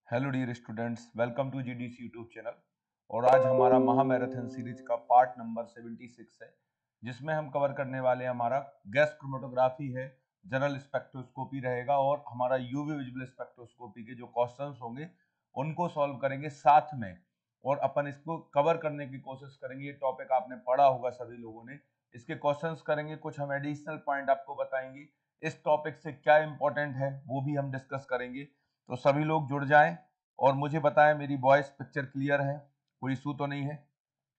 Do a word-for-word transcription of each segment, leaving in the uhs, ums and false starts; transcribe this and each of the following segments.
Hello dear students, welcome to GDC YouTube channel. और आज हमारा महामैराथन सीरीज का पार्ट नंबर छिहत्तर है, जिसमें हम कवर करने वाले हैं हमारा गैस क्रोमेटोग्राफी है, जनरल स्पेक्ट्रोस्कोपी रहेगा और हमारा यूवी विजिबल स्पेक्ट्रोस्कोपी के जो क्वेश्चंस होंगे उनको सॉल्व करेंगे साथ में। और अपन इसको कवर करने की कोशिश करेंगे। ये टॉपिक आपने पढ़ा होगा सभी लोगों ने। इसके क्वेश्चंस करेंगे, कुछ हम एडिशनल पॉइंट आपको बताएंगे। इस टॉपिक से क्या इंपॉर्टेंट है वो भी हम डिस्कस करेंगे। तो सभी लोग जुड़ जाएं और मुझे बताएं मेरी वॉइस पिक्चर क्लियर है, कोई इशू तो नहीं है।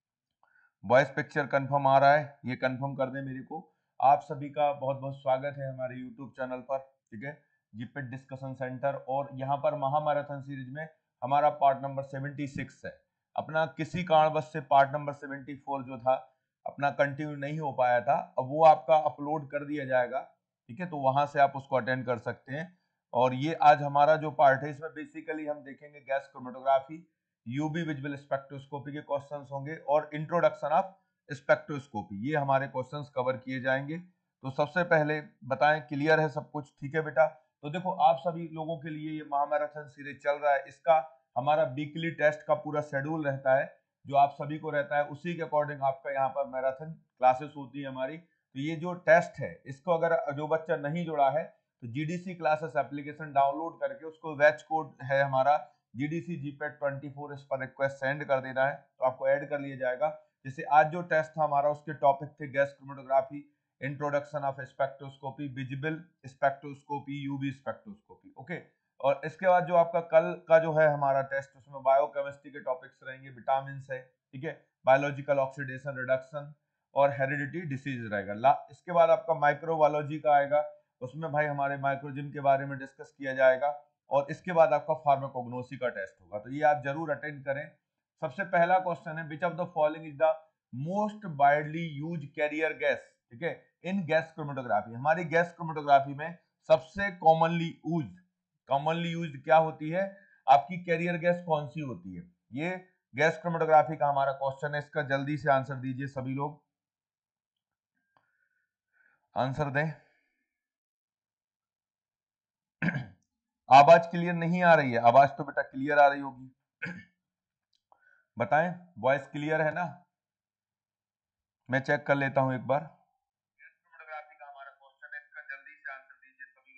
वॉइस पिक्चर कंफर्म आ रहा है, ये कंफर्म कर दें मेरे को। आप सभी का बहुत बहुत स्वागत है हमारे यूट्यूब चैनल पर, ठीक है, जीपेट डिस्कशन सेंटर। और यहाँ पर महामैराथन सीरीज में हमारा पार्ट नंबर छिहत्तर है। अपना किसी कारणवश से पार्ट नंबर चौहत्तर जो था अपना कंटिन्यू नहीं हो पाया था, अब वो आपका अपलोड कर दिया जाएगा, ठीक है, तो वहां से आप उसको अटेंड कर सकते हैं। और ये आज हमारा जो पार्ट है इसमें बेसिकली हम देखेंगे gas chromatography, UV visible spectroscopy के क्वेश्चंस होंगे और इंट्रोडक्शन ऑफ स्पेक्ट्रोस्कोपी, ये हमारे क्वेश्चंस कवर किए जाएंगे। तो सबसे पहले बताएं, क्लियर है सब कुछ? ठीक है बेटा। तो देखो, आप सभी लोगों के लिए ये महामैराथन सीरीज चल रहा है, इसका हमारा वीकली टेस्ट का पूरा शेड्यूल रहता है जो आप सभी को रहता है, उसी के अकॉर्डिंग आपका यहाँ पर मैराथन क्लासेस होती है हमारी। तो ये जो टेस्ट है इसको अगर जो बच्चा नहीं जुड़ा है तो जीडीसी क्लासेस एप्लीकेशन डाउनलोड करके उसको बैच कोड है हमारा जीडीसी जीपेट चौबीस, इस पर रिक्वेस्ट सेंड कर देना है तो आपको ऐड कर लिया जाएगा। जैसे आज जो टेस्ट था हमारा उसके टॉपिक थे gas chromatography, introduction of spectroscopy, visible spectroscopy, UV spectroscopy, okay. और इसके बाद जो आपका कल का जो है हमारा टेस्ट, उसमें बायोकेमिस्ट्री के टॉपिक्स रहेंगे, विटामिन है, ठीक है, बायोलॉजिकल ऑक्सीडेशन रिडक्शन और हेरिडिटी डिसीज रहेगा। इसके बाद आपका माइक्रोबायोलॉजी का आएगा, उसमें भाई हमारे माइक्रोजिम के बारे में डिस्कस किया जाएगा। और इसके बाद आपका फार्माकोग्नोसी का टेस्ट होगा, तो ये आप जरूर अटेंड करें। सबसे पहला क्वेश्चन है, which of the following is the most widely use carrier gas, ठीक है, इन गैस क्रोमेटोग्राफी। हमारी गैस क्रोमेटोग्राफी में सबसे कॉमनली यूज कॉमनली यूज क्या होती है, आपकी कैरियर गैस कौन सी होती है? ये गैस क्रोमेटोग्राफी का हमारा क्वेश्चन है। इसका जल्दी से आंसर दीजिए, सभी लोग आंसर दें। आवाज क्लियर नहीं आ रही है? आवाज तो बेटा क्लियर आ रही होगी, बताएं, वॉइस क्लियर है ना? मैं चेक कर लेता हूं एक बार। क्रोमेटोग्राफी का हमारा क्वेश्चन है, इसका जल्दी से आंसर दीजिए सभी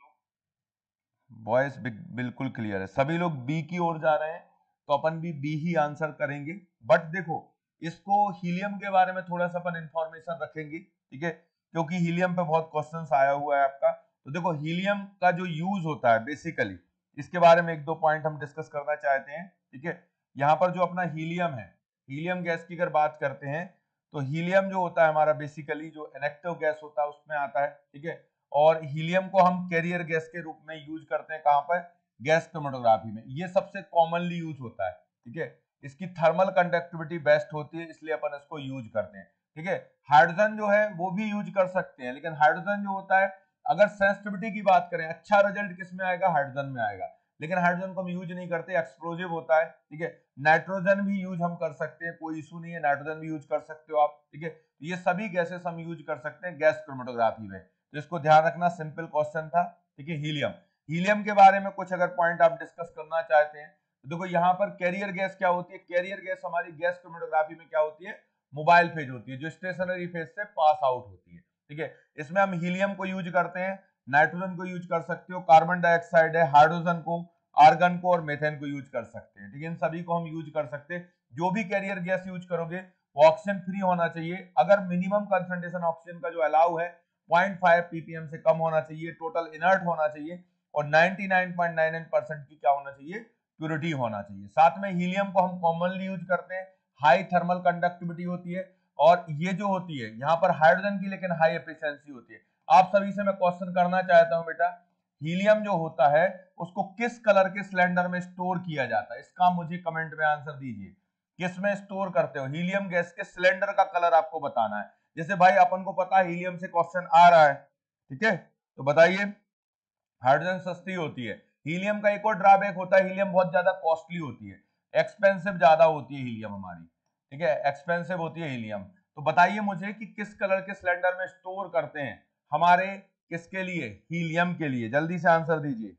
लोग। वॉइस बिल्कुल क्लियर है, सभी लोग बी की ओर जा रहे हैं, तो अपन भी बी ही आंसर करेंगे। बट देखो, इसको हीलियम के बारे में थोड़ा सा अपन इंफॉर्मेशन रखेंगे, ठीक है, क्योंकि हीलियम पे बहुत क्वेश्चंस आया हुआ है आपका। तो देखो, हीलियम का जो यूज होता है बेसिकली, इसके बारे में एक दो पॉइंट हम डिस्कस करना चाहते हैं, ठीक है। यहाँ पर जो अपना हीलियम है, हीलियम गैस की अगर बात करते हैं तो हीलियम जो होता है हमारा बेसिकली जो इनेक्टिव गैस होता है उसमें आता है, ठीक है। और हीलियम को हम कैरियर गैस के रूप में यूज करते हैं, कहां पर? गैस क्रोमेटोग्राफी में। ये सबसे कॉमनली यूज होता है, ठीक है। इसकी थर्मल कंडक्टिविटी बेस्ट होती है, इसलिए अपन इसको यूज करते हैं, ठीक है। हाइड्रोजन जो है वो भी यूज कर सकते हैं, लेकिन हाइड्रोजन जो होता है, अगर सेंसिटिविटी की बात करें, अच्छा रिजल्ट किस में आएगा? हाइड्रोजन में आएगा। लेकिन हाइड्रोजन को हम यूज नहीं करते, एक्सप्लोजिव होता है, ठीक है। नाइट्रोजन भी यूज हम कर सकते हैं, कोई इशू नहीं है, नाइट्रोजन भी यूज कर सकते हो आप, ठीक है। ये सभी गैसेस हम यूज कर सकते हैं गैस क्रोमेटोग्राफी में, तो इसको ध्यान रखना। सिंपल क्वेश्चन था, ठीक है। हीलियम हीलियम के बारे में कुछ अगर पॉइंट आप डिस्कस करना चाहते हैं तो देखो, यहाँ पर कैरियर गैस क्या होती है? कैरियर गैस हमारी गैस क्रोमेटोग्राफी में क्या होती है? मोबाइल फेज होती है, जो स्टेशनरी फेज से पास आउट होती है, ठीक है। इसमें हम हीलियम को यूज करते हैं, नाइट्रोजन को यूज कर सकते हो, कार्बन डाइऑक्साइड है, हाइड्रोजन को, आर्गन को और मेथेन को यूज कर सकते हैं, ठीक है। इन सभी को हम यूज कर सकते हैं। जो भी कैरियर गैस यूज करोगे वो ऑक्सीजन फ्री होना चाहिए। अगर मिनिमम कंसंट्रेशन ऑक्सीजन का जो अलाउ है पॉइंट फाइव पीपीएम से कम होना चाहिए, टोटल इनर्ट होना चाहिए और ninety nine point nine nine percent की क्या होना चाहिए? प्योरिटी होना चाहिए। साथ में हीलियम को हम कॉमनली यूज करते हैं, हाई थर्मल कंडक्टिविटी होती है। और ये जो होती है यहाँ पर हाइड्रोजन की लेकिन हाई एफिशिएंसी होती है। आप सभी से मैं क्वेश्चन करना चाहता हूं बेटा, हीलियम जो होता है उसको किस कलर के सिलेंडर में स्टोर किया जाता है? इसका मुझे कमेंट में आंसर दीजिए। किस में स्टोर करते हो? हीलियम गैस के सिलेंडर का कलर आपको बताना है। जैसे भाई अपन को पता है हीलियम से क्वेश्चन आ रहा है, ठीक है, तो बताइए, हाइड्रोजन सस्ती होती है। हीलियम का एक और ड्रॉबैक होता है, हीलियम बहुत ज्यादा कॉस्टली होती है, एक्सपेंसिव ज्यादा होती है हीलियम हमारी, ठीक है, एक्सपेंसिव होती है हीलियम। तो बताइए मुझे कि किस कलर के सिलेंडर में स्टोर करते हैं हमारे, किसके लिए? हीलियम के लिए। जल्दी से आंसर दीजिए।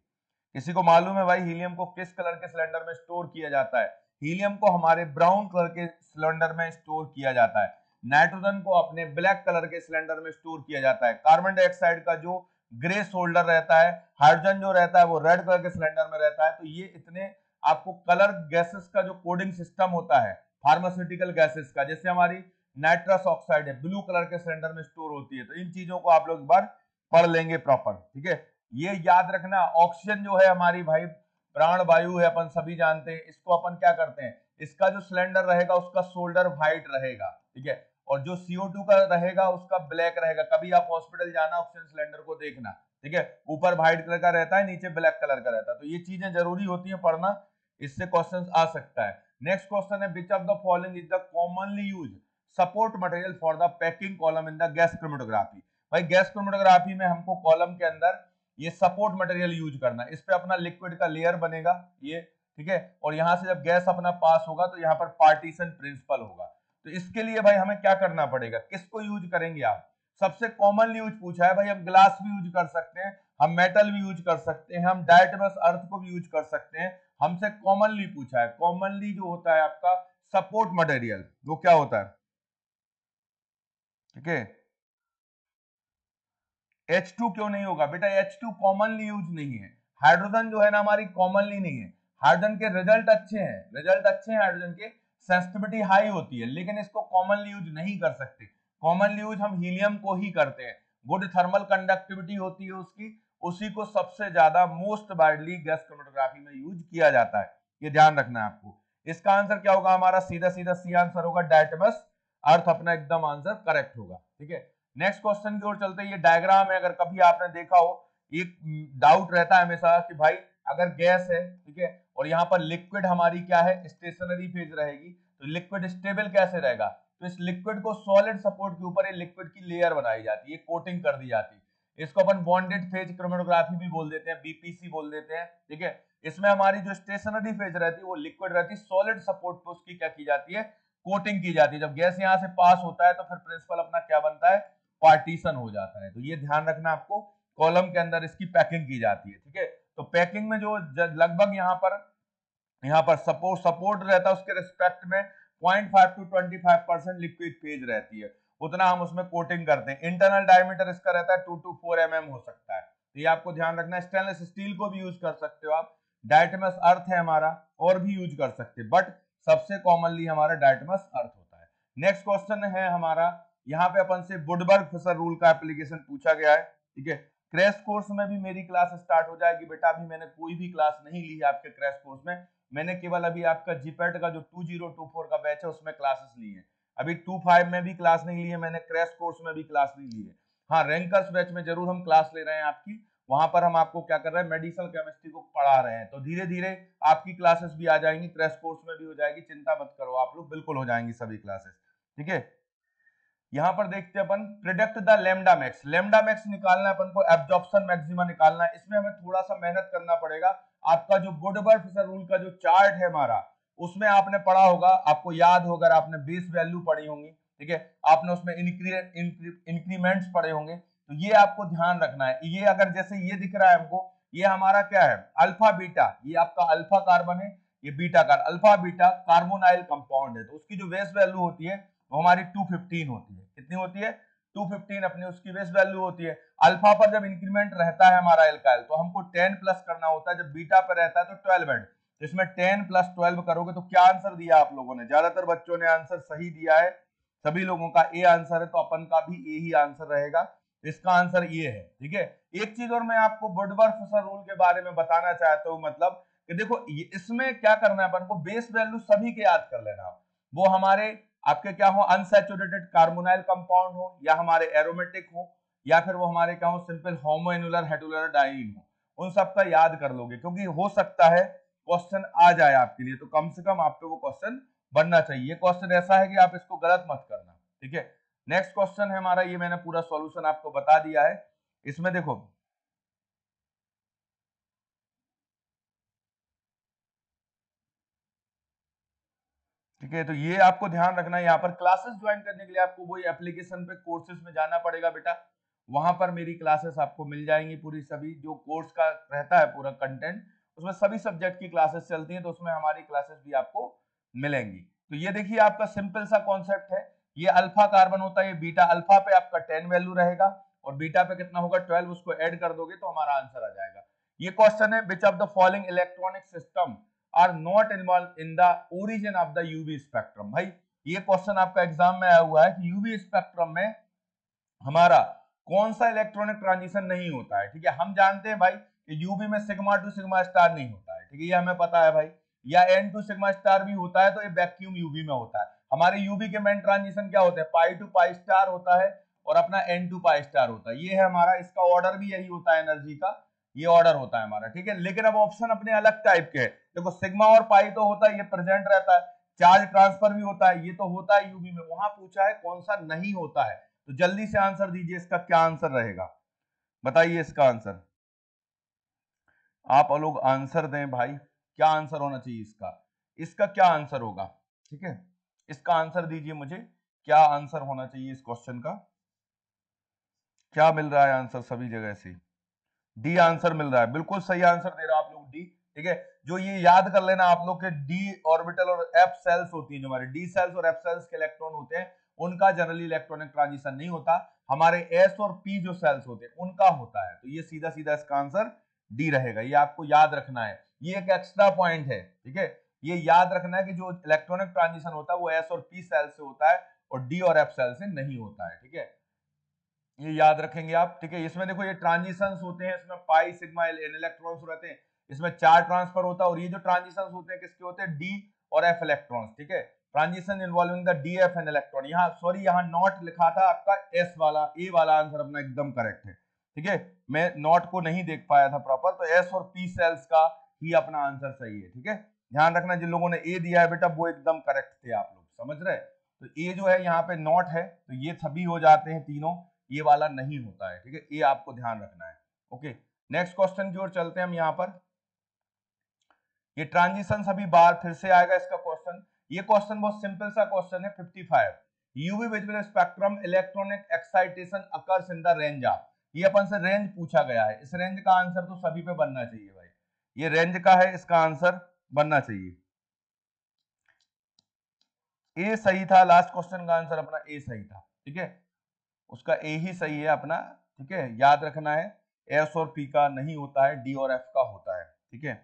किसी को मालूम है भाई हीलियम को किस कलर के सिलेंडर में स्टोर किया जाता है? हीलियम को हमारे ब्राउन कलर के सिलेंडर में स्टोर किया जाता है। नाइट्रोजन को अपने ब्लैक कलर के सिलेंडर में स्टोर किया जाता है। कार्बन डाइऑक्साइड का जो ग्रे शोल्डर रहता है, हाइड्रोजन जो रहता है वो रेड कलर के सिलेंडर में रहता है। तो ये इतने आपको कलर गैसेस का जो कोडिंग सिस्टम होता है फार्मास्यूटिकल गैसेस का, जैसे हमारी नाइट्रस ऑक्साइड है ब्लू कलर के सिलेंडर में स्टोर होती है। तो इन चीजों को आप लोग एक बार पढ़ लेंगे प्रॉपर, ठीक है। ये याद रखना, ऑक्सीजन जो है हमारी भाई प्राण वायु है, अपन सभी जानते हैं। इसको अपन क्या करते हैं, इसका जो सिलेंडर रहेगा उसका शोल्डर व्हाइट रहेगा, ठीक है, और जो सी ओ टू का रहेगा उसका ब्लैक रहेगा। कभी आप हॉस्पिटल जाना ऑक्सीजन सिलेंडर को देखना, ठीक है, ऊपर व्हाइट कलर का रहता है, नीचे ब्लैक कलर का रहता है। तो ये चीजें जरूरी होती है पढ़ना, इससे क्वेश्चन आ सकता है। नेक्स्ट क्वेश्चन है, which of the following is the commonly use support material for the packing column in the gas chromatography. भाई गैस क्रोमेटोग्राफी में हमको कॉलम के अंदर ये सपोर्ट मटेरियल यूज करना है। इस पे अपना लिक्विड का लेयर बनेगा ये, ठीक है, और यहां से जब गैस अपना पास होगा तो यहाँ पर पार्टीशन प्रिंसिपल होगा। तो इसके लिए भाई हमें क्या करना पड़ेगा, किसको यूज करेंगे आप? सबसे कॉमनली यूज पूछा है भाई, हम ग्लास भी यूज कर सकते हैं, हम मेटल भी यूज कर सकते हैं, हम डायटमस अर्थ को भी यूज कर सकते हैं। हमसे कॉमनली पूछा है, कॉमनली जो होता है आपका सपोर्ट मटेरियल वो क्या होता है, ठीक है। एच टू क्यों नहीं होगा बेटा, एच टू कॉमनली यूज नहीं है। हाइड्रोजन जो है ना हमारी कॉमनली नहीं है। हाइड्रोजन के रिजल्ट अच्छे हैं, रिजल्ट अच्छे हैं हाइड्रोजन के, सेंसिटिविटी हाई होती है, लेकिन इसको कॉमनली यूज नहीं कर सकते। कॉमनली यूज हम हीलियम को ही करते हैं, गुड थर्मल कंडक्टिविटी होती है उसकी, उसी को सबसे ज्यादा मोस्ट वाइडली गैस क्रोमेटोग्राफी में यूज किया जाता है। ये ध्यान रखना है आपको। इसका आंसर क्या होगा हमारा, सीधा सीधा सी आंसर होगा डायटमस अर्थ, अपना एकदम आंसर करेक्ट होगा, ठीक है। नेक्स्ट क्वेश्चन की ओर चलते हैं। ये डायग्राम है, अगर कभी आपने देखा हो, एक डाउट रहता है हमेशा कि भाई अगर गैस है, ठीक है, और यहाँ पर लिक्विड हमारी क्या है, स्टेशनरी फेज रहेगी, तो लिक्विड स्टेबल कैसे रहेगा? तो इस लिक्विड को सॉलिड सपोर्ट के ऊपर ये लिक्विड की लेयर बनाई जाती है, कोटिंग कर दी जाती है। इसको अपन बॉन्डेड फेज क्रोमेटोग्राफी भी बोल देते हैं, बी पी सी बोल देते हैं, ठीक है। इसमें हमारी जो स्टेशनरी फेज रहती है वो लिक्विड रहती है, सॉलिड सपोर्ट पे उसकी क्या की जाती है, कोटिंग की जाती है। जब गैस यहाँ से पास होता है तो फिर प्रिंसिपल अपना क्या बनता है, पार्टीशन हो जाता है। तो ये ध्यान रखना आपको, कॉलम के अंदर इसकी पैकिंग की जाती है, ठीक है। तो पैकिंग में जो लगभग यहाँ पर यहाँ पर सपोर्ट सपोर्ट रहता है उसके रिस्पेक्ट में point five to twenty five percent liquid phase रहती है, उतना हम उसमें कोटिंग करते हैं। इंटरनल डायमीटर इसका रहता है two to four M M हो सकता है, तो ये आपको ध्यान रखना है। स्टेनलेस स्टील को भी यूज कर सकते हो आप, डायटमस अर्थ है हमारा, और भी यूज कर सकते हैं, बट सबसे कॉमनली हमारा डायटमस अर्थ होता है। नेक्स्ट क्वेश्चन है हमारा, यहाँ पे अपन से वुडबर्ग फिशर रूल का एप्लीकेशन पूछा गया है, ठीक है। क्रैश कोर्स में भी मेरी क्लास स्टार्ट हो जाएगी बेटा, अभी मैंने कोई भी क्लास नहीं ली है आपके क्रैश कोर्स में, मैंने केवल अभी आपका जीपैट का जो टू जीरो टू फोर का बैच है उसमें क्लासेस ली है, अभी टू फाइव में भी क्लास नहीं ली है मैंने, क्रैश कोर्स में भी क्लास नहीं ली है। हाँ, रैंकर्स बैच में जरूर हम क्लास ले रहे हैं आपकी, वहां पर हम आपको क्या कर रहे हैं, मेडिसिनल केमिस्ट्री को पढ़ा रहे हैं। तो धीरे धीरे आपकी क्लासेस भी आ जाएंगी, क्रैश कोर्स में भी हो जाएगी, चिंता मत करो आप लोग, बिल्कुल हो जाएंगी सभी क्लासेस, ठीक है। यहां पर देखते हैं अपन, predict the lambda max. Lambda max निकालना है अपन को, एब्जॉर्प्शन मैक्सिमा निकालना है। इसमें हमें थोड़ा सा मेहनत करना पड़ेगा। आपका जो वुडबर्ग फिशर रूल का जो चार्ट है हमारा, उसमें आपने पढ़ा होगा, आपको याद होगा, आपने बेस वैल्यू पढ़ी होंगी, ठीक है, आपने उसमें इंक्रीमेंट्स पढ़े होंगे। तो ये आपको ध्यान रखना है। ये अगर जैसे ये दिख रहा है हमको, ये हमारा क्या है, अल्फा बीटा, ये आपका अल्फा कार्बन है, ये beta carbon, alpha beta carbonyl compound है। तो उसकी जो बेस वैल्यू होती है वो हमारी टू फिफ्टीन होती है। कितनी होती है, टू फिफ्टीन अपनी उसकी बेस वैल्यू होती है। अल्फा पर जब इंक्रीमेंट रहता है हमारा एल्काइल तो हमको टेन प्लस करना होता है, जब बीटा पर रहता है तो ट्वेल्व है। इसमें टेन प्लस ट्वेल्व करोगे तो क्या आंसर दिया आप लोगों ने, ज्यादातर बच्चों ने आंसर सही दिया है, सभी लोगों का ए आंसर है, तो अपन का भी ए ही आंसर रहेगा। इसका आंसर ये है, ठीक है। एक चीज और मैं आपको वुडबर्ग फिशर रूल के बारे में बताना चाहता हूं, मतलब कि देखो इसमें क्या करना है अपन को, बेस वैल्यू सभी के याद कर लेना, वो हमारे आपके क्या हो, अनसैचुरेटेड कार्बोनाइल कंपाउंड हो, या हमारे एरोमेटिक हो, या फिर वो हमारे क्या हो, सिंपल होमोइनुलर हेटेरोडाइन हो, उन सब का याद कर लोगे, क्योंकि हो सकता है क्वेश्चन आ जाए आपके लिए, तो कम से कम आप पे वो क्वेश्चन बनना चाहिए। क्वेश्चन ऐसा है कि आप इसको गलत मत करना, ठीक है। नेक्स्ट क्वेश्चन है हमारा, ये मैंने पूरा सॉल्यूशन आपको बता दिया है। इसमें देखो, ठीक है, तो ये आपको ध्यान रखना है। यहाँ पर क्लासेस ज्वाइन करने के लिए आपको वही एप्लीकेशन पे कोर्सेज में जाना पड़ेगा बेटा, वहां पर मेरी क्लासेस आपको मिल जाएंगी पूरी, सभी जो कोर्स का रहता है पूरा कंटेंट, उसमें सभी सब्जेक्ट की क्लासेस चलती हैं, तो उसमें हमारी क्लासेस भी आपको मिलेंगी। तो ये देखिए आपका सिंपल सा कॉन्सेप्ट है, ये अल्फा कार्बन होता है, ये बीटा, अल्फा पे आपका टेन वैल्यू रहेगा और बीटा पे कितना होगा ट्वेल्व, उसको ऐड कर दोगे तो हमारा आंसर आ जाएगा। ये क्वेश्चन है, which of the following electronic system are not involve in the origin of the UV spectrum. भाई ये क्वेश्चन आपका एग्जाम में आया हुआ है कि यूवी स्पेक्ट्रम में हमारा कौन सा इलेक्ट्रॉनिक ट्रांजिशन नहीं होता है। ठीक है, हम जानते हैं भाई कि यूवी में सिग्मा टू सिग्मा स्टार नहीं होता है, ठीक है, ये हमें पता है भाई, या एन टू सिग्मा स्टार भी होता है तो ये वैक्यूम यूवी में होता है। हमारे यूवी के मेन ट्रांजिशन क्या होते हैं, पाई टू पाई स्टार होता है और अपना एन टू पाई स्टार होता है, ये है हमारा, इसका ऑर्डर भी यही होता है एनर्जी का, ये ऑर्डर होता है हमारा। ठीक है, लेकिन अब ऑप्शन अपने अलग टाइप के हैं, देखो सिग्मा और पाई तो होता है, ये प्रेजेंट रहता है, चार्ज ट्रांसफर भी होता है, ये तो होता है यूवी में, वहां पूछा है कौन सा नहीं होता है, तो जल्दी से आंसर दीजिए, इसका क्या आंसर रहेगा, बताइए इसका आंसर, आप लोग आंसर दें भाई, क्या आंसर होना चाहिए इसका, इसका क्या आंसर होगा। ठीक है, इसका आंसर दीजिए मुझे, क्या आंसर होना चाहिए इस क्वेश्चन का, क्या मिल रहा है आंसर सभी जगह से, डी आंसर मिल रहा है, बिल्कुल सही आंसर दे रहे हो आप लोग, डी। ठीक है, जो ये याद कर लेना आप लोग के डी ऑर्बिटल और एफ सेल्स होती है, जो हमारे डी सेल्स और एफ सेल्स के इलेक्ट्रॉन होते हैं, उनका जनरली इलेक्ट्रॉनिक ट्रांजिशन नहीं होता, हमारे एस और पी जो सेल्स होते हैं उनका होता है, तो ये सीधा सीधा इसका आंसर डी रहेगा, ये आपको याद रखना है, ये एक एक्स्ट्रा पॉइंट है। ठीक है, ये याद रखना है कि जो इलेक्ट्रॉनिक ट्रांजिशन होता है वो एस और पी सेल से होता है और डी और एफ सेल से नहीं होता है। ठीक है, ये याद रखेंगे आप। ठीक है, इसमें देखो ये ट्रांजिशंस होते हैं, इसमें पाई सिग्मा एन इलेक्ट्रॉन्स रहते हैं, इसमें चार ट्रांसफर होता है और ये जो ट्रांजिशंस होते हैं किसके होते हैं, डी और एफ इलेक्ट्रॉन्स। ठीक है, transition involving the D F N electron, यहाँ सॉरी यहाँ नॉट लिखा था आपका, एस वाला, ए वाला आंसर अपना एकदम करेक्ट है। ठीक है, मैं नॉट को नहीं देख पाया था प्रॉपर, तो एस और पी सेल्स का ही अपना आंसर सही है। ठीक है, ध्यान रखना, जिन लोगों ने ए दिया है बेटा वो एकदम करेक्ट थे, आप लोग समझ रहे, तो ए जो है यहाँ पे नॉट है, तो ये सभी हो जाते हैं तीनों, ये वाला नहीं होता है। ठीक है, ये आपको ध्यान रखना है। ओके, नेक्स्ट क्वेश्चन की ओर चलते हैं हम यहाँ पर, ये ट्रांजिशन सभी बार फिर से आएगा इसका क्वेश्चन, ये क्वेश्चन बहुत सिंपल सा क्वेश्चन है, fifty five, UV visible spectrum electronic excitation occurs in the range of, ये अपन से रेंज पूछा गया है, इस रेंज का आंसर तो सभी पे बनना चाहिए भाई, ये रेंज का है, इसका आंसर बनना चाहिए, ए सही था, लास्ट क्वेश्चन का आंसर अपना ए सही था। ठीक है, उसका ए ही सही है अपना। ठीक है, याद रखना है, एस और पी का नहीं होता है, डी और एफ का होता है। ठीक है,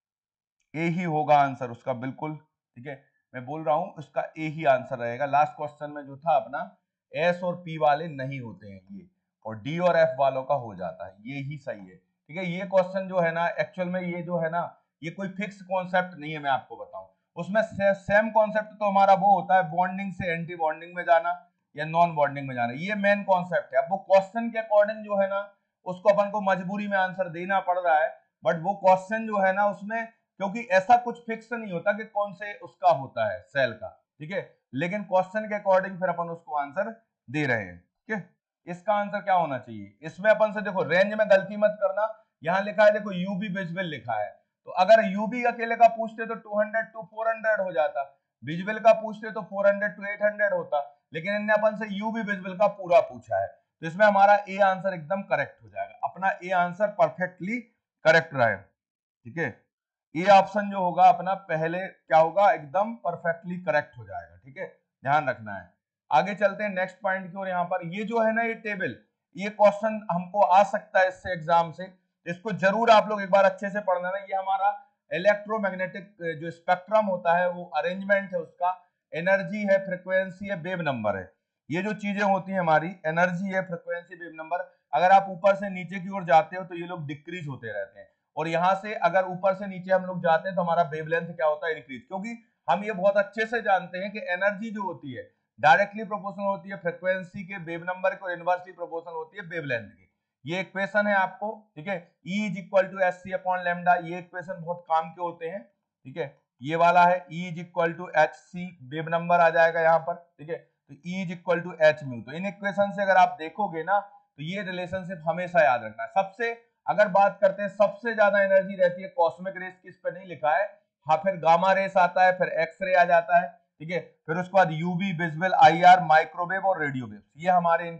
ए ही होगा आंसर उसका बिल्कुल। ठीक है, मैं बोल रहा हूं उसका ए ही आंसर रहेगा, लास्ट क्वेश्चन में जो था अपना, एस और पी वाले नहीं होते हैं ये, और डी और एफ वालों का हो जाता है, ये ही सही है। ठीक है, ये क्वेश्चन जो है ना, एक्चुअल में ये जो है ना, ये कोई फिक्स कॉन्सेप्ट नहीं है, मैं आपको बताऊं, उसमें से, सेम कॉन्सेप्ट तो हमारा वो होता है बॉन्डिंग से एंटी बॉन्डिंग में जाना या नॉन बॉन्डिंग में जाना, ये मेन कॉन्सेप्ट है। अब वो क्वेश्चन के अकॉर्डिंग जो है ना, उसको अपन को मजबूरी में आंसर देना पड़ रहा है, बट वो क्वेश्चन जो है ना उसमें, क्योंकि ऐसा कुछ फिक्स नहीं होता कि कौन से उसका होता है सेल का। ठीक है, लेकिन क्वेश्चन के अकॉर्डिंग फिर अपन उसको आंसर दे रहे हैं। ठीक है, इसका आंसर क्या होना चाहिए, इसमें अपन से देखो रेंज में गलती मत करना, यहाँ लिखा है देखो यूबी विजिबल लिखा है, तो अगर यूबी अकेले का पूछते तो two hundred to four hundred हो जाता, विजिबल का पूछते तो four hundred to eight hundred होता, लेकिन इनने अपन से यूबी विजिबल का पूरा पूछा है, तो इसमें हमारा ए आंसर एकदम करेक्ट हो जाएगा, अपना ए आंसर परफेक्टली करेक्ट रहा है। ठीक है, ए ऑप्शन जो होगा अपना पहले क्या होगा, एकदम परफेक्टली करेक्ट हो जाएगा। ठीक है, ध्यान रखना है। आगे चलते हैं नेक्स्ट पॉइंट की ओर, यहाँ पर ये जो है ना, ये टेबल, ये क्वेश्चन हमको आ सकता है इससे एग्जाम से, इसको जरूर आप लोग एक बार अच्छे से पढ़ लेना। ये हमारा इलेक्ट्रोमैग्नेटिक जो स्पेक्ट्रम होता है, वो अरेंजमेंट है उसका, एनर्जी है, फ्रीक्वेंसी है, वेव नंबर है, ये जो चीजें होती है हमारी, एनर्जी है, फ्रीक्वेंसी, वेव नंबर, अगर आप ऊपर से नीचे की ओर जाते हो तो ये लोग डिक्रीज होते रहते हैं, और यहां से अगर ऊपर से नीचे हम लोग जाते हैं तो हमारा वेवलेंथ क्या होता है, इंक्रीज, क्योंकि हम ये बहुत अच्छे से जानते हैं कि एनर्जी जो होती है डायरेक्टली प्रोपोर्शनल होती है फ्रीक्वेंसी के, वेव नंबर के, और इनवर्सली प्रोपोर्शनल होती है वेवलेंथ की। ये इक्वेशन है आपको। ठीक है, E is equal to H C upon lambda, ये इक्वेशन बहुत काम के होते हैं। ठीक है, ये वाला है E is equal to H C, wave number आ जाएगा यहाँ पर। ठीक है, तो E is equal to H mu, तो इन इक्वेशन से अगर आप देखोगे ना तो ये रिलेशनशिप हमेशा याद रखना है। सबसे अगर बात करते हैं, सबसे ज्यादा एनर्जी रहती है कॉस्मिक रेस की, इस पे नहीं लिखा है, हाँ, फिर गामा रेस आता है, फिर एक्स रे आ जाता है। ठीक है, फिर उसके बाद यूवी, विजिबल, आईआर, माइक्रोवेव और रेडियो वेव, ये हमारे इनके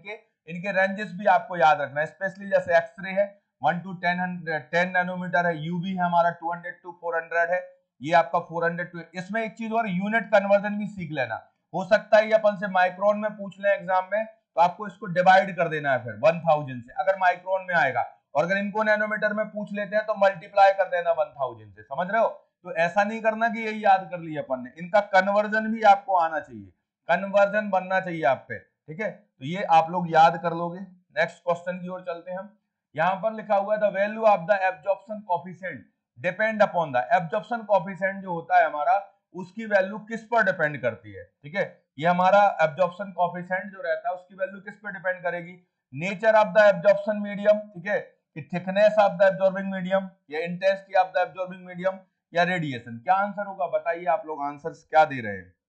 इनके रेंजेस भी आपको याद रखना है, स्पेशली जैसे एक्सरे है one to ten ten nanometre है, यूवी है हमारा two hundred to four hundred है, ये आपका फोर हंड्रेड टू, इसमें एक चीज और यूनिट कन्वर्जन भी सीख लेना, हो सकता है ये अपन से माइक्रोन में पूछ ले एग्जाम में, तो आपको इसको डिवाइड कर देना है फिर वन थाउजेंड से, अगर माइक्रोन में आएगा, और अगर इनको नैनोमीटर में पूछ लेते हैं तो मल्टीप्लाई कर देना वन थाउजेंड से, समझ रहे हो? तो ऐसा नहीं करना कि यही याद कर लिया अपन ने, इनका कन्वर्जन भी आपको आना चाहिए, कन्वर्जन बनना चाहिए आप पे, ठीक है? तो ये आप लोग याद कर लोगे। नेक्स्ट क्वेश्चन की ओर चलते हैं हम। यहां पर लिखा हुआ है the value of the absorption coefficient depend upon the, absorption coefficient जो होता है हमारा, उसकी वैल्यू किस पर डिपेंड करती है, ठीक है? ये हमारा एब्जॉर्प्शन कोफिशिएंट जो रहता है उसकी वैल्यू किस पर डिपेंड करेगी? Nature of the absorption medium, ठीक है, कि thickness of the absorbing medium, या intensity of the absorbing medium, या रेडिएशन। क्या आंसर होगा बताइए आप लोग, आंसर्स क्या दे रहे हैं?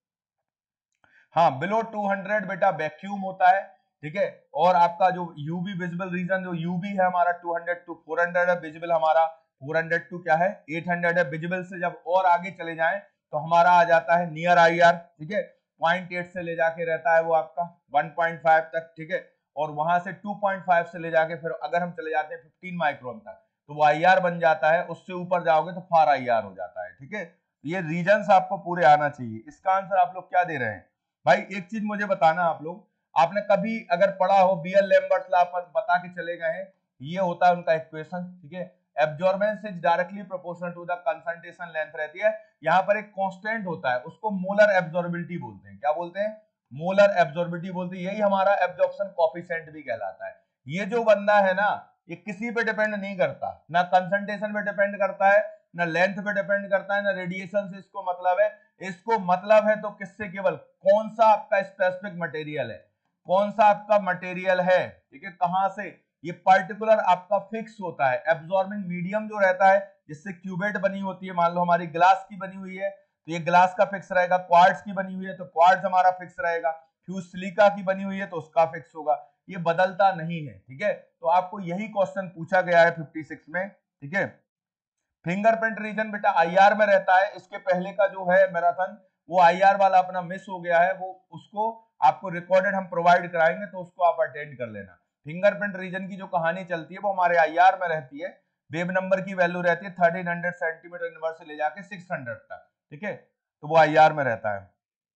हाँ, बिलो टू हंड्रेड बेटा वैक्यूम होता है, ठीक है, और आपका जो यूवी विजिबल रीजन, जो यूवी है हमारा two hundred to four hundred है, विजिबल हमारा फोर हंड्रेड टू क्या है एट हंड्रेड है, विजिबल से जब और आगे चले जाएं तो हमारा आ जाता है नियर आईआर, ठीक है, पॉइंट एट से ले जाके रहता है वो आपका वन पॉइंट फाइव तक, ठीक है, और वहां से टू पॉइंट फाइव से ले जाके फिर अगर हम चले जाते हैं फिफ्टीन माइक्रोन तक तो वो आईआर बन जाता है, उससे ऊपर जाओगे तो फार आईआर हो जाता है, ठीक है? ये रीजंस आपको पूरे आना चाहिए। इसका आंसर आप लोग क्या दे रहे हैं भाई? एक चीज मुझे बताना आप लोग, आपने कभी अगर पढ़ा हो बी एल लैम्बर्ट्स लॉ पर बता के चले गए हैं, ये होता है उनका इक्वेशन, ठीक है, absorbance is directly proportional to the concentration length रहती है, यहाँ पर एक कांस्टेंट होता है उसको मोलर एब्जॉर्बिलिटी बोलते हैं, क्या बोलते हैं? मोलर एब्जॉर्बिलिटी बोलते हैं, यही हमारा एब्जॉर्प्शन कोफिशिएंट भी कहलाता है। ये जो बंदा है ना, ये किसी पे डिपेंड नहीं करता, ना कंसंट्रेशन पे डिपेंड करता है, ना लेंथ पे डिपेंड करता है, ना रेडिएशन से इसको मतलब है, इसको मतलब है तो किससे, केवल कौन सा आपका स्पेसिफिक मटेरियल है, कौन सा आपका मटेरियल है, ठीक है, कहां से, ये पर्टिकुलर आपका फिक्स होता है। एब्जॉर्बिंग मीडियम जो रहता है जिससे क्यूबेट बनी होती है, मान लो हमारी ग्लास की बनी हुई है तो ये ग्लास का फिक्स रहेगा, क्वार्ट्ज की बनी हुई है तो क्वार्ट्ज हमारा फिक्स रहेगा, फ्यूज सिलिका की बनी हुई है तो उसका फिक्स होगा, ये बदलता नहीं है, ठीक है? तो आपको यही क्वेश्चन पूछा गया है फिफ्टी सिक्स में, ठीक है? फिंगरप्रिंट रीजन बेटा आईआर में रहता है, इसके पहले का जो है मैराथन वो आईआर वाला अपना मिस हो गया है, वो उसको आपको रिकॉर्डेड हम प्रोवाइड कराएंगे तो उसको आप अटेंड कर लेना। फिंगरप्रिंट रीजन की जो कहानी चलती है वो हमारे आईआर में रहती है, वेब नंबर की वैल्यू रहती है थर्टीन हंड्रेड सेंटीमीटर इनवर्स से ले जाके सिक्स हंड्रेड तक, ठीक है, तो वो आईआर में रहता है।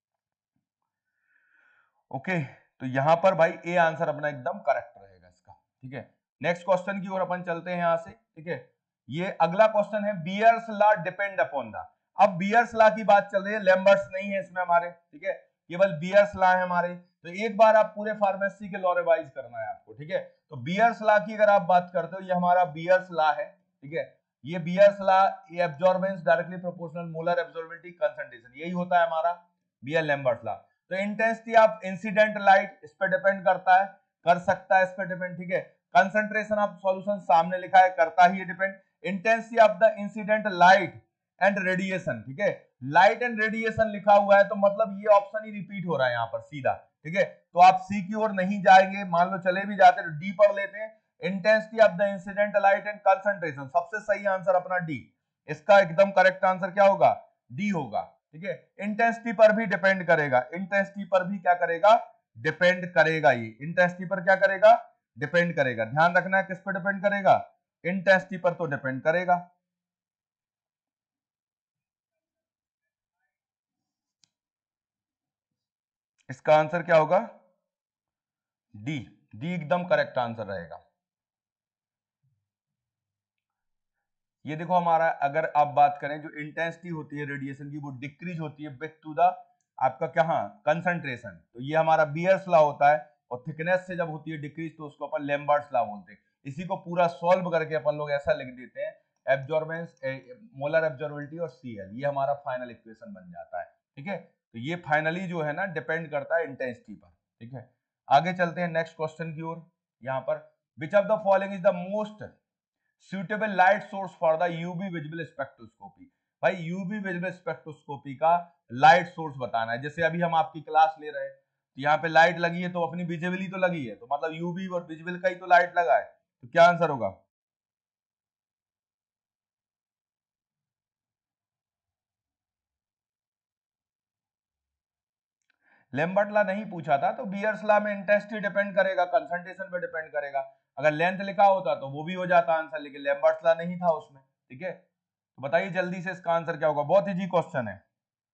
ओके, तो यहां पर भाई ए आंसर अपना एकदम करेक्ट रहेगा इसका, ठीक है? नेक्स्ट क्वेश्चन की ओर अपन चलते हैं यहां से, ठीक है? ये अगला क्वेश्चन है Beer's law depend upon the, अब बियर्स लॉ की बात चल रही है, लैम्बर्ट्स नहीं है इसमें हमारे, ठीक है, केवल बियर्स लॉ है हमारे, तो एक बार आप पूरे फार्मेसी के लॉ रिवाइज करना है आपको, ठीक है? तो बियर्स लॉ की अगर आप बात करते हो, ये हमारा बियर्स लॉ है, ठीक है, ये बियर्स लॉ, ये absorbance directly proportional molar absorbability concentration, यही होता है हमारा बियर लैम्बर्ट्स लॉ। तो इंटेंसिटी ऑफ इंसिडेंट लाइट इस पे डिपेंड करता है, कर सकता है इस पे डिपेंड, ठीक है? कंसंट्रेशन ऑफ सॉल्यूशन सामने लिखा है, करता ही है depend. Intensity of the incident light and radiation, ठीक है, लाइट एंड रेडिएशन लिखा हुआ है तो मतलब ये ऑप्शन ही रिपीट हो रहा है यहाँ पर सीधा, ठीक है? तो आप सी की ओर नहीं जाएंगे, मान लो चले भी जाते तो डी पढ़ लेते हैं, intensity of the incident light and concentration, सबसे सही आंसर अपना डी, इसका एकदम करेक्ट आंसर क्या होगा? डी होगा, ठीक है? इंटेंसिटी पर भी डिपेंड करेगा, इंटेंसिटी पर भी क्या करेगा? डिपेंड करेगा, ये इंटेंसिटी पर क्या करेगा? डिपेंड करेगा। ध्यान रखना है किस पर डिपेंड करेगा? इंटेंसिटी पर तो डिपेंड करेगा। इसका आंसर क्या होगा? डी, डी एकदम करेक्ट आंसर रहेगा। ये देखो हमारा, अगर आप बात करें जो इंटेंसिटी होती है रेडिएशन की वो डिक्रीज होती है विथ टू द आपका क्या, कंसंट्रेशन, तो ये हमारा बियर्स लॉ होता है, और थिकनेस से जब होती है डिक्रीज तो उसको अपन लैम्बर्ट्स लॉ बोलते हैं। इसी को पूरा सॉल्व करके अपन लोग ऐसा लिख देते हैं, एब्जॉर्बेंस, मोलर एब्जॉर्बिलिटी और सीएल, ये हमारा फाइनल इक्वेशन बन जाता है, ठीक है? तो ये फाइनली जो है ना डिपेंड करता है इंटेंसिटी पर, ठीक है? आगे चलते हैं नेक्स्ट क्वेश्चन की ओर। यहाँ पर which of the following is the most suitable light source for the U V visible spectroscopy? भाई यूवी विजिबल स्पेक्ट्रोस्कोपी का लाइट सोर्स बताना है। जैसे अभी हम आपकी क्लास ले रहे हैं तो यहाँ पे लाइट लगी है तो अपनी विजिबल ही तो लगी है, तो मतलब यूवी और विजिबल का ही तो लाइट लगा है, तो क्या आंसर होगा? लैम्बर्ट लॉ नहीं पूछा था तो बियर्स लॉ में इंटेंसिटी डिपेंड करेगा, कंसंट्रेशन पे डिपेंड करेगा। अगर लेंथ लिखा होता तो वो भी हो जाता आंसर, लेकिन लैम्बर्ट लॉ नहीं था उसमें। ठीक है, तो बताइए जल्दी से इसका आंसर क्या होगा, बहुत इजी क्वेश्चन है।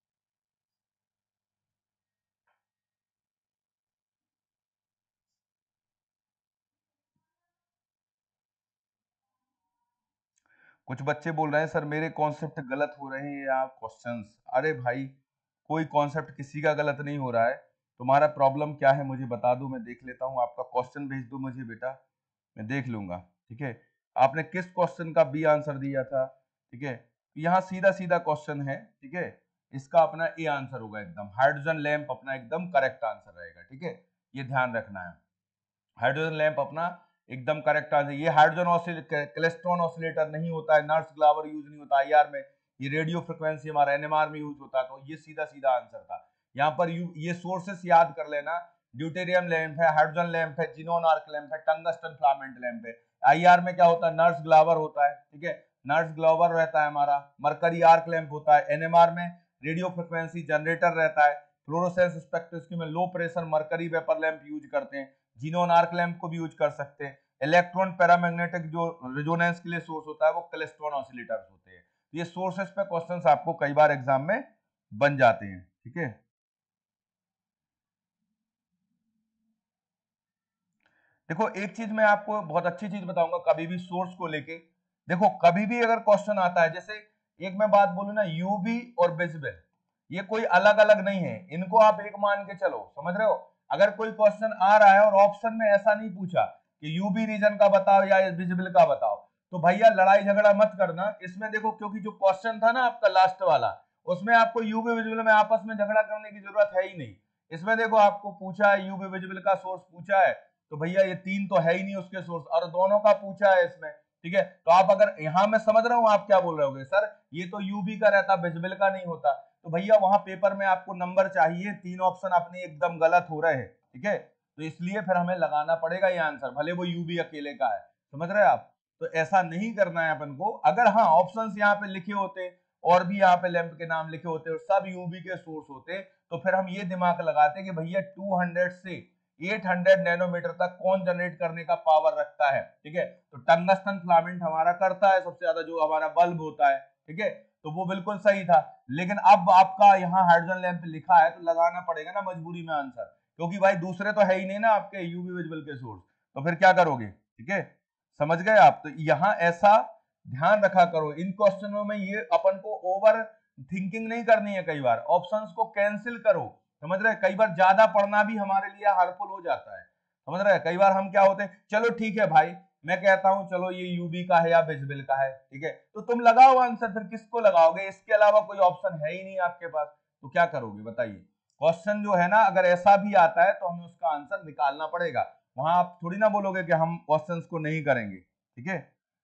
कुछ बच्चे बोल रहे हैं सर मेरे कॉन्सेप्ट गलत हो रहे हैं या क्वेश्चंस। अरे भाई कोई कॉन्सेप्ट किसी का गलत नहीं हो रहा है, तुम्हारा प्रॉब्लम क्या है मुझे बता दो, मैं देख लेता हूँ। आपका क्वेश्चन भेज दो मुझे बेटा, मैं देख लूंगा। ठीक है, आपने किस क्वेश्चन का बी आंसर दिया था? ठीक है, यहाँ सीधा सीधा क्वेश्चन है। ठीक है, इसका अपना ए आंसर होगा एकदम, हाइड्रोजन लैंप अपना एकदम करेक्ट आंसर रहेगा। ठीक है, ये ध्यान रखना है, हाइड्रोजन लैंप अपना एकदम करेक्ट आंसर। ये हाइड्रोजन क्लेस्ट्रॉन ऑसिलेटर नहीं होता है, नर्स ग्लावर यूज नहीं होता आईआर में, ये रेडियो फ्रिक्वेंसी हमारा एनएमआर में यूज होता है। तो ये सीधा सीधा आंसर था। यहाँ पर यू ये सोर्सेस याद कर लेना, ड्यूटेरियम लैंप है, हाइड्रोजन लैंप है, जिनोन आर्क लैंप है, टंगस्टन फिलामेंट लैंप है। आईआर में क्या होता है, नर्स ग्लावर होता है। ठीक है, नर्स ग्लावर रहता है हमारा, मरकरी आर्क लैंप होता है। एनएमआर में रेडियो फ्रिक्वेंसी जनरेटर रहता है। फ्लोरोसेंस स्पेक्ट्रोस्कोपी में low pressure mercury vapour lamp use करते हैं। जीनोन आर्क लैंप को भी यूज कर सकते हैं। इलेक्ट्रॉन पैरामैग्नेटिक जो रेजोनेंस के लिए सोर्स होता है वो क्लेस्ट्रॉन ऑसिलेटर्स होते हैं। ये सोर्सेस पे क्वेश्चंस आपको कई बार एग्जाम में बन जाते हैं। ठीक है, देखो एक चीज मैं आपको बहुत अच्छी चीज बताऊंगा, कभी भी सोर्स को लेके देखो, कभी भी अगर क्वेश्चन आता है, जैसे एक मैं बात बोलूं ना, यूवी और विजिबल ये कोई अलग अलग नहीं है, इनको आप एक मान के चलो, समझ रहे हो। अगर कोई क्वेश्चन आ रहा है और ऑप्शन में ऐसा नहीं पूछा कि यूवी रीजन का बताओ या विजिबल का बताओ, तो भैया लड़ाई झगड़ा मत करना इसमें। देखो क्योंकि जो क्वेश्चन था ना आपका लास्ट वाला, उसमें आपको यूवी विजिबल में आपस में झगड़ा करने की जरूरत है ही नहीं। इसमें देखो आपको पूछा है यूवी विजिबल का सोर्स पूछा है, तो भैया ये तीन तो है ही नहीं उसके सोर्स, और दोनों का पूछा है इसमें। ठीक है, तो आप अगर यहाँ मैं समझ रहा हूँ आप क्या बोल रहे होगे, सर ये तो यूबी का रहता विजिबल का नहीं होता, तो भैया वहां पेपर में आपको नंबर चाहिए, तीन ऑप्शन अपने एकदम गलत हो रहे हैं। ठीक है, तो इसलिए फिर हमें लगाना पड़ेगा ये आंसर, भले वो यूबी अकेले का है। समझ रहे हैं आप, तो ऐसा नहीं करना है अपन को। अगर हाँ ऑप्शंस यहाँ पे लिखे होते और भी यहाँ पे लैंप के नाम लिखे होते और सब यूबी के सोर्स होते, तो फिर हम ये दिमाग लगाते कि भैया दो सौ से आठ सौ नैनोमीटर तक कौन जनरेट करने का पावर रखता है। ठीक है, तो टंगस्टन फिलामेंट हमारा करता है सबसे ज्यादा, जो हमारा बल्ब होता है। ठीक है, तो वो बिल्कुल सही था, लेकिन अब आपका यहाँ हाइड्रोजन लैंप लिखा है तो लगाना पड़ेगा ना मजबूरी में आंसर, क्योंकि भाई दूसरे तो है ही नहीं ना आपके यूवी विजिबल के सोर्स, तो फिर क्या करोगे। ठीक है, समझ गए आप, तो यहाँ ऐसा ध्यान रखा करो इन क्वेश्चनों में, ये अपन को ओवर थिंकिंग नहीं करनी है, कई बार ऑप्शंस को कैंसिल करो। समझ रहे, कई बार ज्यादा पढ़ना भी हमारे लिए हार्मफुल हो जाता है। समझ रहे, कई बार हम क्या होते हैं, चलो ठीक है भाई मैं कहता हूं चलो ये यूबी का है या विजिबल का है, ठीक है, तो तुम लगाओ आंसर, फिर किसको लगाओगे, इसके अलावा कोई ऑप्शन है ही नहीं आपके पास, तो क्या करोगे बताइए। क्वेश्चन जो है ना अगर ऐसा भी आता है तो हमें उसका आंसर निकालना पड़ेगा, वहां आप थोड़ी ना बोलोगे कि हम क्वेश्चंस को नहीं करेंगे। ठीक है,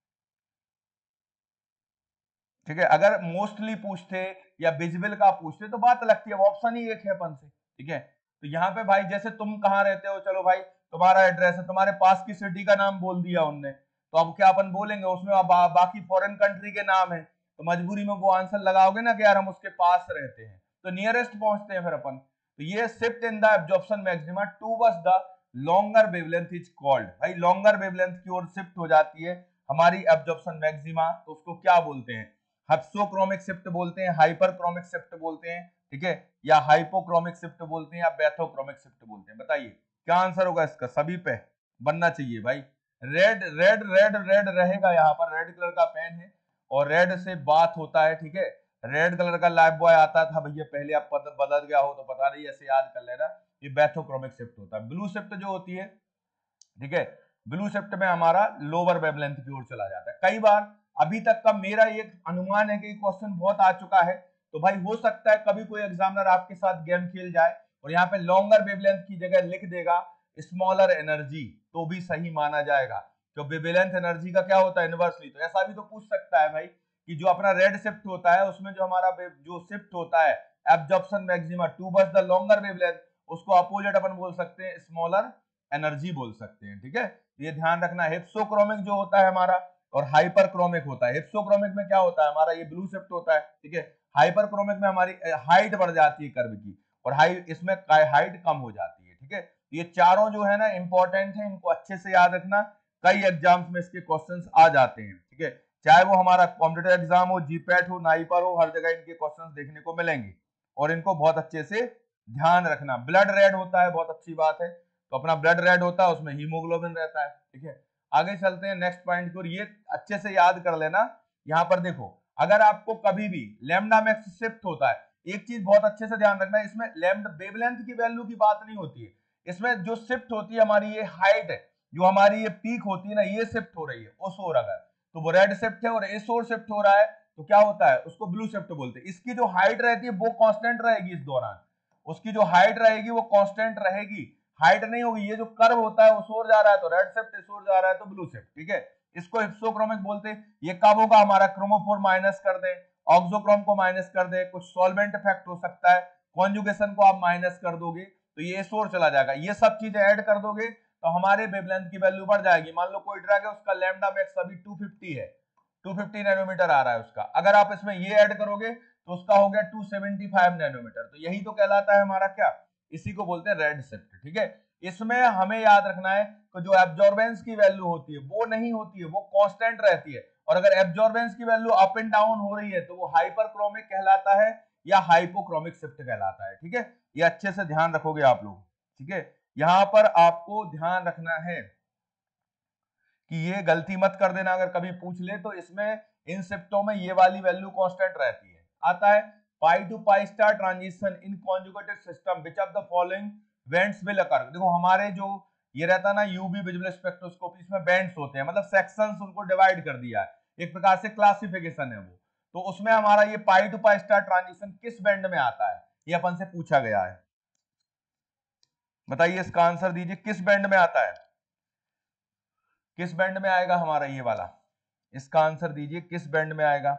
ठीक है, अगर मोस्टली पूछते या विजिबल का पूछते तो बात लगती है, ऑप्शन ही एक है अपन से। ठीक है, तो यहाँ पे भाई जैसे तुम कहाँ रहते हो, चलो भाई तुम्हारा एड्रेस है, तुम्हारे पास की सिटी का नाम बोल दिया उनने, तो अब क्या अपन बोलेंगे उसमें बा, बाकी फॉरेन कंट्री के नाम है, तो मजबूरी में वो आंसर लगाओगे ना कि यार हम उसके पास रहते हैं, तो नियरेस्ट पहुंचते हैं फिर अपन। तो ये shift in the absorption maxima towards the longer wavelength is called, भाई लॉन्गर वेवलेंथ की ओर शिफ्ट हो जाती है हमारी एब्जॉर्प्शन मैक्सिमा, तो उसको क्या बोलते हैं, हाइप्सोक्रोमिक शिफ्ट बोलते हैं, हाइपरक्रोमिक शिफ्ट बोलते हैं। ठीक है, या हाइपोक्रोमिक शिफ्ट बोलते हैं, या बेथोक्रोमिक शिफ्ट बोलते हैं। बताइए क्या आंसर होगा इसका, सभी पे बनना चाहिए भाई। रेड रेड रेड रेड रहेगा, यहाँ पर रेड कलर का पेन है और रेड से बात होता है। ठीक है, रेड कलर का लाइफ बॉय आता था भैया पहले, अब बदल गया हो तो पता नहीं, ऐसे याद कर लेना, ये बेथोक्रोमिक शिफ्ट होता है। ब्लू शिफ्ट जो होती है, ठीक है, ब्लू शिफ्ट में हमारा लोअर वेवलेंथ की ओर चला जाता है। कई बार अभी तक का मेरा एक अनुमान है कि क्वेश्चन बहुत आ चुका है, तो भाई हो सकता है कभी कोई एग्जामिनर आपके साथ गेम खेल जाए और यहाँ पे लॉन्गर वेवलेंथ की जगह लिख देगा स्मॉलर एनर्जी, तो भी सही माना जाएगा, तो वेवलेंथ एनर्जी का क्या होता है इनवर्सली, तो ऐसा भी तो पूछ सकता है भाई कि जो अपना रेड शिफ्ट होता है उसमें जो हमारा जो शिफ्ट होता है absorption maxima towards the longer wavelength, उसको अपोजिट अपन बोल सकते हैं स्मॉलर एनर्जी बोल सकते हैं। ठीक है, ये ध्यान रखना। हिप्सोक्रोमिक जो होता है हमारा और हाइपरक्रोमिक होता है, हिप्सोक्रोमिक में क्या होता है हमारा ये ब्लू शिफ्ट होता है। ठीक है, हाइपरक्रोमिक में हमारी हाइट बढ़ जाती है कर्व की, और हाई इसमें हाइट कम हो जाती है, ठीक है। ये चारों जो है ना इंपॉर्टेंट है, इनको अच्छे से याद रखना, कई एग्जाम्स में इसके क्वेश्चंस आ जाते हैं, ठीक है। चाहे वो हमारा कॉम्पिटिटिव एग्जाम हो, जीपैट हो, नाइपर हो, हर जगह इनके क्वेश्चंस देखने को मिलेंगे और इनको बहुत अच्छे से ध्यान रखना। ब्लड रेड होता है, बहुत अच्छी बात है, तो अपना ब्लड रेड होता है, उसमें हीमोग्लोबिन रहता है, ठीक है। आगे चलते हैं नेक्स्ट पॉइंट को, ये अच्छे से याद कर लेना। यहाँ पर देखो, अगर आपको कभी भी लैम्डा मैक्स शिफ्ट होता है, एक चीज बहुत अच्छे से ध्यान रखना, इसमें लैम्डा वेवलेंथ की वैल्यू की बात नहीं होती है, इसमें जो शिफ्ट होती है हमारी ये हाइट है, जो हमारी ये पीक होती है ना, ये शिफ्ट हो रही है उस ओर, अगर तो वो रेड शिफ्ट है और इस ओर शिफ्ट हो रहा है तो क्या होता है, उसको ब्लू शिफ्ट बोलते हैं। इसकी जो हाइट रहती है वो कांस्टेंट रहेगी इस दौरान, उसकी जो हाइट रहेगी वो कांस्टेंट रहेगी, हाइट नहीं होगी। ये जो कर्व होता है उस ओर जा रहा है तो रेड शिफ्ट, इस ओर जा रहा है तो ब्लू शिफ्ट, ठीक है। इसको हिप्सोक्रोमिक बोलते हैं। ये कब होगा, हमारा क्रोमोफोर माइनस कर दे, ऑक्सोक्रोम को माइनस कर दे, कुछ सॉल्वेंट इफेक्ट हो सकता है, कॉन्जुगेशन को आप माइनस कर दोगे तो ये इस ओर चला जाएगा, ये सब चीजें ऐड कर दोगे तो हमारे वेवलेंथ की वैल्यू बढ़ जाएगी। मान लो कोई ड्रग है, उसका लैम्डा मैक्स अभी टू फिफ्टी है, टू फिफ्टी नैनोमीटर आ रहा है उसका, अगर आप इसमें ये ऐड करोगे तो उसका हो गया टू सेवेंटी फाइव नैनोमीटर, तो यही तो कहलाता है हमारा क्या, इसी को बोलते हैं रेड शिफ्ट, ठीक है। इसमें हमें याद रखना है कि जो एब्जॉर्बेंस की वैल्यू होती है वो नहीं होती है, वो कांस्टेंट रहती है, और अगर एब्जॉर्बेंस की वैल्यू अप एंड डाउन हो रही है तो वो हाइपरक्रोमिक कहलाता है या हाइपोक्रोमिक शिफ्ट कहलाता है, ठीक है। ये अच्छे से ध्यान रखोगे आप लोग, ठीक है। यहां पर आपको ध्यान रखना है कि ये गलती मत कर देना, अगर कभी पूछ ले तो इसमें इन शिफ्टों में ये वाली वैल्यू कांस्टेंट रहती है। आता है pi to pi star transition in conjugated system which of the following bands will occur. देखो हमारे जो ये रहता है ना यूवी विजिबल स्पेक्ट्रोस्कोपी, इसमें बैंड्स होते हैं, मतलब सेक्शंस उनको डिवाइड कर दिया है, एक प्रकार से क्लासिफिकेशन है वो। तो उसमें हमारा ये pi to pi star transition किस बैंड में आता है, ये अपन से पूछा गया है, बताइए इसका आंसर दीजिए, किस बैंड में आता है, किस बैंड में आएगा हमारा ये वाला, इसका आंसर दीजिए किस बैंड में आएगा।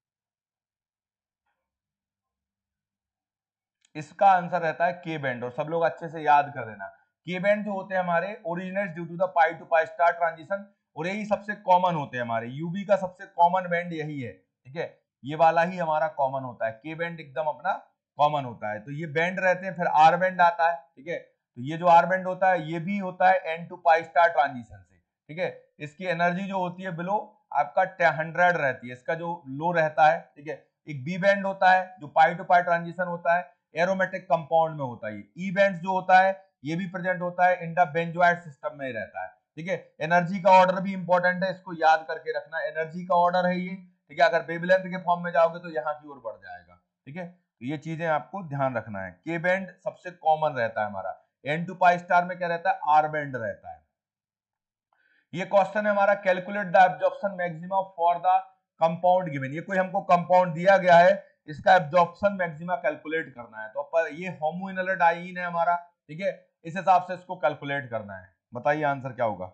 इसका आंसर रहता है के बैंड, और सब लोग अच्छे से याद कर देना, के बैंड जो होते हैं हमारे originate due to the pi to pi star transition, और यही सबसे कॉमन होते हैं हमारे यूवी का सबसे कॉमन बैंड यही है, ठीक है। ये वाला ही हमारा कॉमन होता है, के बैंड एकदम अपना कॉमन होता है, तो ये बैंड रहते हैं। फिर आर बैंड आता है, ठीक है, तो ये जो आर बैंड होता है ये भी होता है n to pi star transition से, ठीक है। इसकी एनर्जी जो होती है बिलो आपका हंड्रेड रहती है, इसका जो लो रहता है, ठीक है। एक बी बैंड होता है जो पाई टू पाई ट्रांजिशन होता है, एरोमेटिक कंपाउंड में होता है। ई बैंड जो होता है ये भी प्रेजेंट होता है इन द बेंजोइड सिस्टम में ही रहता है, ठीक है। एनर्जी का ऑर्डर भी इंपॉर्टेंट है, इसको याद करके रखना, एनर्जी का ऑर्डर है ये, ठीक है। अगर वेवलेंथ के फॉर्म में जाओगे तो यहाँ की ओर बढ़ जाएगा, ठीक है। तो ये चीजें आपको ध्यान रखना है। के बैंड सबसे कॉमन रहता है हमारा, एन टू पाई स्टार में क्या रहता है, आर बैंड रहता है। ये क्वेश्चन है हमारा, calculate the absorption maxima for the compound given. ये कोई हमको कंपाउंड दिया गया है, इसका एब्जॉर्प्शन मैक्सिमा कैलकुलेट करना है, तो पर ये होमोइनोलेडाइन है हमारा, ठीक है, इस हिसाब से इसको कैलकुलेट करना है। बताइए आंसर क्या होगा,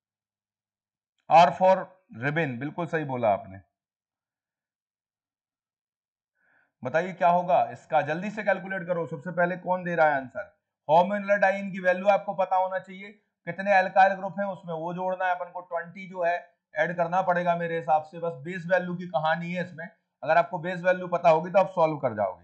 आर फॉर रिबिन, बिल्कुल सही बोला आपने। बताइए क्या होगा इसका, जल्दी से कैलकुलेट करो, सबसे पहले कौन दे रहा है आंसर। होमोइनोलेडाइन की वैल्यू आपको पता होना चाहिए, कितने अल्काइल ग्रुप हैं उसमें वो जोड़ना है अपन को, ट्वेंटी जो है ऐड करना पड़ेगा मेरे हिसाब से, बस बेस वैल्यू की कहानी है इसमें, अगर आपको बेस वैल्यू पता होगी तो आप सॉल्व कर जाओगे।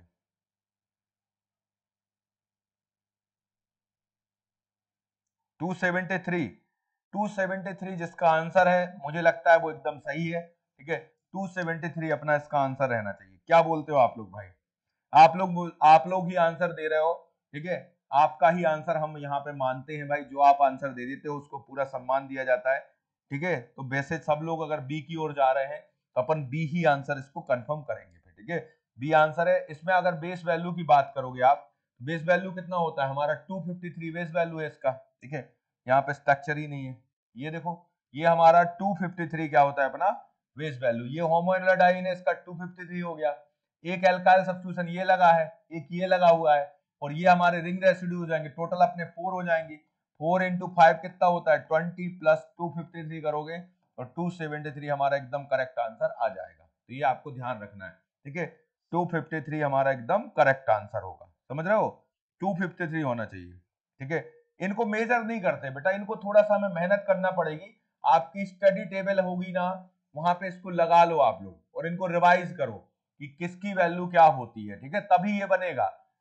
Two seventy three, two seventy three जिसका आंसर है, मुझे लगता है वो एकदम सही है, ठीक है। टू सेवेंटी थ्री अपना इसका आंसर रहना चाहिए, क्या बोलते हो आप लोग भाई, आप लोग आप लोग ही आंसर दे रहे हो, ठीक है। आपका ही आंसर हम यहाँ पे मानते हैं भाई, जो आप आंसर दे देते हो उसको पूरा सम्मान दिया जाता है, ठीक है। तो वैसे सब लोग अगर बी की ओर जा रहे हैं तो अपन बी ही आंसर इसको कंफर्म करेंगे, ठीक है। बी आंसर है इसमें। अगर बेस वैल्यू की बात करोगे आप, बेस वैल्यू कितना होता है हमारा, two fifty three base value है इसका, ठीक है। यहाँ पे स्ट्रक्चर ही नहीं है, ये देखो, ये हमारा टू फिफ्टी थ्री क्या होता है अपना बेस वैल्यू। ये होमोइनोलेडाइन है, इसका टू फिफ्टी थ्री हो गया, एक एल्काइल सब्स्टिट्यूशन ये लगा है, एक ये लगा हुआ है, और ये हमारे रिंग रेसिड्यू हो जाएंगे, टोटल अपने फोर हो जाएंगे। फोर इंटू फाइव कितना होता है, twenty plus two fifty three करोगे और टू सेवेंटी थ्री हमारा एकदम करेक्ट आंसर आ जाएगा। तो ये आपको ध्यान रखना है, ठीक है। टू फिफ्टी थ्री हमारा एकदम करेक्ट आंसर होगा, समझ रहे हो, टू फिफ्टी थ्री होना चाहिए, ठीक है। इनको मेजर नहीं करते बेटा, इनको थोड़ा सा हमें मेहनत करना पड़ेगी, आपकी स्टडी टेबल होगी ना, वहां पे इसको लगा लो आप लोग और इनको रिवाइज करो कि किसकी वैल्यू क्या होती है, ठीक है, तभी ये बनेगा।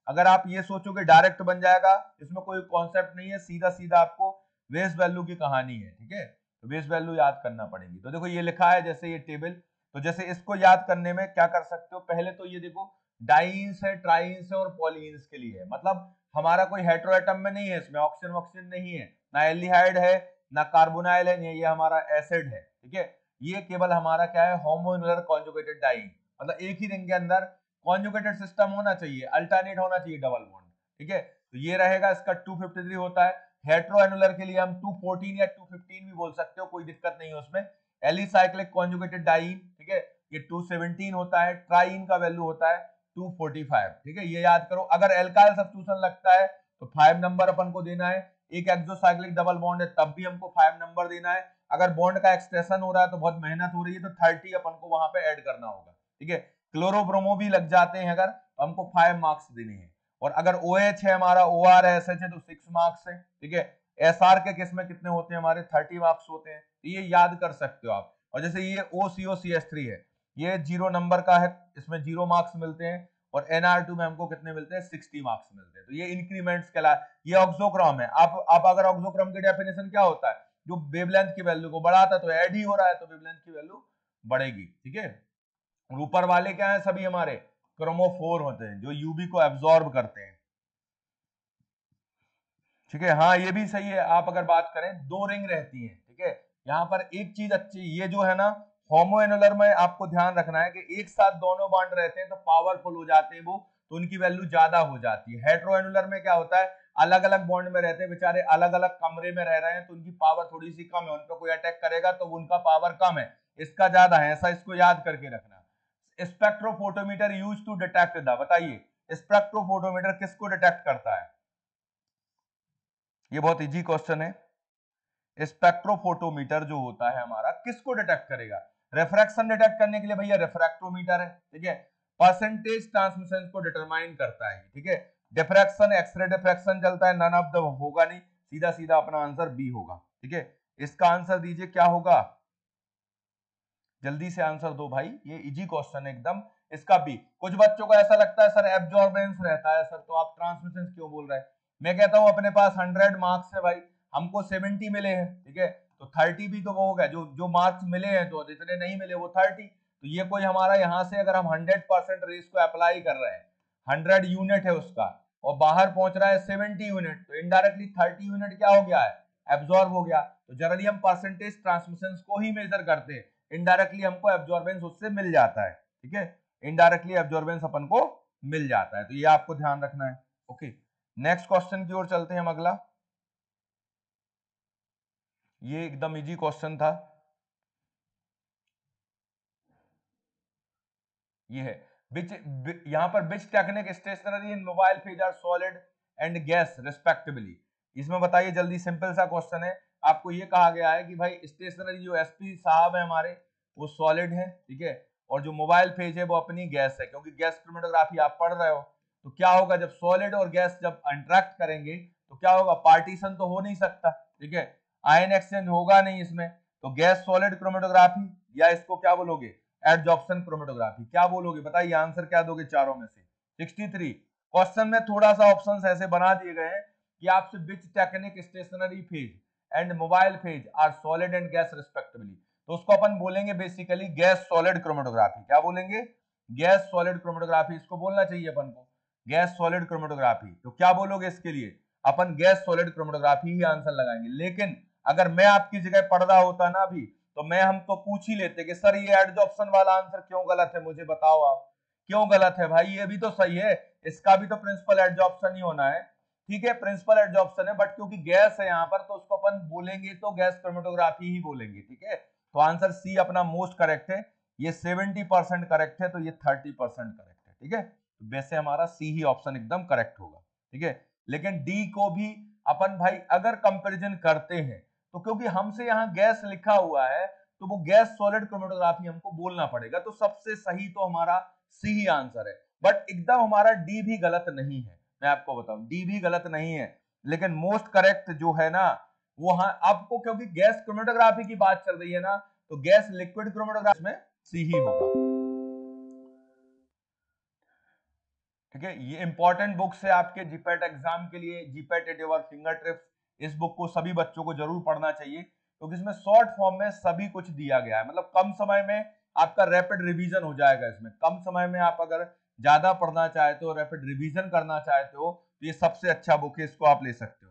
अगर आप ये सोचोगे डायरेक्ट बन जाएगा, इसमें कोई कॉन्सेप्ट नहीं है, सीधा सीधा आपको बेस वैल्यू की कहानी है, ठीक है। तो बेस वैल्यू याद करना पड़ेगी। तो देखो ये लिखा है जैसे ये टेबल, तो जैसे इसको याद करने में क्या कर सकते हो, पहले तो ये देखो डाइंस है, ट्राइंस है और पॉलीन्स के लिए है, मतलब हमारा कोई हेटेरोएटम में नहीं है, इसमें ऑक्सीजन ऑक्सीजन नहीं है, ना एल्डिहाइड है ना कार्बोनाइल है, ये हमारा एसिड है, ठीक है। ये केवल हमारा क्या है, होमोन्युलर कॉन्जुगेटेड डाइंग, मतलब एक ही रिंग के अंदर कॉन्जुगेटेड सिस्टम होना चाहिए, अल्टरनेट होना चाहिए डबल बॉन्ड, ठीक है। तो ये रहेगा, इसका टू फिफ्टी थ्री होता है। हेटेरोएनुलर के लिए हम टू फोर्टीन या टू फिफ्टीन भी बोल सकते हो, कोई दिक्कत नहीं है उसमें। एलिसाइक्लिक कॉन्जुगेटेड डाइईन, ठीक है, ये टू सेवेंटीन होता है। ट्राइईन का वैल्यू होता है टू फोर्टी फाइव, ठीक है, ये याद करो। अगर एल्काइल सब्स्टिट्यूशन लगता है तो फाइव नंबर अपन को देना है। एक एक्सोसाइक्लिक डबल बॉन्ड है तब भी हमको फाइव नंबर देना है। अगर बॉन्ड का एक्सटेंशन हो रहा है तो बहुत मेहनत हो रही है तो थर्टी अपन को वहां पे ऐड करना होगा, ठीक है। क्लोरोब्रोमो भी लग जाते हैं अगर, तो हमको फाइव मार्क्स देने हैं। और अगर OH है हमारा, O R है, S H है तो सिक्स मार्क्स है, ठीक है। S R के केस में कितने होते हैं हमारे, थर्टी मार्क्स होते हैं, तो ये याद कर सकते हो आप। और जैसे ये O C O C H three है, ये जीरो नंबर का है, इसमें जीरो मार्क्स मिलते हैं। और N R टू में हमको कितने मिलते हैं, सिक्सटी मार्क्स मिलते हैं। तो ये इंक्रीमेंट्स कहला, ये ऑक्सोक्रोम है। आप आप अगर ऑक्सोक्रोम की डेफिनेशन क्या होता है, जो वेवलेंथ की वैल्यू को बढ़ाता है तो ऐड ही हो रहा है, तो वेवलेंथ की वैल्यू बढ़ेगी, ठीक है। ऊपर वाले क्या है, सभी हमारे क्रोमोफोर होते हैं जो यूवी को एब्जॉर्ब करते हैं, ठीक है। हाँ ये भी सही है। आप अगर बात करें दो रिंग रहती है, ठीक है, यहाँ पर एक चीज अच्छी, ये जो है ना होमोएनुलर में आपको ध्यान रखना है कि एक साथ दोनों बॉन्ड रहते हैं तो पावरफुल हो जाते हैं वो, तो उनकी वैल्यू ज्यादा हो जाती है। हेटेरोएनुलर में क्या होता है, अलग अलग बॉन्ड में रहते हैं बेचारे, अलग अलग कमरे में रह रहे हैं तो उनकी पावर थोड़ी सी कम है, उन पर कोई अटैक करेगा तो उनका पावर कम है, इसका ज्यादा है, ऐसा इसको याद करके रखना। Spectrophotometer use to detect the, बताइए स्पेक्ट्रोफोटोमीटर किसको डिटेक्ट करता है, ये बहुत इजी क्वेश्चन है। स्पेक्ट्रोफोटोमीटर जो होता है हमारा किसको डिटेक्ट करेगा, रिफ्रैक्शन डिटेक्ट करने के लिए भैया रिफ्रैक्टोमीटर है, ठीक है। परसेंटेज ट्रांसमिशन को डिटरमाइन करता है, ठीक है। डिफ्रैक्शन, एक्सरे डिफ्रैक्शन चलता है, नन ऑफ द होगा नहीं, सीधा सीधा अपना आंसर बी होगा, ठीक है। इसका आंसर दीजिए क्या होगा, जल्दी से आंसर दो भाई, ये इजी क्वेश्चन है एकदम। इसका बी। कुछ बच्चों को ऐसा लगता है सर एब्जॉर्बेंस रहता है सर, तो आप ट्रांसमिशन क्यों बोल रहे हैं। मैं कहता हूं अपने पास हंड्रेड मार्क्स है भाई, हमको सेवेंटी मिले हैं, ठीक है, तो थर्टी भी तो वो हो गया, जो जो मार्क्स मिले हैं तो जितने नहीं मिले वो थर्टी। तो ये कोई हमारा यहाँ से अगर हम हंड्रेड परसेंट रेस को अप्लाई कर रहे हैं, हंड्रेड यूनिट है उसका और बाहर पहुंच रहा है सेवेंटी यूनिट, तो इनडायरेक्टली थर्टी यूनिट क्या हो गया है, एब्जॉर्ब हो गया। तो जनरली हम परसेंटेज ट्रांसमिशन को ही मेजर करते हैं, इनडायरेक्टली हमको एब्जॉर्बेंस उससे मिल जाता है, ठीक है, इनडायरेक्टली एब्जॉर्बेंस अपन को मिल जाता है, तो ये आपको ध्यान रखना है। ओके, नेक्स्ट क्वेश्चन की ओर चलते हैं हम अगला। ये एकदम इजी क्वेश्चन था, ये है which यहां पर which technique stationary in mobile phase are solid and gas respectively। इसमें बताइए जल्दी, सिंपल सा क्वेश्चन है। आपको ये कहा गया है कि भाई स्टेशनरी जो एसपी साहब है हमारे वो सॉलिड है, ठीक है, और जो मोबाइल फेज है वो अपनी गैस है, क्योंकि गैस क्रोमेटोग्राफी आप पढ़ रहे हो। तो क्या होगा जब सॉलिड और गैस जब इंटरेक्ट करेंगे तो क्या होगा, पार्टीशन तो हो नहीं सकता, ठीक है, आयन एक्सचेंज होगा नहीं इसमें, तो गैस सॉलिड क्रोमेटोग्राफी, या इसको क्या बोलोगे एडजॉर्प्शन क्रोमेटोग्राफी, क्या बोलोगे बताइए, आंसर क्या दोगे चारों में से। Sixty three. क्वेश्चन में थोड़ा सा ऑप्शंस ऐसे बना दिए गए हैं कि आपसे which technique stationary phase and mobile phase are solid and gas respectively, तो उसको अपन बोलेंगे बेसिकली गैस सॉलिड क्रोमेटोग्राफी। क्या बोलेंगे, गैस सॉलिड क्रोमेटोग्राफी, इसको बोलना चाहिए अपन को गैस सॉलिड क्रोमेटोग्राफी। तो क्या बोलोगे इसके लिए, अपन गैस सॉलिड क्रोमेटोग्राफी ही आंसर लगाएंगे। लेकिन अगर मैं आपकी जगह पढ़ रहा होता ना अभी, तो मैं हम तो पूछ ही लेते कि सर ये एडजॉर्प्शन वाला आंसर क्यों गलत है, मुझे बताओ आप क्यों गलत है। भाई ये भी तो सही है, इसका भी तो प्रिंसिपल एडजॉर्प्शन ही होना है, ठीक है, प्रिंसिपल एडजॉर्प्शन है, बट क्योंकि गैस है यहाँ पर तो उसको अपन बोलेंगे तो गैस क्रोमेटोग्राफी ही बोलेंगे, ठीक है। तो आंसर सी अपना मोस्ट करेक्ट है, ये सेवेंटी परसेंट करेक्ट है, तो ये थर्टी परसेंट करेक्ट है, ठीक है। तो वैसे हमारा सी ही ऑप्शन एकदम करेक्ट होगा, ठीक है। लेकिन डी को भी अपन भाई अगर कंपेरिजन करते हैं तो क्योंकि हमसे यहाँ गैस लिखा हुआ है तो वो गैस सॉलिड क्रोमेटोग्राफी हमको बोलना पड़ेगा, तो सबसे सही तो हमारा सी ही आंसर है। बट एकदम हमारा डी भी गलत नहीं है, मैं आपको बताऊं डी भी गलत नहीं है, लेकिन मोस्ट करेक्ट जो है ना वो, हाँ आपको, क्योंकि गैस क्रोमेटोग्राफी की बात चल रही है ना, तो गैस लिक्विड क्रोमेटोग्राफी में सी ही होगा, ठीक ठीक है। ये इंपॉर्टेंट बुक्स है आपके जीपैट एग्जाम के लिए, GPAT at your finger tips. इस बुक को सभी बच्चों को जरूर पढ़ना चाहिए क्योंकि तो इसमें शॉर्ट फॉर्म में सभी कुछ दिया गया है, मतलब कम समय में आपका रैपिड रिवीजन हो जाएगा। इसमें कम समय में आप अगर ज्यादा पढ़ना चाहते हो, रैपिड रिवीजन करना चाहते हो, तो ये सबसे अच्छा बुक है, इसको आप ले सकते हो।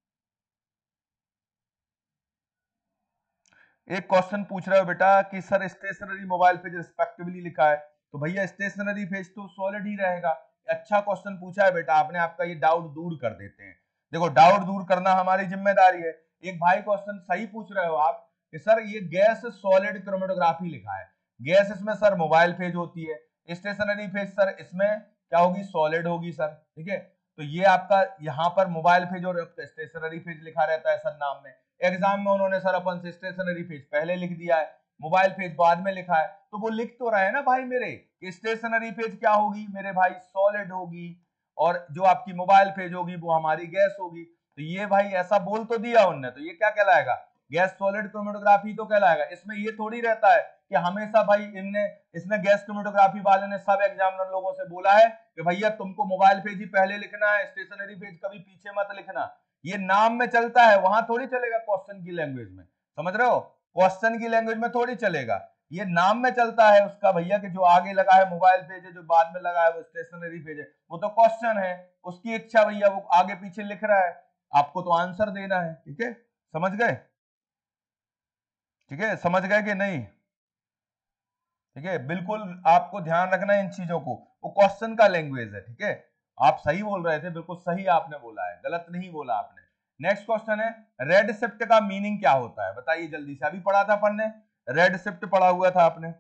एक क्वेश्चन पूछ रहे हो बेटा कि sir stationary mobile phase respectively लिखा है, तो भैया स्टेशनरी पेज तो सॉलिड ही रहेगा। अच्छा क्वेश्चन पूछा है बेटा आपने, आपका ये डाउट दूर कर देते हैं। देखो डाउट दूर करना हमारी जिम्मेदारी है। एक भाई क्वेश्चन सही पूछ रहे हो आप कि सर ये गैस सॉलिड क्रोमेटोग्राफी लिखा है, गैस इसमें सर मोबाइल पेज होती है, स्टेशनरी पेज सर इसमें क्या होगी, सॉलिड होगी सर। ठीक है, तो ये आपका यहाँ पर मोबाइल पेज और स्टेशनरी पेज लिखा रहता है सर नाम में। एग्जाम में उन्होंने सर अपन से स्टेशनरी पेज पहले लिख दिया है, मोबाइल पेज बाद में लिखा है, तो वो लिख तो रहे हैं ना भाई मेरे कि स्टेशनरी पेज क्या होगी मेरे भाई, सॉलिड होगी, और जो आपकी मोबाइल पेज होगी वो हमारी गैस होगी। तो ये भाई ऐसा बोल तो दिया उनने, तो ये क्या कहलाएगा, गैस सॉलिड क्रोमेटोग्राफी तो कहलाएगा। इसमें ये थोड़ी रहता है कि हमेशा भाई इनने इसने गैस क्रोमेटोग्राफी वाले ने सब एग्जामिनर लोगों से बोला है कि भैया तुमको मोबाइल पेज ही पहले लिखना है, स्टेशनरी पेज कभी पीछे मत लिखना। ये नाम में चलता है, वहां थोड़ी चलेगा क्वेश्चन की लैंग्वेज में, समझ रहे हो, क्वेश्चन की लैंग्वेज में थोड़ी चलेगा, ये नाम में चलता है उसका भैया कि जो आगे लगा है मोबाइल पेज है, जो बाद में लगा है वो स्टेशनरी पेज है, वो तो क्वेश्चन है, उसकी इच्छा भैया वो आगे पीछे लिख रहा है, आपको तो आंसर देना है। ठीक है, समझ गए, ठीक है, समझ गए कि नहीं, ठीक है, बिल्कुल आपको ध्यान रखना है इन चीजों को, वो क्वेश्चन का लैंग्वेज है। ठीक है, आप सही बोल रहे थे, बिल्कुल सही आपने बोला है, गलत नहीं बोला आपने। नेक्स्ट क्वेश्चन है, रेड शिफ्ट का मीनिंग क्या होता है, बताइए जल्दी से, अभी पढ़ा था अपन ने, रेड शिफ्ट पढ़ा हुआ था आपने।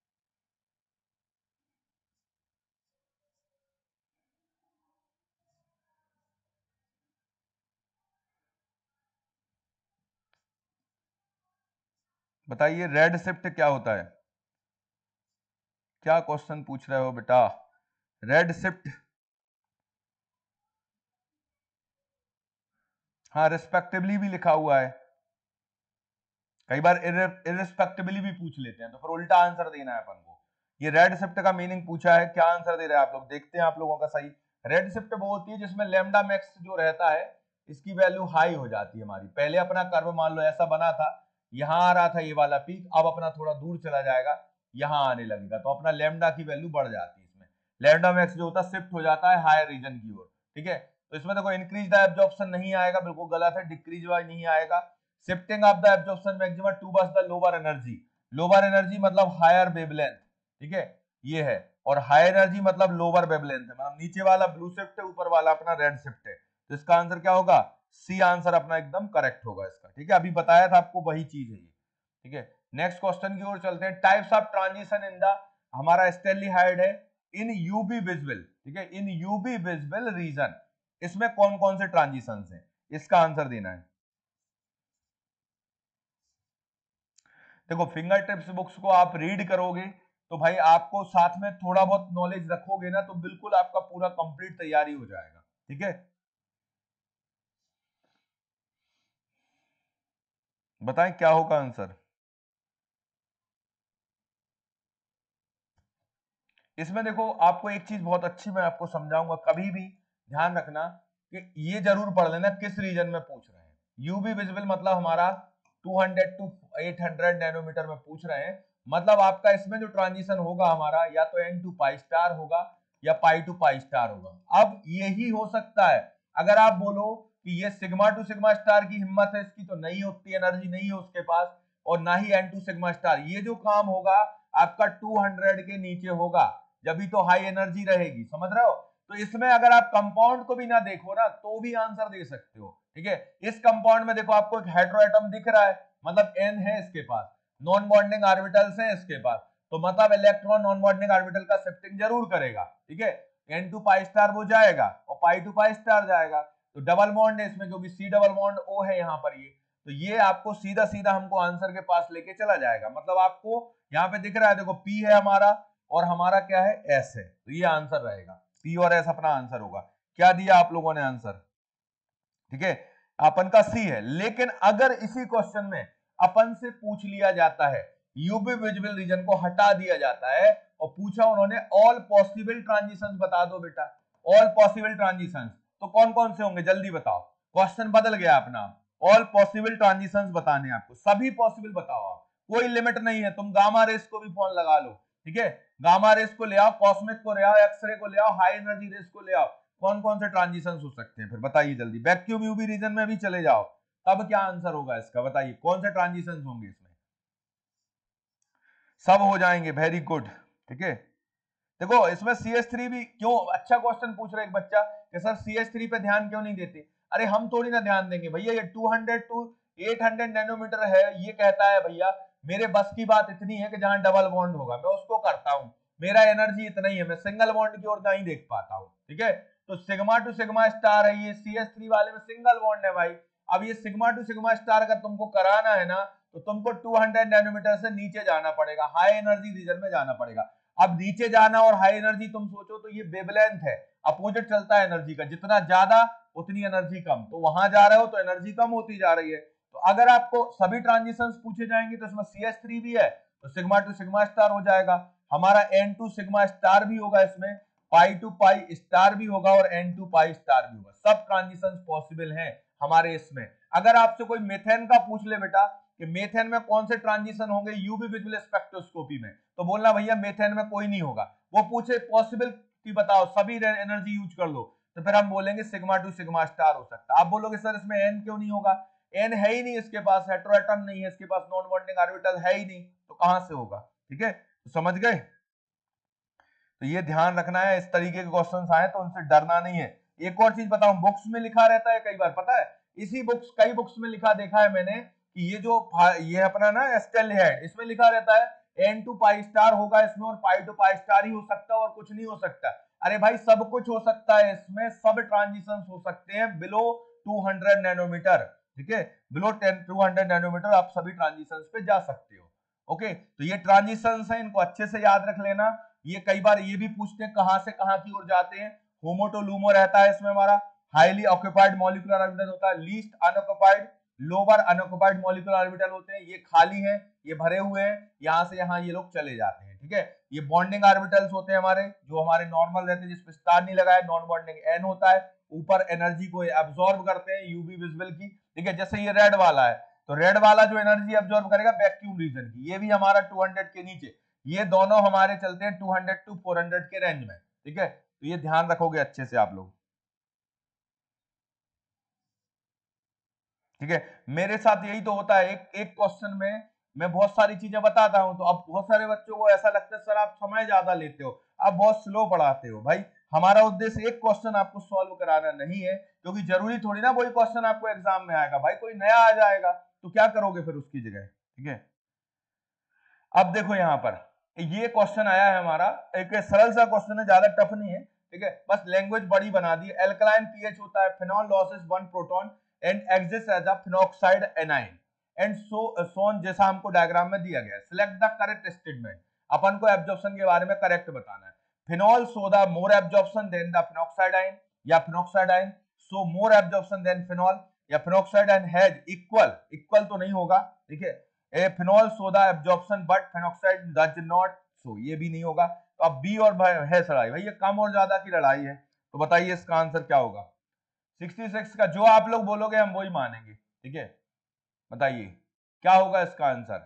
बताइए रेड शिफ्ट क्या होता है, क्या क्वेश्चन पूछ रहे हो बेटा, रेड शिफ्ट, हाँ रिस्पेक्टिवली भी लिखा हुआ है, कई बार इरिस्पेक्टिवली भी पूछ लेते हैं, तो फिर उल्टा आंसर देना है अपन को। ये रेड शिफ्ट का मीनिंग पूछा है, क्या आंसर दे रहे हैं आप लोग, देखते हैं आप लोगों का सही। रेड शिफ्ट वो होती है जिसमें लैम्डा मैक्स जो रहता है इसकी वैल्यू हाई हो जाती है हमारी। पहले अपना कर्व मान लो ऐसा बना था, यहां आ रहा था ये वाला पीक, अब अपना थोड़ा दूर चला जाएगा, यहां आने लगेगा, तो अपना लैम्डा की वैल्यू बढ़ जाती है। इसमें लैम्डा मैक्स जो होता है शिफ्ट हो जाता है हायर रीजन की ओर। ठीक है, तो इसमें देखो इंक्रीज द एब्जॉर्प्शन नहीं आएगा, बिल्कुल गलत है, डिक्रीज वाइज नहीं आएगा। Shifting of the absorption maximum towards the lower energy, lower energy मतलब हायर वेवलेंथ। ठीक है, ये है, और हायर एनर्जी मतलब लोअर वेवलेंथ है, मतलब नीचे वाला ब्लू शिफ्ट है, ऊपर वाला अपना रेड शिफ्ट है, तो इसका आंसर क्या होगा, सी आंसर अपना एकदम करेक्ट होगा इसका। ठीक है, अभी बताया था आपको, वही चीज है ये। ठीक है, नेक्स्ट क्वेश्चन की ओर चलते हैं। Types of transition in the, हमारा स्टेल्डिहाइड है, इन यूवी विजिबल, ठीक है, इन यूवी विजिबल रीजन, इसमें कौन कौन से ट्रांजिशन हैं, इसका आंसर देना है। देखो फिंगर टिप्स बुक्स को आप रीड करोगे तो भाई आपको साथ में थोड़ा बहुत नॉलेज रखोगे ना, तो बिल्कुल आपका पूरा कंप्लीट तैयारी हो जाएगा। ठीक है, बताएं क्या होगा आंसर। इसमें देखो आपको एक चीज बहुत अच्छी मैं आपको समझाऊंगा, कभी भी ध्यान रखना कि ये जरूर पढ़ लेना किस रीजन में पूछ रहे हैं। यूवी विजिबल मतलब हमारा दो सौ टू आठ सौ नैनोमीटर में पूछ रहे हैं, मतलब आपका इसमें जो ट्रांजिशन होगा हमारा, या तो एन टू पाई स्टार होगा या पाई टू पाई स्टार होगा। अब यही हो सकता है, अगर आप बोलो कि ये सिग्मा टू सिग्मा स्टार की हिम्मत है इसकी, तो नहीं, उतनी एनर्जी नहीं है उसके पास, और ना ही एन टू सिग्मा स्टार, ये जो काम होगा आपका दो सौ के नीचे होगा, जब भी तो हाई एनर्जी रहेगी, समझ रहे हो। तो इसमें अगर आप कंपाउंड को भी ना देखो ना तो भी आंसर दे सकते हो। ठीक है, इस कंपाउंड में देखो आपको एक हेटेरोएटम दिख रहा है, मतलब एन है इसके पास, नॉन बॉन्डिंग ऑर्बिटल्स हैं इसके पास, तो मतलब इलेक्ट्रॉन नॉन बॉन्डिंग ऑर्बिटल का शिफ्टिंग जरूर करेगा। ठीक है, एन टू पाई स्टार वो जाएगा और पाई टू पाई स्टार जाएगा, तो डबल बॉन्ड है इसमें क्योंकि सी डबल बॉन्ड ओ है यहाँ पर, ये तो ये आपको सीधा सीधा हमको आंसर के पास लेके चला जाएगा। मतलब आपको यहाँ पे दिख रहा है, देखो पी है हमारा और हमारा क्या है, एस है, तो ये आंसर रहेगा, पी और एस अपना आंसर होगा। क्या दिया आप लोगों ने आंसर, ठीक है, अपन का सी है। लेकिन अगर इसी क्वेश्चन में अपन से पूछ लिया जाता है, यूवी विजिबल रीजन को हटा दिया जाता है और पूछा उन्होंने ऑल पॉसिबल ट्रांजिशंस बता दो बेटा, ऑल पॉसिबल ट्रांजिशंस, तो कौन कौन से होंगे जल्दी बताओ, क्वेश्चन बदल गया अपना, ऑल पॉसिबल ट्रांजिशंस बताने हैं आपको, सभी पॉसिबल बताओ आप, कोई लिमिट नहीं है, तुम गामा रेस को भी फोन लगा लो, ठीक है, गामा रेस को ले आओ, कॉस्मिक को ले आओ, एक्सरे को ले आओ, हाई एनर्जी रेस को ले आओ, कौन कौन से ट्रांजिशंस हो सकते हैं फिर बताइए जल्दी, वैक्यूम यूवी रीजन में भी चले जाओ, तब क्या आंसर होगा इसका बताइए, कौन से ट्रांजिशंस होंगे इसमें, सब हो जाएंगे, वेरी गुड, ठीक है। देखो इसमें सी एच थ्री भी क्यों, अच्छा क्वेश्चन पूछ रहा है एक बच्चा कि सर सी एच थ्री पे ध्यान क्यों नहीं देते, अरे हम थोड़ी ना ध्यान देंगे भैया, ये two hundred to eight hundred nanometer है, ये कहता है भैया मेरे बस की बात इतनी है कि जहां डबल बॉन्ड होगा मैं उसको करता हूं, मेरा एनर्जी इतना ही है, मैं सिंगल बॉन्ड की ओर नहीं देख पाता हूं, ठीक है, तो सिग्मा टू सिग्मा स्टार है, ये सी एच थ्री वाले में सिंगल बॉन्ड है भाई, अब ये सिग्मा टू सिग्मा स्टार अगर तुमको कराना है ना तो तुमको टू हंड्रेड नैनोमीटर से नीचे जाना पड़ेगा, हाई एनर्जी रीजन में जाना पड़ेगा, अब नीचे जाना और हाई एनर्जी तुम सोचो तो ये वेवलेंथ है, अपोजिट चलता है एनर्जी का, जितना ज्यादा उतनी एनर्जी कम, तो वहां जा रहे हो तो एनर्जी कम होती जा रही है, तो अगर आपको सभी ट्रांजिशंस पूछे जाएंगे तो इसमें सी एच थ्री भी है तो सिग्मा टू सिग्मा स्टार हो जाएगा, हमारा एन टू सिग्मा स्टार भी होगा इसमें, पाई टू पाई स्टार भी होगा और एन टू पाई स्टार भी होगा, सब ट्रांजिशंस पॉसिबल हैं हमारे इसमें। अगर आपसे कोई मेथेन का पूछ ले बेटा कि मेथेन में कौन से ट्रांजिशन होंगे यूवी विजुअल स्पेक्ट्रोस्कोपी में, तो बोलना भैया मेथेन में कोई नहीं होगा, वो पूछे पॉसिबिलिटी बताओ सभी एनर्जी यूज कर लो, तो फिर हम बोलेंगे सिग्मा टू सिग्मा स्टार हो सकता है, आप बोलोगे सर इसमें एन क्यों नहीं होगा, एन है ही नहीं इसके पास, हेटेरोएटम नहीं है इसके पास, नॉन बॉन्डिंग ऑर्बिटल है ही नहीं, तो कहां से होगा, ठीक है, तो समझ गए, तो ये ध्यान रखना है, इस तरीके के क्वेश्चंस आए तो उनसे डरना नहीं है। एक और चीज बताऊं, बुक्स में लिखा रहता है कई बार, पता है इसी बुक्स कई बुक्स में लिखा देखा है मैंने कि ये जो ये अपना ना एस्टेल हेड, इसमें लिखा रहता है एन टू पाई स्टार होगा इसमें और पाई टू पाई स्टार ही हो सकता है और कुछ नहीं हो सकता, अरे भाई सब कुछ हो सकता है इसमें, सब ट्रांजिशंस हो सकते हैं बिलो टू हंड्रेड नैनोमीटर, ठीक है, बिलो टू हंड्रेड नैनोमीटर आप सभी ट्रांजिशंस पे जा सकते हो, ओके, तो ये ट्रांजिशंस हैं, इनको अच्छे से याद रख लेना, ये कई बार ये भी पूछते हैं कहां से कहां की ओर जाते हैं, होमो टू लूमो रहता है इसमें हमारा, हाईली ऑक्यूपाइड मॉलिक्यूलर ऑर्बिटल होता है, least unoccupied, lower unoccupied molecular orbital होते हैं, ये खाली हैं, ये भरे हुए हैं, यहां से यहां ये लोग चले जाते हैं, ठीक है, ये बॉन्डिंग ऑर्बिटल्स होते हैं हमारे, जो हमारे नॉर्मल रहते हैं जिसपे स्टार नहीं लगा है, नॉन बॉन्डिंग एन होता है, ऊपर एनर्जी को एब्सॉर्ब करते हैं यूवी विजुअल की, ठीक है, जैसे ये रेड वाला है तो रेड वाला जो एनर्जी एब्सॉर्ब करेगा वैक्यूम रीजन की, ये भी हमारा टू हंड्रेड के नीचे, ये दोनों हमारे चलते हैं two hundred to four hundred के रेंज में, ठीक है, तो ये ध्यान रखोगे अच्छे से आप लोग, ठीक है, मेरे साथ यही तो होता है, एक एक क्वेश्चन में मैं बहुत सारी चीजें बताता हूं, तो अब बहुत सारे बच्चों को ऐसा लगता है सर आप समय ज्यादा लेते हो, आप बहुत स्लो पढ़ाते हो, भाई हमारा उद्देश्य एक क्वेश्चन आपको सॉल्व कराना नहीं है, क्योंकि जरूरी थोड़ी ना वही क्वेश्चन आपको एग्जाम में आएगा, भाई कोई नया आ जाएगा तो क्या करोगे फिर उसकी जगह, ठीक है। अब देखो यहां पर ये क्वेश्चन आया है हमारा, एक सरल सा क्वेश्चन है, ज्यादा टफ नहीं है, ठीक है, बस लैंग्वेज बड़ी बना दी, एल्कलाइन पीएच होता है, phenol loses one proton and exist as a phenoxide anion and so on, जैसा हमको डायग्राम में दिया गया है, सिलेक्ट द करेक्ट स्टेटमेंट, अपन को एब्जॉर्प्शन के बारे में करेक्ट बताना है, phenol show the more absorption than the phenoxide ion, या phenoxide ion show more absorption than phenol, या phenoxide ion has equal, equal तो नहीं होगा, ठीक है, A phenol show the absorption but phenoxide does not show, ये भी नहीं होगा, तो अब बी और है लड़ाई, भाई ये कम और ज्यादा की लड़ाई है, तो बताइए इसका आंसर क्या होगा, सिक्सटी सिक्स का जो आप लोग बोलोगे हम वही मानेंगे, ठीक है, बताइए क्या होगा इसका आंसर,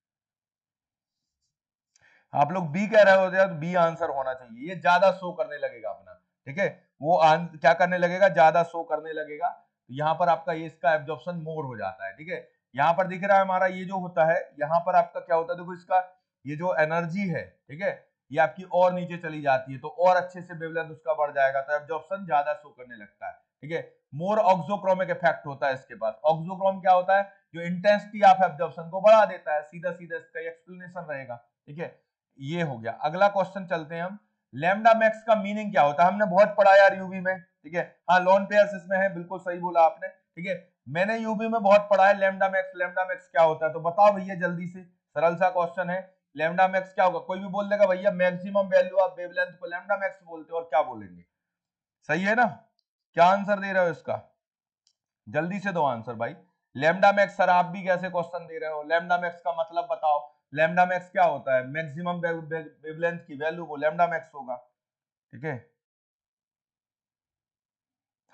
आप लोग बी कह रहे होते हैं तो बी आंसर होना चाहिए, ये ज्यादा शो करने लगेगा अपना, ठीक है, वो आन, क्या करने लगेगा, ज्यादा शो करने लगेगा, तो यहाँ पर आपका ये इसका एब्जॉर्प्शन मोर हो जाता है, ठीक है, यहाँ पर दिख रहा है हमारा ये जो होता है, यहाँ पर आपका क्या होता है, देखो इसका ये जो एनर्जी है, ठीक है, ये आपकी और नीचे चली जाती है, तो और अच्छे से वेवलेंथ उसका बढ़ जाएगा, तो एब्जॉर्प्शन ज्यादा शो करने लगता है, ठीक है, मोर ऑक्सोक्रोमिक इफेक्ट होता है इसके पास, ऑक्सोक्रोम क्या होता है, जो इंटेंसिटी ऑफ एब्जॉर्प्शन को बढ़ा देता है, सीधा सीधा इसका एक्सप्लेनेशन रहेगा, ठीक है, ये हो गया। अगला क्वेश्चन चलते हैं हम, लैम्डा मैक्स का मीनिंग क्या होता है, हमने बहुत पढ़ा यार यूवी में, ठीक है, हाँ लोन पेयर्स इसमें है, बिल्कुल सही बोला आपने, ठीक है, मैंने यूवी में बहुत पढ़ा है लैम्डा मैक्स, लैम्डा मैक्स क्या होता है, तो बताओ भैया जल्दी से, सरल सा क्वेश्चन है, लैम्डा मैक्स क्या होगा, कोई भी बोल देगा भैया मैक्सिमम वैल्यू ऑफ वेवलेंथ को लैम्डा मैक्स बोलते हो, और क्या बोलेंगे, सही है ना, क्या आंसर दे रहे हो इसका, जल्दी से दो आंसर भाई, लैम्डा मैक्स सर आप भी कैसे क्वेश्चन दे रहे हो, लैम्डा मैक्स का मतलब बताओ, लैम्डा मैक्स क्या होता है, मैक्सिमम वेवलेंथ की वैल्यू वो लैम्डा मैक्स होगा, ठीक है,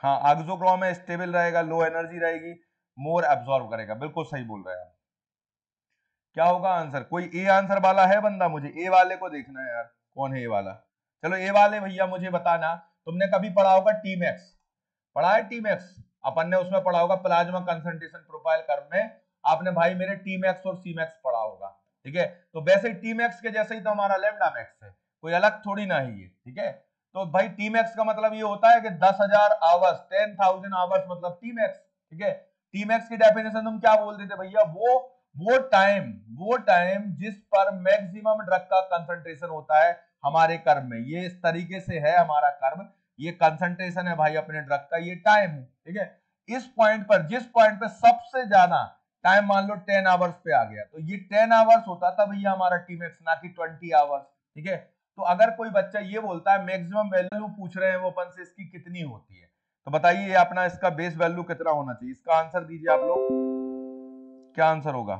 हाँ, ऑक्सोक्रोम में स्टेबल रहेगा, लो एनर्जी रहेगी, मोर एब्जॉर्ब करेगा। बिल्कुल सही बोल रहे हैं आप। क्या होगा आंसर? कोई ए आंसर वाला है बंदा? मुझे ए वाले को देखना है यार, कौन है ए वाला। चलो ए वाले भैया मुझे बताना, तुमने कभी पढ़ा होगा टी मैक्स, पढ़ा है टी मैक्स? अपन ने उसमें पढ़ा होगा प्लाज्मा कंसंट्रेशन प्रोफाइल कर्व में, आपने भाई मेरे टी मैक्स और सी मैक्स पढ़ा होगा, ठीक है। तो वैसे टी मैक्स के जैसे ही तो हमारा लैम्डा मैक्स है, कोई अलग थोड़ी ना है ये, ठीक है। तो भाई टी मैक्स का मतलब ये होता है कि दस हजार आवर्स, टेन थाउजेंड आवर्स मतलब टी मैक्स, ठीक है। टी मैक्स की डेफिनेशन तुम क्या बोल देते भैया? वो वो टाइम वो टाइम जिस पर मैक्सिमम ड्रग का कंसंट्रेशन होता है हमारे कर्व में। ये इस तरीके से है हमारा कर्व, ये कंसंट्रेशन है भाई अपने ड्रग का, ये टाइम है, ठीक है। इस पॉइंट पर, जिस पॉइंट पे सबसे ज्यादा टाइम मान लो टेन आवर्स पे आ गया, तो ये टेन आवर्स होता था भैया हमारा टी मैक्स, ना कि ट्वेंटी आवर्स, ठीक है। तो अगर कोई बच्चा ये बोलता है मैक्सिमम वैल्यू पूछ रहे हैं वो अपन से, इसकी कितनी होती है, तो बताइए अपना इसका बेस वैल्यू कितना होना चाहिए? इसका आंसर दीजिए आप लोग, क्या आंसर होगा?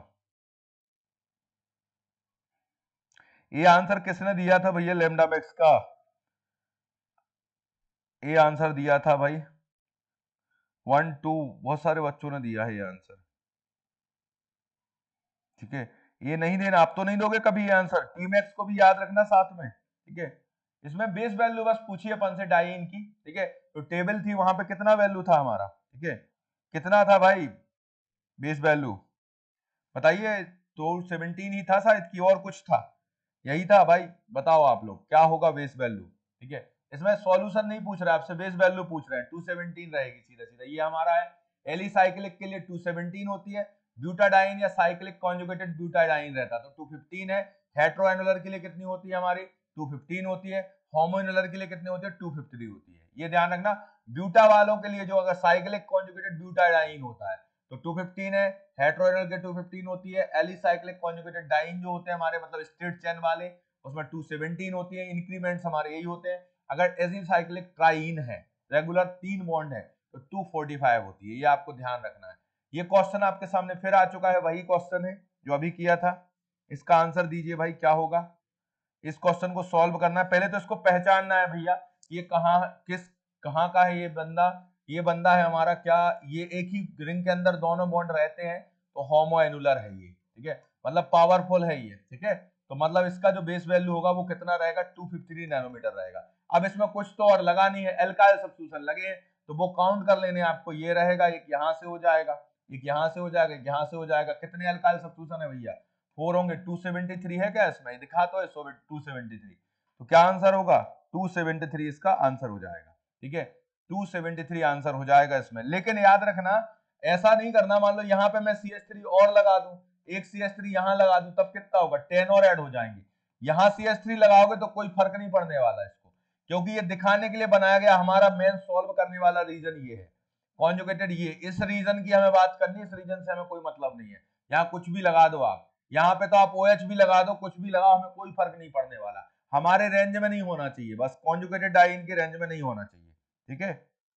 ये आंसर किसने दिया था भैया लैम्डा मैक्स का? ये आंसर दिया था भाई वन टू, बहुत सारे बच्चों ने दिया है ये आंसर, ठीक है। ये नहीं देना, आप तो नहीं दोगे कभी ये आंसर, टी मैक्स को भी याद रखना साथ में, ठीक है। इसमें बेस वैल्यू बस पूछिए अपन से डाइन की, ठीक है। तो टेबल थी वहां पे कितना वैल्यू था हमारा, ठीक है, कितना था भाई बेस वैल्यू बताइए? तो सेवनटीन ही था शायद कि और कुछ था? यही था भाई, बताओ आप लोग क्या होगा बेस वैल्यू, ठीक है। इसमें सॉल्यूशन नहीं पूछ रहे आपसे, बेस वैल्यू पूछ रहे हैं, टू सेवनटीन रहेगी सीधा सीधा, ये हमारा है। एलिसाइक्लिक के लिए टू सेवनटीन होती है, ब्यूटाडाइन या साइक्लिक कॉन्जुगेटेड ब्यूटाडाइन रहता तो टू फिफ्टीन है। हेट्रोएनुलर के लिए कितनी होती है हमारी? टू फिफ्टीन होती है। होमोएनुलर के लिए कितनी होती है? टू फिफ्टी थ्री होती है। ये ध्यान रखना, ब्यूटा वालों के लिए जो अगर साइक्लिक कॉन्जुगेटेड ब्यूटाडाइन होता है तो टू फिफ्टीन है, हेट्रोएनुलर के टू फिफ्टीन होती है। एलिसाइक्लिक कॉन्जुगेटेड डाइन जो होते हैं हमारे मतलब स्ट्रेट चेन वाले, उसमें टू सेवनटीन होती है। इंक्रीमेंट्स हमारे यही होते हैं। अगर एसिसाइक्लिक ट्राइन है, रेगुलर तीन बॉन्ड है, तो टू फोर्टी फाइव होती है। ये आपको ध्यान रखना है। ये क्वेश्चन आपके सामने फिर आ चुका है, वही क्वेश्चन है जो अभी किया था। इसका आंसर दीजिए भाई, क्या होगा? इस क्वेश्चन को सॉल्व करना है, पहले तो इसको पहचानना है भैया, ये कहां किस कहां का है ये बंदा। ये बंदा है हमारा क्या, ये एक ही रिंग के अंदर दोनों बॉन्ड रहते हैं, तो होमोएनुलर है ये, ठीक है, मतलब पावरफुल है ये, ठीक है। तो मतलब इसका जो बेस वैल्यू होगा वो कितना रहेगा? टू फिफ्टी थ्री नैनोमीटर रहेगा। अब इसमें कुछ तो और लगा नहीं है, एल्काइल सब्स्टिट्यूशन लगे हैं, तो वो काउंट कर लेने आपको। ये रहेगा, एक यहां से हो जाएगा, एक यहां से हो जाएगा, एक यहां से हो जाएगा। कितने एल्काइल सब्स्टिट्यूशन है भैया? फोर होंगे। टू सेवेंटी थ्री है क्या इसमें? दिखा तो है टू सेवेंटी थ्री, तो क्या आंसर होगा? टू सेवेंटी थ्री इसका आंसर हो जाएगा, ठीक है। टू सेवेंटी थ्री आंसर हो जाएगा इसमें। लेकिन याद रखना, ऐसा नहीं करना, मान लो यहाँ पे मैं सी एच थ्री और लगा दूं, एक सी एच थ्री यहाँ लगा दूं, तब कितना होगा? टेन और ऐड हो जाएंगे। यहाँ सी एच थ्री लगाओगे तो कोई फर्क नहीं पड़ने वाला इसको, क्योंकि ये दिखाने के लिए बनाया गया। हमारा मेन सॉल्व करने वाला रीजन ये है कॉन्जुगेटेड, ये इस रीजन की हमें बात करनी है, इस रीजन से हमें कोई मतलब नहीं है। यहाँ कुछ भी लगा दो आप, यहाँ पे तो आप ओ एच भी लगा दो, कुछ भी लगाओ, हमें कोई फर्क नहीं पड़ने वाला। हमारे रेंज में नहीं होना चाहिए, बस कॉन्जुगेटेड डाइन के रेंज में नहीं होना चाहिए, ठीक है।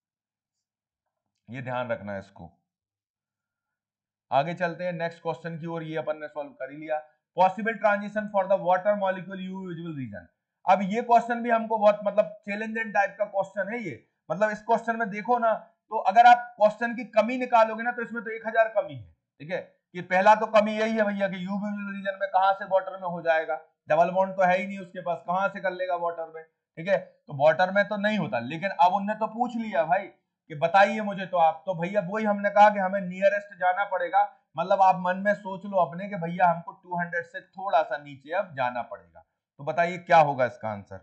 ये ध्यान रखना है इसको। आगे चलते हैं नेक्स्ट क्वेश्चन की ओर, ये अपन ने सॉल्व कर ही लिया। Possible transition for the water molecule UV visible region. अब ये क्वेश्चन भी हमको बहुत मतलब चैलेंजिंग टाइप का क्वेश्चन है ये। मतलब इस क्वेश्चन में देखो ना, तो अगर आप क्वेश्चन की कमी निकालोगे ना, तो इसमें तो एक हजार कमी है, ठीक है। कि पहला तो कमी यही है भैया कि यू विजिबल रीजन में कहां से वाटर में हो जाएगा? डबल बॉन्ड तो है ही नहीं उसके पास, कहां से कर लेगा वाटर में, ठीक है। तो वाटर में तो नहीं होता, लेकिन अब उनने तो पूछ लिया भाई कि बताइए मुझे, तो आप तो भैया वही हमने कहा कि हमें नियरेस्ट जाना पड़ेगा। मतलब आप मन में सोच लो अपने कि भैया हमको टू हंड्रेड से थोड़ा सा नीचे अब जाना पड़ेगा। तो बताइए क्या होगा इसका आंसर?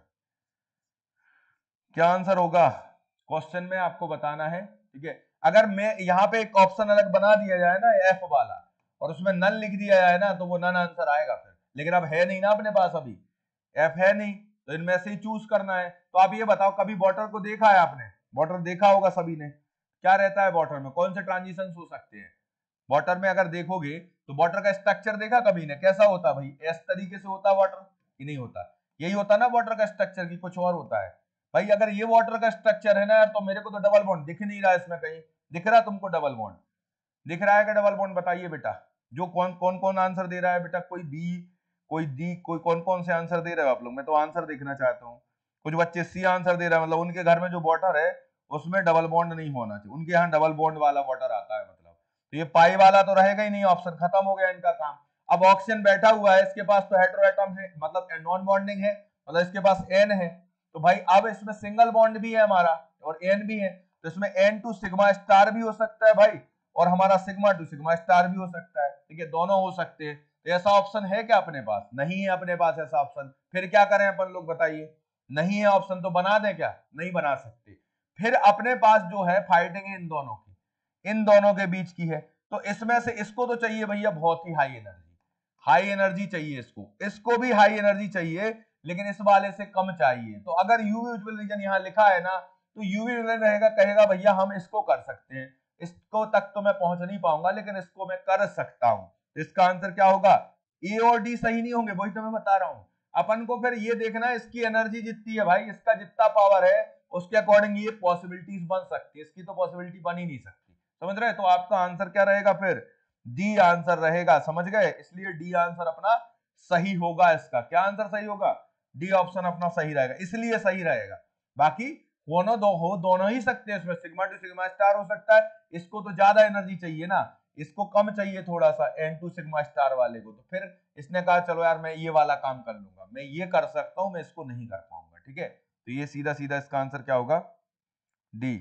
क्या आंसर होगा क्वेश्चन में आपको बताना है, ठीक है। अगर मैं यहाँ पे एक ऑप्शन अलग बना दिया जाए ना एफ वाला, और उसमें नन लिख दिया जाए ना, तो वो नन आंसर आएगा फिर। लेकिन अब है नहीं ना अपने पास, अभी एफ है नहीं, तो इनमें से ही चूज करना है। तो आप ये बताओ, कभी वाटर को देखा है आपने? वाटर देखा होगा सभी ने, क्या रहता है वाटर में, कौन से ट्रांजिशन हो सकते हैं वाटर में? अगर देखोगे तो वाटर का स्ट्रक्चर देखा कभी ने, कैसा होता भाई? इस तरीके से होता वाटर कि नहीं होता? यही होता ना वाटर का स्ट्रक्चर, की कुछ और होता है भाई? अगर ये वाटर का स्ट्रक्चर है ना यार, तो मेरे को तो डबल बॉन्ड दिख नहीं रहा इसमें कहीं। दिख रहा तुमको डबल बॉन्ड? दिख रहा है क्या डबल बॉन्ड? बताइए बेटा, जो कौन कौन कौन आंसर दे रहा है बेटा, कोई बी, कोई डी, कोई कौन कौन से आंसर दे रहे हो आप लोग? मैं तो आंसर देखना चाहता हूँ। कुछ बच्चे सी आंसर दे रहे हैं, मतलब उनके घर में जो वाटर है उसमें डबल बॉन्ड नहीं होना चाहिए, उनके यहाँ डबल बॉन्ड वाला वाटर आता है मतलब, तो ये पाई वाला तो रहेगा ही नहीं, ऑप्शन खत्म हो गया इनका काम। अब ऑक्सीजन बैठा हुआ है, इसके पास तो हेटेरोएटम है, मतलब नॉन बॉन्डिंग है, मतलब इसके पास एन है, तो भाई अब इसमें सिंगल बॉन्ड भी है हमारा और एन भी है, तो इसमें एन टू सिग्मा स्टार भी हो सकता है भाई, और हमारा सिग्मा टू सिग्मा स्टार भी हो सकता है, ठीक है, दोनों हो सकते हैं। तो ऐसा ऑप्शन है क्या अपने पास? नहीं है अपने पास ऐसा ऑप्शन, फिर क्या करें अपन लोग बताइए? नहीं है ऑप्शन तो बना दें क्या? नहीं बना सकते। फिर अपने पास जो है फाइटिंग इन दोनों की, इन दोनों के बीच की है, तो इसमें से इसको तो चाहिए भैया बहुत ही हाई एनर्जी, हाई एनर्जी चाहिए इसको, इसको भी हाई एनर्जी चाहिए, लेकिन इस वाले से कम चाहिए। तो अगर यूवी विजिबल रीजन यहाँ लिखा है ना, तो यूवी विजिबल रहेगा, कहेगा भैया हम इसको कर सकते हैं, इसको तक तो मैं पहुंच नहीं पाऊंगा लेकिन इसको मैं कर सकता हूं। इसका आंसर क्या होगा? ए और डी सही नहीं होंगे, वही तो मैं बता रहा हूं। अपन को फिर ये देखना है इसकी एनर्जी जितनी है भाई, इसका जितना पावर है उसके अकॉर्डिंग ये पॉसिबिलिटीज बन सकती है, इसकी तो पॉसिबिलिटी बन ही नहीं सकती, समझ रहे? तो आपका आंसर क्या रहेगा फिर? डी आंसर रहेगा, समझ गए? इसलिए डी आंसर अपना सही होगा। इसका क्या आंसर सही होगा? डी ऑप्शन अपना सही रहेगा, इसलिए सही रहेगा। बाकी दोनों दो हो दोनों ही सकते हैं, इसमें सिग्मा टू सिग्मा स्टार हो सकता है, इसको तो ज्यादा एनर्जी चाहिए ना, इसको कम चाहिए थोड़ा सा एन टू सिग्मा स्टार वाले को, तो फिर इसने कहा चलो यार मैं ये वाला काम कर लूंगा, मैं ये कर सकता हूं, मैं इसको नहीं कर पाऊंगा, ठीक है? तो ये सीधा सीधा इसका आंसर क्या होगा? डी।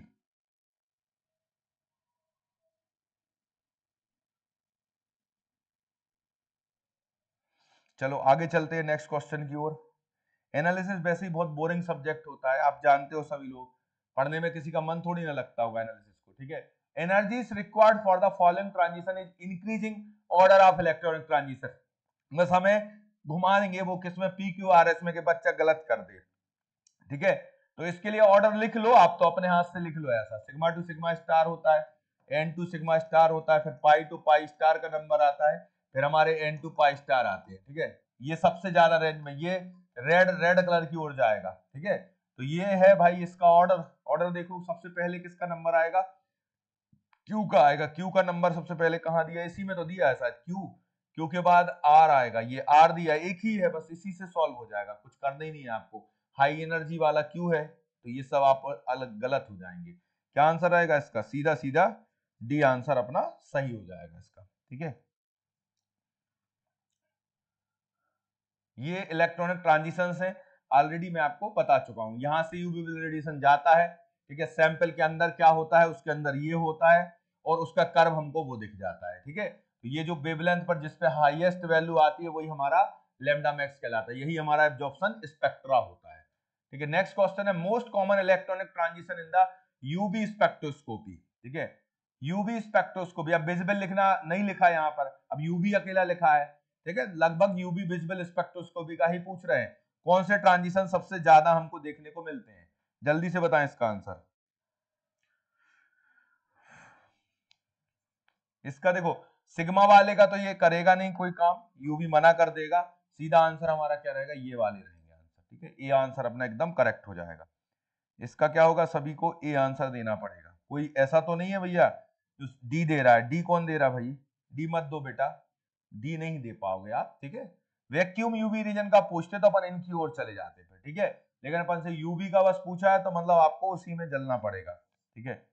चलो आगे चलते हैं नेक्स्ट क्वेश्चन की ओर। एनालिसिस वैसे ही बहुत बोरिंग सब्जेक्ट होता है, आप जानते हो, सभी लोग पढ़ने में किसी का मन थोड़ी ना लगता होगा एनालिसिस को, ठीक है? Energy is required for the following transition is increasing order of electronic transition. बस हमें घुमा देंगे वो किसमें, पी क्यू आर एस में, के बच्चा गलत कर दे, ठीक है? तो इसके लिए ऑर्डर लिख लो आप, तो अपने हाथ से लिख लो ऐसा, सिग्मा टू सिग्मा स्टार होता है, एन टू सिग्मा स्टार होता है, फिर पाई टू पाई स्टार का नंबर आता है, फिर हमारे एन टू पाई स्टार आते हैं, ठीक है? ये सबसे ज्यादा रेंज में, ये रेड रेड कलर की ओर जाएगा, ठीक है? तो ये है भाई इसका ऑर्डर। ऑर्डर देखो सबसे पहले किसका नंबर आएगा? क्यू का आएगा। क्यू का नंबर सबसे पहले कहां दिया? इसी में तो दिया है शायद, क्यू। क्यू के बाद आर आएगा, ये आर दिया, एक ही है, बस इसी से सॉल्व हो जाएगा, कुछ करना ही नहीं है आपको। हाई एनर्जी वाला क्यू है, तो ये सब आप अलग गलत हो जाएंगे। क्या आंसर आएगा इसका? सीधा सीधा डी आंसर अपना सही हो जाएगा इसका, ठीक है? ये इलेक्ट्रॉनिक ट्रांजिशंस हैं, ऑलरेडी मैं आपको बता चुका हूं। यहां से यूवी रेडिएशन जाता है, ठीक है? सैंपल के अंदर क्या होता है, उसके अंदर ये होता है, और उसका कर्व हमको वो दिख जाता है, ठीक है? तो ये जो वेवलेंथ पर जिसपे हाईएस्ट वैल्यू आती है वही हमारा लैम्डा मैक्स कहलाता है, यही हमारा एब्जॉर्प्शन स्पेक्ट्रा होता है, ठीक है? नेक्स्ट क्वेश्चन है most common electronic transition in the UV spectroscopy, ठीक है? यूवी स्पेक्ट्रोस्कोपी, अब विजिबल लिखना नहीं लिखा यहाँ पर, अब यूवी अकेला लिखा है, ठीक है? लगभग यूवी विजिबल स्पेक्ट्रोस्कोपी का ही पूछ रहे हैं, कौन से ट्रांजिशन सबसे ज्यादा हमको देखने को मिलते हैं? जल्दी से बताएं इसका आंसर। इसका देखो, सिग्मा वाले का तो ये करेगा नहीं कोई काम, यूवी मना कर देगा, सीधा आंसर हमारा क्या रहेगा? ये वाले रहेंगे आंसर, ठीक है? ए आंसर अपना एकदम करेक्ट हो जाएगा। इसका क्या होगा? सभी को ए आंसर देना पड़ेगा, कोई ऐसा तो नहीं है भैया जो डी दे रहा है। डी कौन दे रहा है भाई? डी मत दो बेटा, डी नहीं दे पाओगे आप, ठीक है? वैक्यूम यूवी रीजन का पूछते तो अपन इनकी ओर चले जाते थे, ठीक है? लेकिन अपन से यूवी का बस पूछा है तो मतलब आपको उसी में जलना पड़ेगा, ठीक है?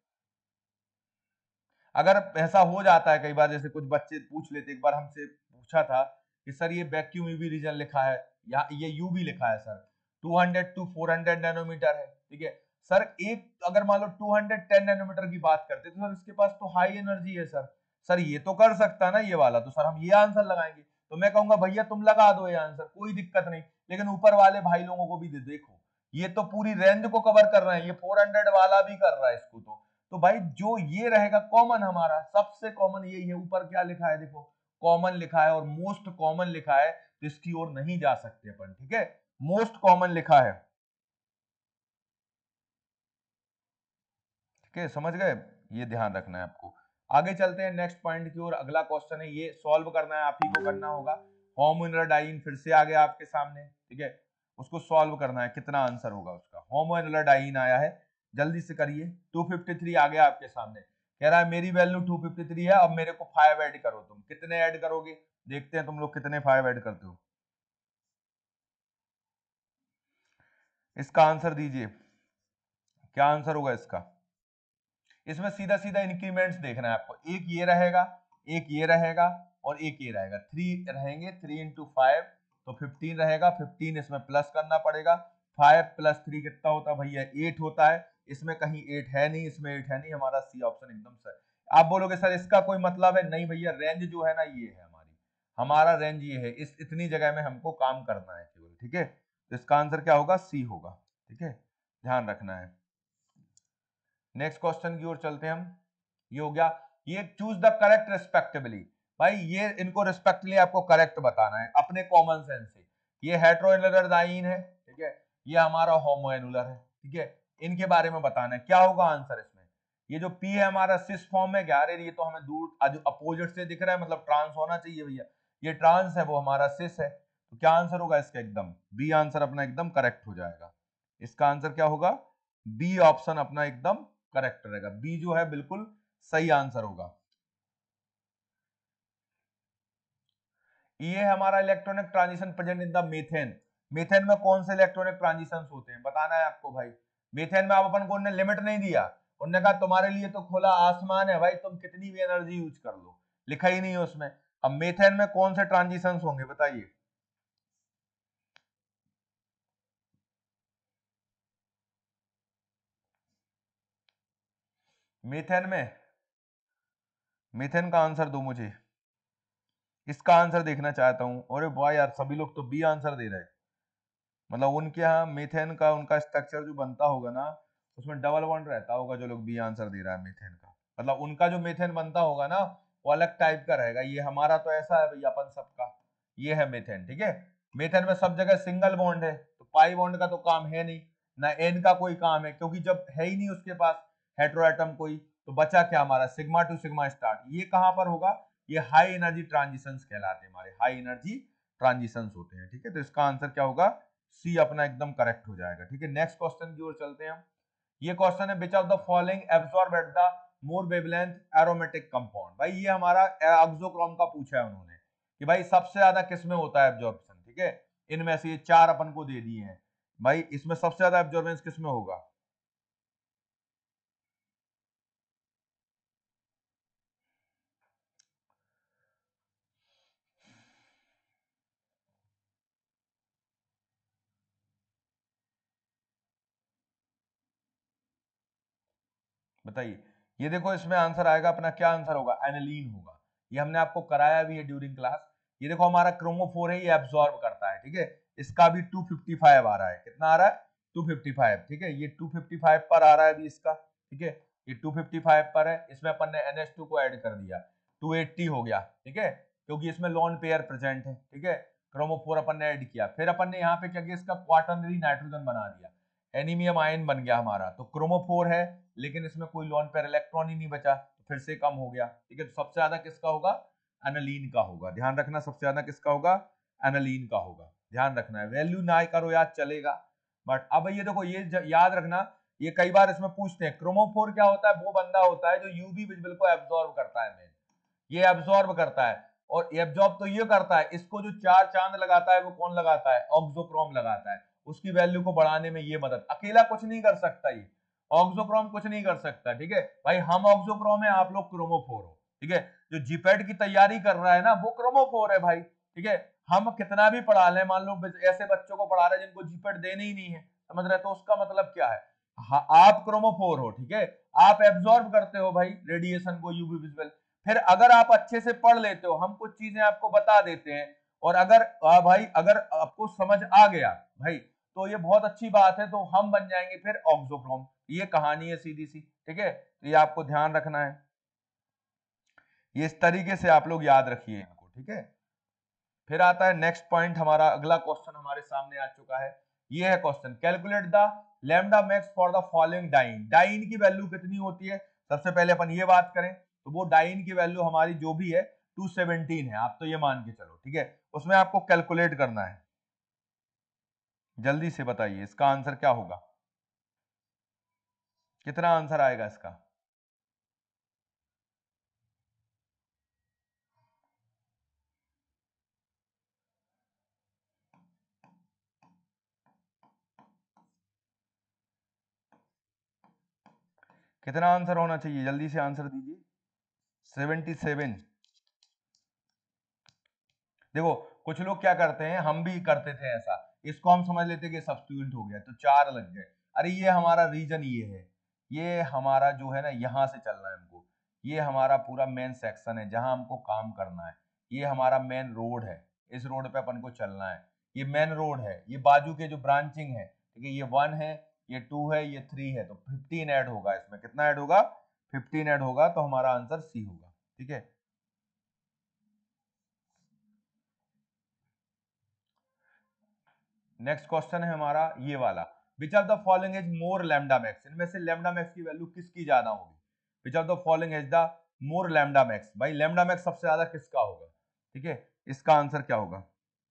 अगर ऐसा हो जाता है कई बार, जैसे कुछ बच्चे पूछ लेते, एक बार हमसे पूछा था कि सर ये वैक्यूम यूवी रीजन लिखा है या ये यूवी लिखा है सर, दो सौ टू चार सौ नैनोमीटर है, ठीक है सर? एक अगर मान लो दो सौ दस नैनोमीटर की बात करते तो सर इसके पास तो हाई एनर्जी है सर, सर ये तो कर सकता है ना ये वाला, तो सर हम ये आंसर लगाएंगे। तो मैं कहूंगा भैया तुम लगा दो ये आंसर, कोई दिक्कत नहीं, लेकिन ऊपर वाले भाई लोगों को भी दे देखो, ये तो पूरी रेंज को कवर कर रहे हैं, ये चार सौ वाला भी कर रहा है इसको, तो तो भाई जो ये रहेगा कॉमन, हमारा सबसे कॉमन यही है। ऊपर क्या लिखा है देखो, कॉमन लिखा है और मोस्ट कॉमन लिखा है, तो इसकी ओर नहीं जा सकते अपन, ठीक है? मोस्ट कॉमन लिखा है, ठीक है? समझ गए? ये ध्यान रखना है आपको। आगे चलते हैं नेक्स्ट पॉइंट की ओर। अगला क्वेश्चन है, ये सॉल्व करना है, आप ही को करना होगा। होमोइनोलाडाइन फिर से आ गया आपके सामने, ठीक है? उसको सॉल्व करना है, कितना आंसर होगा उसका। होमोइनोलाडाइन आया है, जल्दी से करिए। दो सौ तिरेपन आ गया आपके सामने, कह रहा है मेरी वैल्यू दो सौ तिरेपन है, अब मेरे को फाइव ऐड करो। तुम कितने ऐड करोगे? देखते हैं तुम लोग कितने फाइव ऐड करते हो। इसका आंसर दीजिए, क्या आंसर होगा इसका? इसमें सीधा सीधा इंक्रीमेंट्स देखना है आपको, एक ये रहेगा, एक ये रहेगा और एक ये रहेगा, थ्री रहेंगे, थ्री इंटू फाइव तो फिफ्टीन रहेगा, फिफ्टीन इसमें प्लस करना पड़ेगा, फाइव प्लस थ्री कितना होता है भैया, एट होता है, इसमें कहीं एट है नहीं, इसमें एट है नहीं, हमारा सी ऑप्शन एकदम सही। आप बोलोगे सर इसका कोई मतलब है, नहीं भैया, रेंज जो है ना ये है हमारी, हमारा रेंज ये है, इस इतनी जगह में हमको काम करना है केवल, ठीक है। तो इसका आंसर क्या होगा, सी होगा, ठीक है, ध्यान रखना है। नेक्स्ट क्वेश्चन की ओर चलते हैं हम, ये हो गया, ये चूज द करेक्ट रिस्पेक्टिवली, भाई ये इनको रिस्पेक्टली आपको करेक्ट बताना है अपने कॉमन सेंस से। ये हेटेरोएनुलर डाइन है, ठीक है, ये हमारा होमोएनुलर है, ठीक है, इनके बारे में बताना है, क्या होगा आंसर इसमें। ये जो पी है हमारा सिस फॉर्म में, क्या, अरे ये तो हमें दूर अपोजिट से दिख रहा है, मतलब ट्रांस होना चाहिए भैया, ये ट्रांस है, वो हमारा सिस है, तो क्या आंसर होगा इसका, एकदम बी आंसर अपना एकदम करेक्ट हो जाएगा। इसका आंसर क्या होगा, बी ऑप्शन अपना एकदम करेक्ट रहेगा, बी जो है बिल्कुल सही आंसर होगा। ये हमारा electronic transition present in the methane, methane में कौन से इलेक्ट्रॉनिक ट्रांजिशंस होते हैं बताना है आपको भाई। मीथेन में आप अपन को उन्हें लिमिट नहीं दिया, उन्होंने कहा तुम्हारे लिए तो खुला आसमान है भाई, तुम कितनी भी एनर्जी यूज कर लो, लिखा ही नहीं है उसमें। अब मीथेन में कौन से ट्रांजिशंस होंगे बताइए। मीथेन में, मीथेन का आंसर दो मुझे, इसका आंसर देखना चाहता हूं। अरे वाह यार, सभी लोग तो बी आंसर दे रहे हैं, मतलब उनके यहाँ मीथेन का उनका स्ट्रक्चर जो बनता होगा ना, उसमें डबल बॉन्ड रहता होगा, जो लोग बी आंसर दे रहा है मीथेन का, मतलब उनका जो मीथेन बनता होगा ना वो अलग टाइप का रहेगा, ये हमारा तो ऐसा है भैया अपन सबका, ये है मीथेन, ठीक है। मीथेन में सब जगह सिंगल बॉन्ड है, तो पाई बॉन्ड का तो काम है नहीं, ना एन का कोई काम है, क्योंकि जब है ही नहीं उसके पास हेटेरोएटम कोई, तो बचा क्या हमारा सिग्मा टू सिग्मा स्टार्ट, ये कहां पर होगा, ये हाई एनर्जी ट्रांजिशंस कहलाते हैं, हमारे हाई एनर्जी ट्रांजिशंस होते हैं, ठीक है। तो इसका आंसर क्या होगा, सी अपना एकदम करेक्ट हो जाएगा, ठीक है। नेक्स्ट क्वेश्चन की ओर चलते हैं हम, ये क्वेश्चन है which of the following absorb at the more wavelength aromatic compound, भाई ये हमारा ऑक्सोक्रोम का पूछा है उन्होंने कि भाई सबसे ज्यादा किसमें होता है एब्जॉर्प्शन, ठीक है, इनमें से ये चार अपन को दे दिए हैं, भाई इसमें सबसे ज्यादा एब्जॉर्बेंस किसमें होगा। बताइए, ये देखो इसमें आंसर आएगा अपना, क्या आंसर होगा, एनालीन होगा, ये हमने आपको कराया भी है ड्यूरिंग क्लास। ये देखो हमारा क्रोमोफोर है, ये एब्सॉर्ब करता है, ठीक है, इसका भी टू फिफ्टी फाइव आ रहा है, कितना आ रहा है, टू फिफ्टी फाइव, ठीक है, ये टू फिफ्टी फाइव पर आ रहा है अभी इसका, ठीक है, ये टू फिफ्टी फाइव पर है, इसमें अपन ने एन एच टू को ऐड कर दिया, टू एट्टी हो गया, ठीक है, क्योंकि इसमें लोन पेयर प्रेजेंट है, ठीक है, क्रोमोफोर अपन ने ऐड किया, फिर अपन ने यहाँ पे क्या किया, इसका क्वाटरनरी नाइट्रोजन बना दिया, एनीमियम आयन बन गया हमारा, तो क्रोमोफोर है लेकिन इसमें कोई लोन पेयर इलेक्ट्रॉन ही नहीं बचा, तो फिर से कम हो गया, ठीक है, तो सबसे ज्यादा किसका होगा, एनालीन का होगा, ध्यान रखना, सबसे ज्यादा किसका होगा, एनालीन का होगा, ध्यान रखना है, वैल्यू ना करो याद चलेगा, बट अब ये देखो, ये याद रखना, ये कई बार इसमें पूछते हैं, क्रोमोफोर क्या होता है, वो बंदा होता है जो यूवी विजिबल को एब्जॉर्ब करता है, मेन ये एब्जॉर्ब करता है, और एब्जॉर्ब तो ये करता है, इसको जो चार चांद लगाता है वो कौन लगाता है, ऑक्सोक्रोम लगाता है, उसकी वैल्यू को बढ़ाने में ये मदद, अकेला कुछ नहीं कर सकता ये, ऑक्सोक्रोम कुछ नहीं कर सकता, ठीक है भाई, हम ऑक्सोक्रोम है, आप लोग क्रोमोफोर हो, ठीक है, जो जीपैड की तैयारी कर रहा है ना वो क्रोमोफोर है भाई, ठीक है, हम कितना भी पढ़ा लें, मान लो ऐसे बच्चों को पढ़ा रहे हैं जिनको जीपैड देने ही नहीं है, समझ रहे, तो उसका मतलब क्या है, हाँ, आप क्रोमोफोर हो, ठीक है, आप एब्जॉर्ब करते हो भाई रेडिएशन को, यूवी विजुअल, फिर अगर आप अच्छे से पढ़ लेते हो, हम कुछ चीजें आपको बता देते हैं, और अगर आ, भाई अगर आपको समझ आ गया भाई, तो ये बहुत अच्छी बात है, तो हम बन जाएंगे फिर ऑक्सोक्रोम, ये कहानी है सीधी सी, ठीक है, तो ये आपको ध्यान रखना है, ये इस तरीके से आप लोग याद रखिए इनको, ठीक है। फिर आता है नेक्स्ट पॉइंट, हमारा अगला क्वेश्चन हमारे सामने आ चुका है, ये है question, calculate the lambda max for the following diene, diene की वैल्यू कितनी होती है, सबसे पहले अपन ये बात करें, तो वो डाइन की वैल्यू हमारी जो भी है टू सेवेंटीन है, आप तो ये मान के चलो, ठीक है, उसमें आपको कैलकुलेट करना है, जल्दी से बताइए इसका आंसर क्या होगा, कितना आंसर आएगा इसका। कितना आंसर होना चाहिए, जल्दी से आंसर दीजिए। Seventy seven. देखो कुछ लोग क्या करते हैं, हम भी करते थे ऐसा, इसको हम समझ लेते कि सब्स्टिट्यूएंट हो गया तो चार लग गए। अरे ये हमारा रीजन ये है, ये हमारा जो है ना यहां से चलना है हमको, ये हमारा पूरा मेन सेक्शन है जहां हमको काम करना है, ये हमारा मेन रोड है, इस रोड पे अपन को चलना है, ये मेन रोड है, ये बाजू के जो ब्रांचिंग है, ठीक है, ये वन है, ये टू है, ये थ्री है, तो फिफ्टीन ऐड होगा इसमें। कितना ऐड होगा, फिफ्टीन ऐड होगा, तो हमारा आंसर सी होगा। ठीक है, नेक्स्ट क्वेश्चन है हमारा ये वाला, which of the following is more lambda max, इनमें से लैम्डा मैक्स की वैल्यू किसकी ज्यादा होगी। Which of the following is the more lambda max, भाई लैम्डा मैक्स सबसे ज्यादा किसका होगा। ठीक है, इसका आंसर क्या होगा।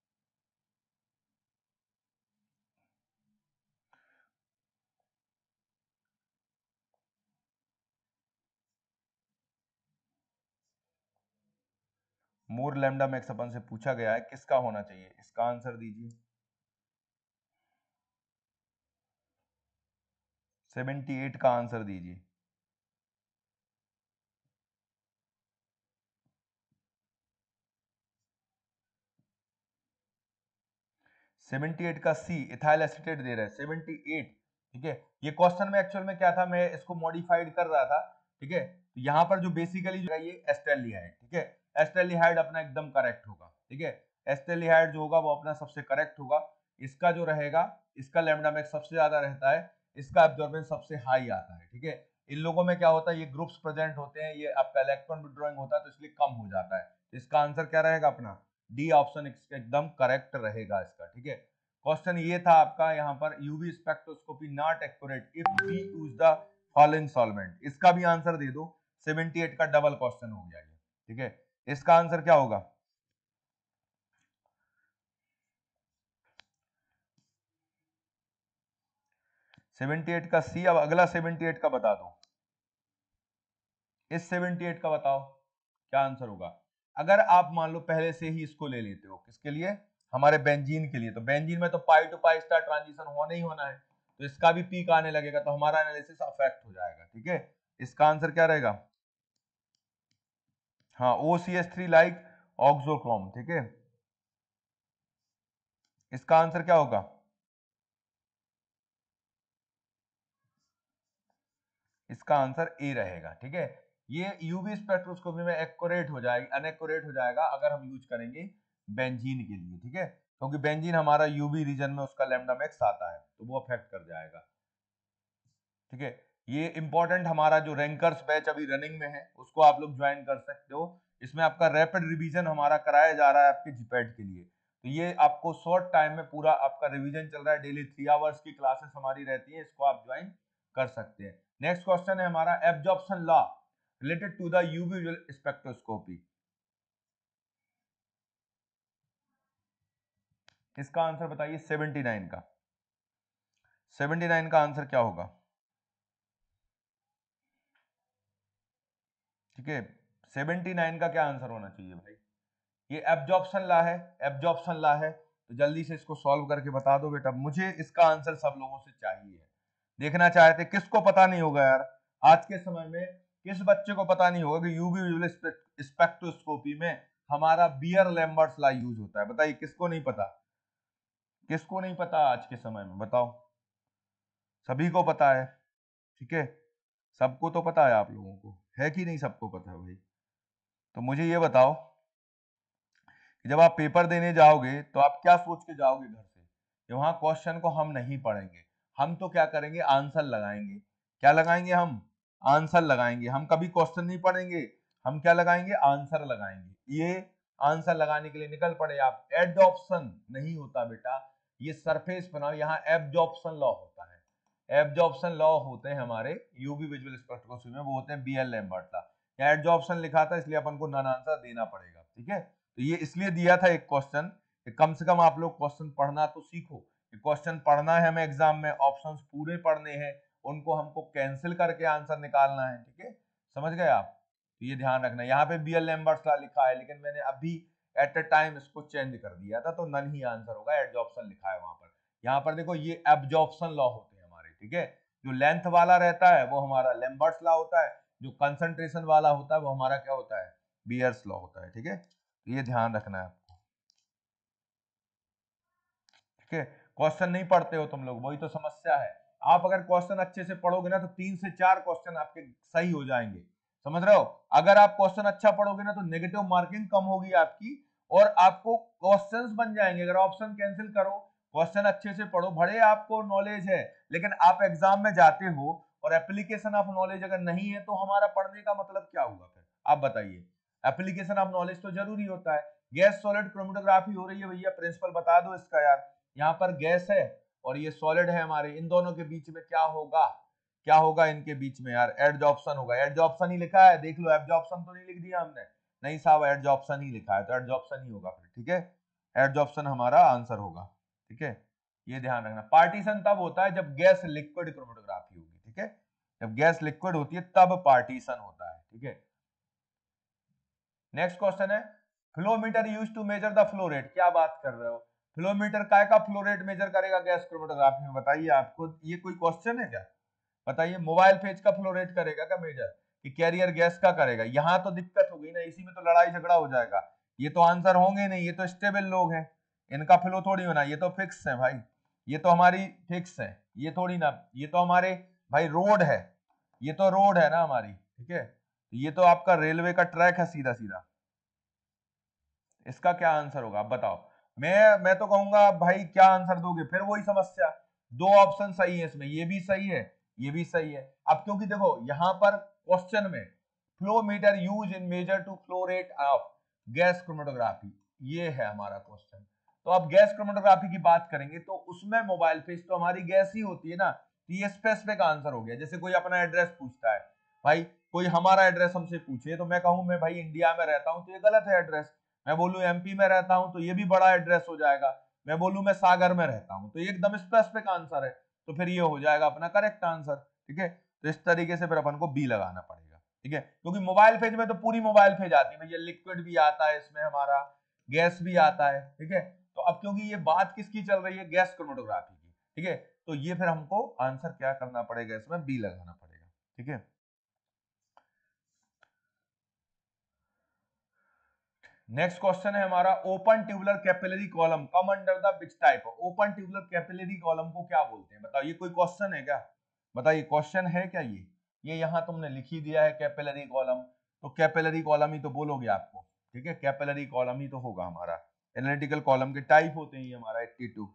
मोर लैम्डा मैक्स अपन से पूछा गया है, किसका होना चाहिए, इसका आंसर दीजिए। सेवेंटी एट का आंसर दीजिए। सेवेंटी एट का सी, इथाइल एसीटेट दे रहा है सेवेंटी एट। ठीक है, ये क्वेश्चन में एक्चुअल में क्या था, मैं इसको मॉडिफाइड कर रहा था। ठीक है, तो यहाँ पर जो बेसिकली जो है ये एस्टेल्डिहाइड, ठीक है, एस्टेल्डिहाइड अपना एकदम करेक्ट होगा। ठीक है, एस्टेल्डिहाइड जो होगा वो अपना सबसे करेक्ट होगा। इसका जो रहेगा, इसका लैम्डा मैक्स सबसे ज्यादा रहता है, इसका एब्जॉर्बेंस सबसे हाई आता है। ठीक है, इन लोगों में क्या होता है, ये ग्रुप्स प्रेजेंट होते हैं, ये आपका इलेक्ट्रॉन विड्रॉइंग होता है, तो इसलिए कम हो जाता है। इसका आंसर क्या रहेगा अपना, डी ऑप्शन एकदम करेक्ट रहेगा इसका। ठीक है, क्वेश्चन ये था आपका यहाँ पर, UV spectroscopy not accurate if we use the following solvent, इसका भी आंसर दे दो। सेवेंटी एट का डबल क्वेश्चन हो गया ये। ठीक है, इसका आंसर क्या होगा। सेवेंटी एट का सी। अब अगला सेवेंटी एट का बता दो, इस सेवेंटी एट का बताओ क्या आंसर होगा। अगर आप मान लो पहले से ही इसको ले लेते हो, किसके लिए, हमारे बेंजीन के लिए, तो बेंजीन में तो pi to pi star transition होना ही होना है, तो इसका भी पीक आने लगेगा, तो हमारा एनालिसिस अफेक्ट हो जाएगा। ठीक है, इसका आंसर क्या रहेगा, हाँ O C S three like auxochrome. ठीक है, इसका आंसर क्या होगा, इसका आंसर ए रहेगा। ठीक है, ये यूवी स्पेक्ट्रोस्कोपी में एक्यूरेट हो जाएगी, अनएक्यूरेट हो जाएगा अगर हम यूज करेंगे बेंजीन के लिए। ठीक है, क्योंकि बेंजीन हमारा यूवी रीजन में उसका लैम्डा मैक्स आता है, तो वो अफेक्ट कर जाएगा। ठीक है, ये इंपॉर्टेंट हमारा जो रैंकर्स बैच अभी रनिंग में है उसको आप लोग ज्वाइन कर सकते हो। इसमें आपका रैपिड रिवीजन हमारा कराया जा रहा है आपके जीपैट के लिए, तो ये आपको शॉर्ट टाइम में पूरा आपका रिवीजन चल रहा है, डेली थ्री आवर्स की क्लासेस हमारी रहती है, इसको आप ज्वाइन कर सकते हैं। नेक्स्ट क्वेश्चन है हमारा, absorption law related to the UV spectroscopy, इसका आंसर बताइए। सेवेंटी नाइन का, सेवेंटी नाइन का आंसर क्या होगा। ठीक है, सेवेंटी नाइन का क्या आंसर होना चाहिए भाई, ये एब्जॉर्प्शन लॉ है, एब्जॉर्प्शन लॉ है, तो जल्दी से इसको सॉल्व करके बता दो बेटा, मुझे इसका आंसर सब लोगों से चाहिए। देखना चाहते, किसको पता नहीं होगा यार, आज के समय में किस बच्चे को पता नहीं होगा कि यूवी विजुअल स्पेक्ट्रोस्कोपी में हमारा बियर लैम्बर्ट्स लॉ यूज होता है, बताइए किसको नहीं पता, किसको नहीं पता आज के समय में, बताओ। सभी को पता है। ठीक है, सबको तो पता है, आप लोगों को है कि नहीं, सबको पता है भाई। तो मुझे ये बताओ कि जब आप पेपर देने जाओगे तो आप क्या सोच के जाओगे घर से, कि वहां क्वेश्चन को हम नहीं पढ़ेंगे, हम तो क्या करेंगे, आंसर लगाएंगे। क्या लगाएंगे हम, आंसर लगाएंगे, हम कभी क्वेश्चन नहीं पढ़ेंगे, हम क्या लगाएंगे, आंसर लगाएंगे। ये आंसर लगाने के लिए निकल पड़े आप, एडॉप्शन नहीं होता बेटा, ये सरफेस बनाओ, यहाँ एब्जॉर्प्शन लॉ होता है, एब्जॉर्प्शन लॉ होते हैं हमारे यूवी विजुअल स्पेक्ट्रोस्कोपी में, वो होते हैं बीएल लैम्बर्ट लॉ। यहाँ एब्जॉर्प्शन लिखा था इसलिए अपन को नॉन आंसर देना पड़ेगा। ठीक है, तो ये इसलिए दिया था एक क्वेश्चन, कम से कम आप लोग क्वेश्चन पढ़ना तो सीखो, क्वेश्चन पढ़ना है हमें एग्जाम में, ऑप्शंस पूरे पढ़ने हैं, उनको हमको कैंसिल करके आंसर निकालना है। ठीक है, समझ गए आप, तो ये ध्यान रखना। यहाँ पे बीएल लैम्बर्ट्स लॉ लिखा है, लेकिन मैंने अभी एट अ टाइम इसको चेंज कर दिया था, तो नन ही आंसर होगा, एब्जॉर्प्शन लिखा है वहां पर। यहाँ पर देखो ये एब्जॉर्प्शन लॉ होते हैं हमारे। ठीक है, जो लेंथ वाला रहता है वो हमारा लैम्बर्ट्स लॉ होता है, जो कंसंट्रेशन वाला होता है वो हमारा क्या होता है, बियर्स लॉ होता है। ठीक है, ये ध्यान रखना है आपको। ठीक है, क्वेश्चन नहीं पढ़ते हो तुम लोग, वही तो समस्या है। आप अगर क्वेश्चन अच्छे से पढ़ोगे ना तो तीन से चार क्वेश्चन आपके सही हो जाएंगे, समझ रहे हो। अगर आप क्वेश्चन अच्छा पढ़ोगे ना तो नेगेटिव मार्किंग कम होगी आपकी और आपको क्वेश्चंस बन जाएंगे। अगर ऑप्शन कैंसिल करो, क्वेश्चन अच्छे से पढ़ो, भले आपको नॉलेज है लेकिन आप एग्जाम में जाते हो और एप्लीकेशन ऑफ नॉलेज अगर नहीं है तो हमारा पढ़ने का मतलब क्या हुआ फिर, आप बताइए। एप्लीकेशन ऑफ नॉलेज तो जरूरी होता है। गैस सॉलिड क्रोमेटोग्राफी हो रही है भैया, प्रिंसिपल बता दो इसका यार। यहाँ पर गैस है और ये सॉलिड है हमारे, इन दोनों के बीच में क्या होगा, क्या होगा इनके बीच में यार, एडजॉर्प्शन होगा। एडजॉर्प्शन ही लिखा है, देख लो, एब्जॉर्प्शन तो नहीं लिख दिया हमने, नहीं साहब एडजॉर्प्शन ही लिखा है, तो एडजॉर्प्शन ही होगा फिर। ठीक है, एडजॉर्प्शन हमारा आंसर होगा। ठीक है, ये ध्यान रखना। पार्टीशन तब होता है जब गैस लिक्विड क्रोमेटोग्राफी होगी। ठीक है, जब गैस लिक्विड होती है तब पार्टीशन होता है। ठीक है, नेक्स्ट क्वेश्चन है, flowmeter used to measure the flow rate. क्या बात कर रहे हो, फ्लोमीटर काय का फ्लो रेट मेजर करेगा गैस क्रोमेटोग्राफी में, बताइए। आपको ये कोई क्वेश्चन है क्या, बताइए। मोबाइल फेज का फ्लो रेट करेगा क्या मेजर, कि कैरियर गैस का करेगा। यहां तो दिक्कत हो गई ना, इसी में तो लड़ाई झगड़ा हो जाएगा। ये तो आंसर होंगे नहीं, ये तो स्टेबल लोग हैं, इनका फ्लो थोड़ी होना, ये तो फिक्स है भाई, ये तो हमारी फिक्स है, ये थोड़ी ना, ये तो हमारे भाई रोड है, ये तो रोड है ना हमारी। ठीक है, ये तो आपका रेलवे का ट्रैक है सीधा सीधा। इसका क्या आंसर होगा आप बताओ। मैं मैं तो कहूंगा भाई क्या आंसर दोगे, फिर वही समस्या, दो ऑप्शन सही है इसमें, ये भी सही है ये भी सही है। अब क्योंकि देखो यहां पर क्वेश्चन में flow meter use in measure to flow rate of gas chromatography, ये है हमारा क्वेश्चन। तो अब गैस क्रोमेटोग्राफी की बात करेंगे तो उसमें मोबाइल फेज तो हमारी गैस ही होती है ना, तो ये स्पेसिफिक आंसर हो गया। जैसे कोई अपना एड्रेस पूछता है भाई, कोई हमारा एड्रेस हमसे पूछे तो मैं कहूं मैं भाई इंडिया में रहता हूं तो ये गलत है एड्रेस। मैं बोलूं एमपी में रहता हूं तो ये भी बड़ा एड्रेस हो जाएगा। मैं बोलूं मैं सागर में रहता हूं तो ये एकदम स्पेसिफिक आंसर है, तो फिर ये हो जाएगा अपना करेक्ट आंसर। ठीक है, तो इस तरीके से फिर अपन को बी लगाना पड़ेगा। ठीक है, क्योंकि मोबाइल फेज में तो पूरी मोबाइल फेज आती है भैया, लिक्विड भी आता है इसमें हमारा, गैस भी आता है। ठीक है, तो अब क्योंकि ये बात किसकी चल रही है, गैस क्रोमेटोग्राफी की। ठीक है, तो ये फिर हमको आंसर क्या करना पड़ेगा, इसमें बी लगाना पड़ेगा। ठीक है, नेक्स्ट क्वेश्चन है हमारा, open tubular capillary column come under the which type. Open tubular capillary column को क्या बोलते हैं बताओ, ये कोई क्वेश्चन है क्या, बताइए क्वेश्चन है क्या ये ये यहाँ तुमने लिख ही दिया है कैपिलरी कॉलम, तो कैपिलरी कॉलम ही तो बोलोगे आपको। ठीक है, कैपिलरी कॉलम ही तो होगा हमारा। एनालिटिकल कॉलम के टाइप होते हैं हमारा बयासी।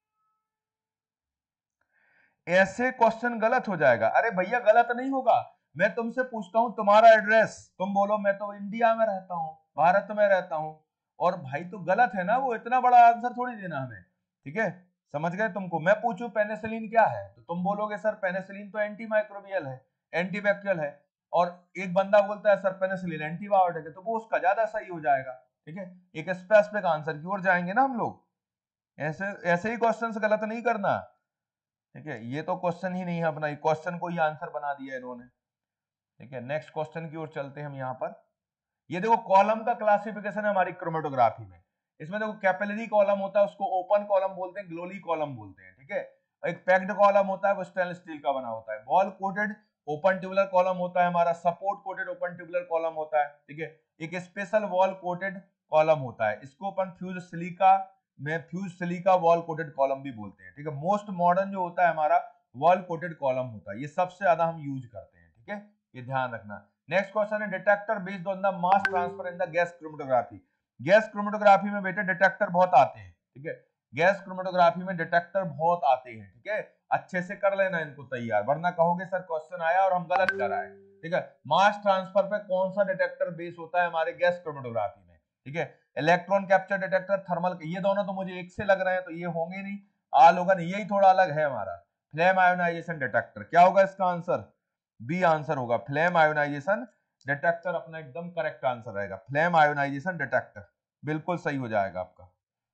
ऐसे क्वेश्चन गलत हो जाएगा, अरे भैया गलत नहीं होगा। मैं तुमसे पूछता हूं तुम्हारा एड्रेस, तुम बोलो मैं तो इंडिया में रहता हूं, भारत में रहता हूं, और भाई तो गलत है ना, वो इतना बड़ा आंसर थोड़ी देना हमें। ठीक है, समझ गए। तुमको मैं पूछूं पेनिसिलिन क्या है तो तुम बोलोगे सर पेनिसिलिन तो एंटी माइक्रोबियल है, एंटीबैक्टीरियल है, और एक बंदा बोलता है सर पेनिसिलिन एंटीबायोटिक है, तो वो उसका ज्यादा सही हो जाएगा। ठीक है, एक स्पेसिफिक आंसर की ओर जाएंगे ना हम लोग, ऐसे ऐसे ही क्वेश्चन गलत नहीं करना। ठीक है, ये तो क्वेश्चन ही नहीं है अपना, क्वेश्चन को ही आंसर बना दिया इन्होंने। ठीक है, नेक्स्ट क्वेश्चन की ओर चलते हैं हम यहाँ पर। ये देखो कॉलम का क्लासिफिकेशन है हमारी क्रोमेटोग्राफी में। इसमें देखो कैपिलरी कॉलम होता है उसको ओपन कॉलम बोलते हैं, ग्लोली कॉलम बोलते हैं। ठीक है, एक पैक्ड कॉलम होता है वो स्टेनलेस स्टील का बना होता है। Wall coated open tubular column होता है हमारा, support coated open tubular column होता है। ठीक है, एक स्पेशल वॉल कोटेड कॉलम होता है, इसको अपन फ्यूज सिलिका में fuse silica wall coated column भी बोलते हैं। ठीक है, मोस्ट मॉडर्न जो होता है हमारा वॉल कोटेड कॉलम होता है, ये सबसे ज्यादा हम यूज करते हैं। ठीक है, ये ध्यान रखना। नेक्स्ट क्वेश्चन है, detector based on the mass transfer in the gas chromatography. Gas chromatography में बेटे डिटेक्टर बहुत आते हैं। ठीक है, गैस क्रोमेटोग्राफी में डिटेक्टर बहुत आते हैं। ठीक है, अच्छे से कर लेना इनको तैयार, वरना कहोगे सर क्वेश्चन आया और हम गलत कर आए। ठीक है, मास ट्रांसफर पे कौन सा डिटेक्टर बेस होता है हमारे गैस क्रोमेटोग्राफी में। ठीक है, इलेक्ट्रॉन कैप्चर डिटेक्टर, थर्मल, ये दोनों तो मुझे एक से लग रहे हैं तो ये होंगे नहीं, आल होगा नहीं, यही थोड़ा अलग है हमारा। फ्लेम आयोनाइजेशन डिटेक्टर, क्या होगा इसका आंसर, बी आंसर होगा। फ्लेम आयोनाइजेशन डिटेक्टर अपना एकदम करेक्ट आंसर रहेगा, फ्लेम आयोनाइजेशन डिटेक्टर बिल्कुल सही हो जाएगा आपका।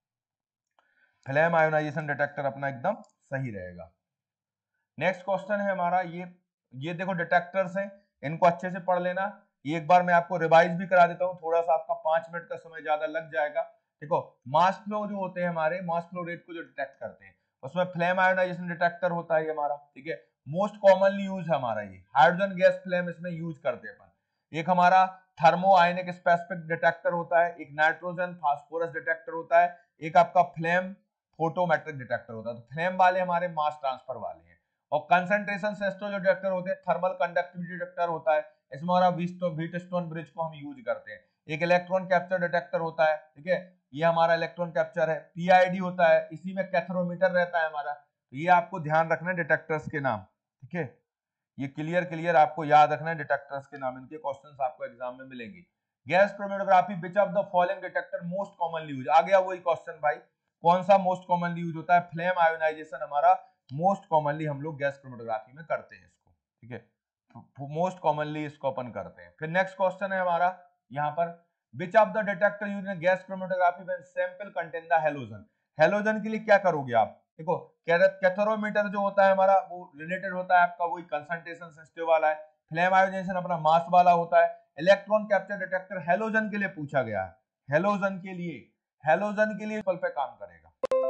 फ्लेम आयोनाइजेशन डिटेक्टर अपना एकदम सही रहेगा। नेक्स्ट क्वेश्चन है हमारा, ये ये देखो डिटेक्टर्स हैं, इनको अच्छे से पढ़ लेना। ये एक बार मैं आपको रिवाइज भी करा देता हूँ, थोड़ा सा आपका पांच मिनट का समय ज्यादा लग जाएगा। देखो मास फ्लो जो होते हैं हमारे, मास फ्लो रेट को जो डिटेक्ट करते हैं, उसमें फ्लेम आयोनाइजेशन डिटेक्टर होता है ये हमारा, ठीक है। मोस्ट कॉमनली यूज है हमारा ये हाइड्रोजन गैस फ्लेम, इसमें यूज करते हैं अपन। एक हमारा थर्मो आयनिक स्पेसिफिक डिटेक्टर होता है, एक नाइट्रोजन फास्फोरस डिटेक्टर होता है, एक आपका फ्लेम फोटोमेट्रिक डिटेक्टर होता है। तो फ्लेम वाले हमारे मास ट्रांसफर वाले हैं, और कंसंट्रेशन सेंसिटिव जो डिटेक्टर होते हैं थर्मल कंडक्टिविटी डिटेक्टर होता है, इसमें हमारा व्हीटस्टोन ब्रिज को हम यूज करते हैं। एक इलेक्ट्रॉन कैप्चर डिटेक्टर होता है, ठीक है, ये हमारा इलेक्ट्रॉन कैप्चर है। पीआईडी होता है, इसी में कैथरोमीटर रहता है हमारा। तो ये आपको ध्यान रखना है डिटेक्टर्स के नाम, ठीक है, ये क्लियर क्लियर आपको याद रखना है डिटेक्टर्स के नाम, इनके क्वेश्चंस आपको एग्जाम में मिलेंगे। Gas chromatography which of the following detector most commonly use, आ गया वही क्वेश्चन भाई, कौन सा मोस्ट कॉमनली यूज होता है? फ्लेम आयोनाइजेशन हमारा मोस्ट कॉमनली हम लोग गैस क्रोमेटोग्राफी में करते हैं इसको, ठीक है, मोस्ट कॉमनली इसको अपन करते हैं। फिर नेक्स्ट क्वेश्चन है हमारा यहाँ पर, which of the detector use in gas chromatography when sample contain the halogen. Halogen के लिए क्या करोगे आप, देखो कैथोरोमीटर जो होता है हमारा वो रिलेटेड होता है आपका वही कंसंट्रेशन सेंसिटिव वाला है, फ्लेम आयोनाइजेशन अपना मास वाला होता है, इलेक्ट्रॉन कैप्चर डिटेक्टर हैलोजन के लिए पूछा गया है, हैलोजन के लिए, हैलोजन के लिए पे काम करेगा।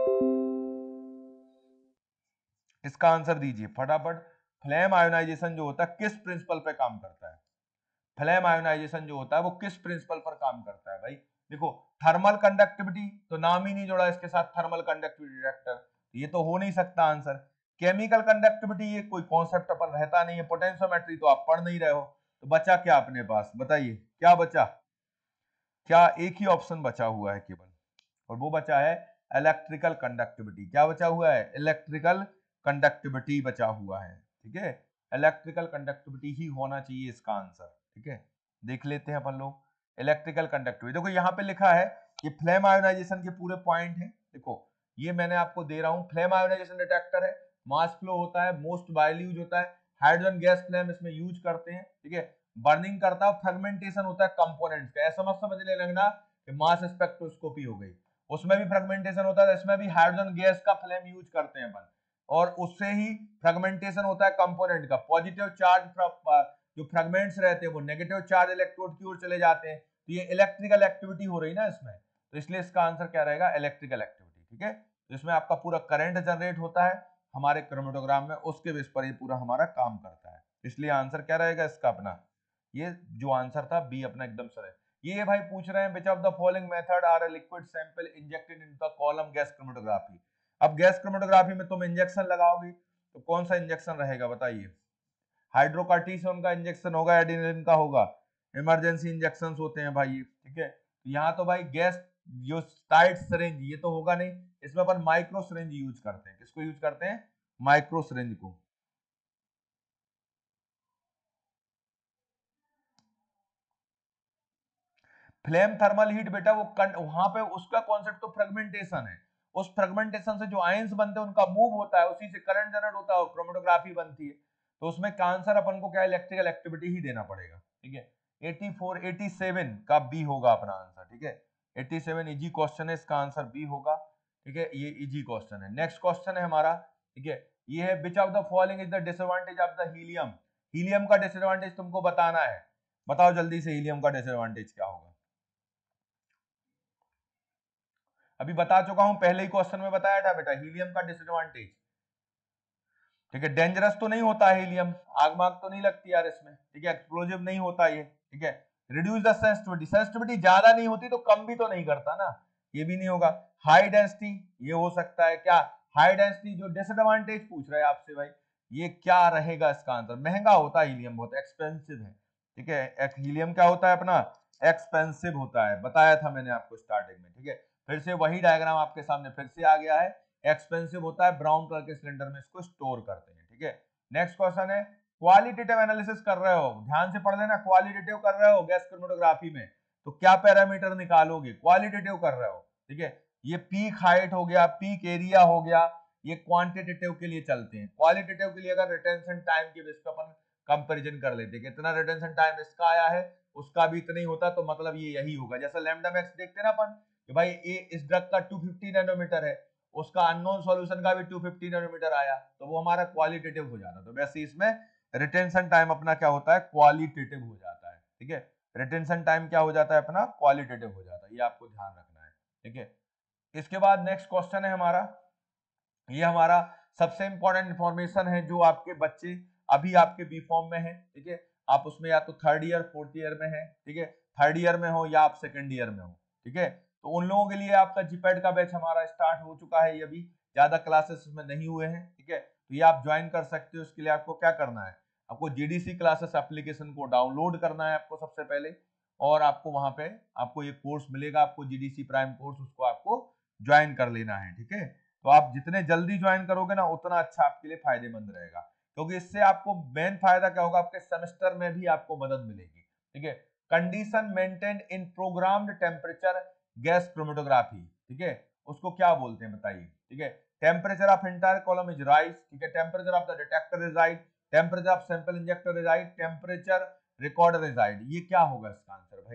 इसका आंसर दीजिए फटाफट, फ्लेम आयोनाइजेशन जो होता है किस प्रिंसिपल पे काम करता है? फ्लेम आयोनाइजेशन जो होता है वो किस प्रिंसिपल पर काम करता है भाई? देखो थर्मल कंडक्टिविटी, तो नाम ही नहीं जोड़ा इसके साथ थर्मल कंडक्टिविटी डिटेक्टर, ये तो हो नहीं सकता आंसर। केमिकल कंडक्टिविटी ये कोई कॉन्सेप्ट अपन रहता नहीं है, पोटेंशियोमेट्री तो आप पढ़ नहीं रहे हो, तो बचा क्या अपने पास बताइए, क्या बचा? क्या एक ही ऑप्शन बचा हुआ है केवल, और वो बचा है इलेक्ट्रिकल कंडक्टिविटी। क्या बचा हुआ है? इलेक्ट्रिकल कंडक्टिविटी बचा हुआ है, ठीक है, इलेक्ट्रिकल कंडक्टिविटी ही होना चाहिए इसका आंसर, ठीक है। देख लेते हैं अपन लोग इलेक्ट्रिकल कंडक्टिविटी। देखो यहाँ पे लिखा है ये फ्लेम आयोनाइजेशन के पूरे पॉइंट है, देखो ये मैंने आपको दे रहा हूँ, फ्लेम आयोनाइजेशन डिटेक्टर है, मास फ्लो होता है, मोस्ट वाइडली यूज होता है, हाइड्रोजन गैस फ्लेम इसमें यूज करते हैं, ठीक है, बर्निंग करता है, फ्रेगमेंटेशन होता है कंपोनेंट्स का, ऐसा मत समझने लगना कि मास स्पेक्ट्रोस्कोपी हो गई, उसमें भी फ्रेगमेंटेशन होता है, इसमें भी हाइड्रोजन गैस का फ्लेम यूज करते हैं अपन, और उससे ही फ्रेगमेंटेशन होता है कंपोनेंट का, पॉजिटिव चार्ज जो फ्रेगमेंट्स रहते हैं वो नेगेटिव चार्ज इलेक्ट्रोड की ओर चले जाते हैं, तो ये इलेक्ट्रिकल एक्टिविटी हो रही ना इसमें, तो इसलिए इसका आंसर क्या रहेगा? इलेक्ट्रिकल एक्टिविटी, ठीक है। तो इसमें आपका पूरा करंट जनरेट होता है हमारे क्रोमेटोग्राम में, उसके बेस पर ये पूरा हमारा काम करता है, इसलिए आंसर क्या रहेगा इसका अपना, ये जो आंसर था बी अपना एकदम सही है। ये भाई पूछ रहे हैं which of the following method are a liquid sample injected in the column gas chromatography. अब गैस क्रोमेटोग्राफी में तुम इंजेक्शन लगाओगे तो कौन सा इंजेक्शन रहेगा बताइए? हाइड्रोकार्टिसोन का इंजेक्शन होगा, एडिनिलिन का होगा, इमरजेंसी इंजेक्शंस होते हैं भाई ये, ठीक है। यहाँ तो भाई गैस जो टाइट सिरिंज ये तो होगा नहीं, इसमें अपन माइक्रो सिरिंज यूज करते हैं, किसको यूज करते हैं? माइक्रो सिरिंज को। फ्लेम थर्मल हीट बेटा वो वहां पे उसका कॉन्सेप्ट तो फ्रेगमेंटेशन है, उस फ्रेगमेंटेशन से जो आयंस बनते हैं उनका मूव होता है, उसी से करंट जनरेट होता है, क्रोमेटोग्राफी बनती है, तो उसमें का आंसर अपन को क्या इलेक्ट्रिकल एक्टिविटी ही देना पड़ेगा, ठीक है। चौरासी सत्तासी का बी होगा अपना आंसर, ठीक है, सत्तासी इजी क्वेश्चन है, इसका आंसर बी होगा, ठीक है, ये इजी क्वेश्चन है। नेक्स्ट क्वेश्चन है हमारा, ठीक है, ये है which of the following is the disadvantage of the helium. Helium का डिसएडवांटेज तुमको बताना है, बताओ जल्दी से हीलियम का डिसएडवांटेज क्या होगा? अभी बता चुका हूं, पहले ही क्वेश्चन में बताया था बेटा, हीलियम का डिसएडवांटेज, ठीक है, डेंजरस तो नहीं होता है हीलियम, आग माग तो नहीं लगती यार इसमें, ठीक है, एक्सप्लोजिव नहीं होता ये, ठीक है, रिड्यूस द सेंसिटिविटी, सेंसिटिविटी ज्यादा नहीं होती तो कम भी तो नहीं करता ना, ये भी नहीं होगा। हाई डेंसिटी, ये हो सकता है क्या? हाई डेंसिटी जो डिसएडवांटेज पूछ रहे हैं आपसे भाई, ये क्या रहेगा इसका आंसर? महंगा होता है हीलियम, बहुत एक्सपेंसिव है, ठीक है, हीलियम क्या होता है अपना? एक्सपेंसिव होता है, बताया था मैंने आपको स्टार्टिंग में, ठीक है। फिर से वही डायग्राम आपके सामने फिर से आ गया है, एक्सपेंसिव होता है, ब्राउन कलर के सिलेंडर में इसको स्टोर करते हैं, ठीक है। नेक्स्ट क्वेश्चन है, क्वालिटेटिव एनालिसिस कर रहे हो, ध्यान से पढ़ लेना, क्वालिटेटिव कर रहे हो गैस क्रोमेटोग्राफी में तो क्या पैरामीटर निकालोगे? क्वालिटेटिव कर रहे हो, ठीक है, ये पीक हाइट हो गया, पीक एरिया हो गया, ये क्वांटिटेटिव के लिए चलते हैं। क्वालिटेटिव के लिए अगर रिटेंशन टाइम के बेस पे अपन कंपैरिजन कर लेते हैं, कितना रिटेंशन टाइम इसका आया है, उसका भी इतना ही होता, तो मतलब ये यही होगा, जैसा लैम्डा मैक्स देखते हैं ना अपन कि भाई ए इस ड्रग का दो सौ पचास नैनोमीटर है, उसका अननोन सॉल्यूशन का भी दो सौ पचास नैनोमीटर आया, तो वो हमारा क्वालिटेटिव हो जाता है। तो वैसे इसमें रिटेंशन टाइम अपना क्या होता है? क्वालिटेटिव हो जाता है, ठीक है, रिटेंशन टाइम क्या हो जाता है अपना? क्वालिटेटिव हो जाता है, ये आपको ध्यान रखना है, ठीक है। इसके बाद नेक्स्ट क्वेश्चन है हमारा, ये हमारा सबसे इंपॉर्टेंट इंफॉर्मेशन है जो आपके बच्चे अभी आपके बी फॉर्म में है, ठीक है, आप उसमें या तो थर्ड ईयर फोर्थ ईयर में है, ठीक है, थर्ड ईयर में हो या आप सेकंड ईयर में हो, ठीक है, तो उन लोगों के लिए आपका जीपैड का बैच हमारा स्टार्ट हो चुका है, ये अभी ज्यादा क्लासेस में नहीं हुए हैं, ठीक है, तो ये आप ज्वाइन कर सकते हो। इसके लिए आपको क्या करना है, आपको जीडीसी क्लासेस एप्लीकेशन को डाउनलोड करना है आपको सबसे पहले, और आपको वहां पे आपको ये कोर्स मिलेगा, आपको जीडीसी प्राइम कोर्स, उसको आपको ज्वाइन कर लेना है, ठीक है। तो आप जितने जल्दी ज्वाइन करोगे ना उतना अच्छा आपके लिए फायदेमंद रहेगा, क्योंकि इससे आपको मेन फायदा क्या होगा, आपके सेमेस्टर में भी आपको मदद मिलेगी, ठीक है। Condition maintain in programmed temperature gas chromatography, ठीक है, उसको क्या बोलते हैं बताइए, ठीक है। Temperature of entire column is rise, ठीक है, temperature of the detector is right, temperature of sample injector is right, temperature recorder is right. ये क्या होगा इसका आंसर भाई,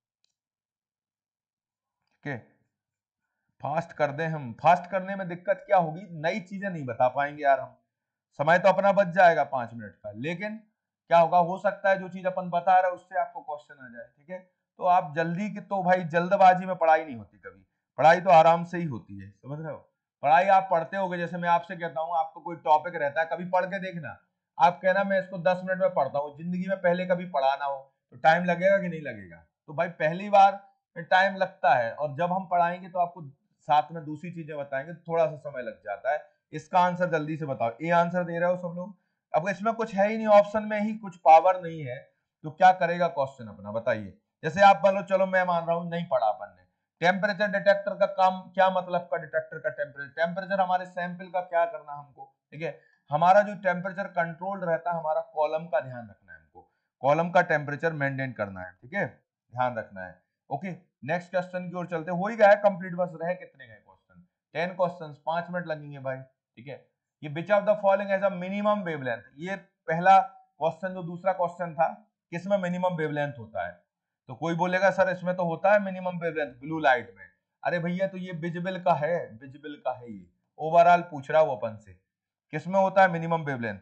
ठीक है। फास्ट कर दें हम, फास्ट करने में दिक्कत क्या होगी, नई चीजें नहीं बता पाएंगे यार हम, समय तो अपना बच जाएगा पांच मिनट का, लेकिन क्या होगा, हो सकता है जो चीज अपन बता रहे हैं उससे आपको क्वेश्चन आ जाए, ठीक है। तो आप जल्दी की तो भाई जल्दबाजी में पढ़ाई नहीं होती कभी, पढ़ाई तो आराम से ही होती है, समझ रहे हो। पढ़ाई आप पढ़ते होगे, जैसे मैं आपसे कहता हूँ आपको कोई टॉपिक रहता है, कभी पढ़ के देखना, आप कहना मैं इसको दस मिनट में पढ़ता हूँ, जिंदगी में पहले कभी पढ़ा ना हो तो टाइम लगेगा कि नहीं लगेगा, तो भाई पहली बार टाइम लगता है, और जब हम पढ़ाएंगे तो आपको साथ में दूसरी चीजें बताएंगे तो थोड़ा सा समय लग जाता है। इसका आंसर जल्दी से बताओ, ए आंसर दे रहे हो सब लोग। अब इसमें कुछ है ही नहीं, ऑप्शन में ही कुछ पावर नहीं है, तो क्या करेगा क्वेश्चन अपना बताइए। जैसे आप बोलो, चलो मैं मान रहा हूं नहीं पढ़ा अपन ने, टेम्परेचर डिटेक्टर का काम क्या मतलब का, डिटेक्टर का टेम्परेचर, टेम्परेचर हमारे सैंपल का क्या करना हमको, ठीक है। हमारा जो टेम्परेचर कंट्रोल रहता है, हमारा कॉलम का ध्यान रखना है हमको, कॉलम का टेम्परेचर मेंटेन करना है, ठीक है, ध्यान रखना है। ओके, नेक्स्ट क्वेश्चन की ओर चलते, हो ही गया है कंप्लीट, बस रहे कितने गए क्वेश्चन, टेन क्वेश्चन, पांच मिनट लगेंगे भाई, ठीक है। ये which of the following as a minimum wavelength, ये पहला क्वेश्चन, जो दूसरा क्वेश्चन था किसमें मिनिमम वेवलेंथ होता है, तो कोई बोलेगा सर इसमें तो होता है मिनिमम वेवलेंथ ब्लू लाइट में, अरे भैया तो ये विजिबल का है, विजिबल का है, ये ओवरऑल पूछ रहा हूं अपन से, किसमें होता है मिनिमम वेवलेंथ।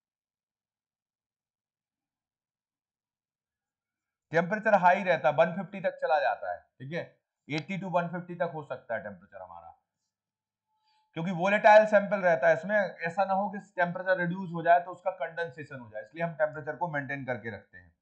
टेम्परेचर हाई रहता है, वन फिफ्टी तक चला जाता है, ठीक है, एटी टू वन फिफ्टी तक हो सकता है टेम्परेचर हमारा, क्योंकि वोलेटाइल सैंपल रहता है इसमें, ऐसा ना हो कि टेम्परेचर रिड्यूस हो जाए तो उसका कंडेंसेशन हो जाए, इसलिए हम टेम्परेचर को मेंटेन करके रखते हैं।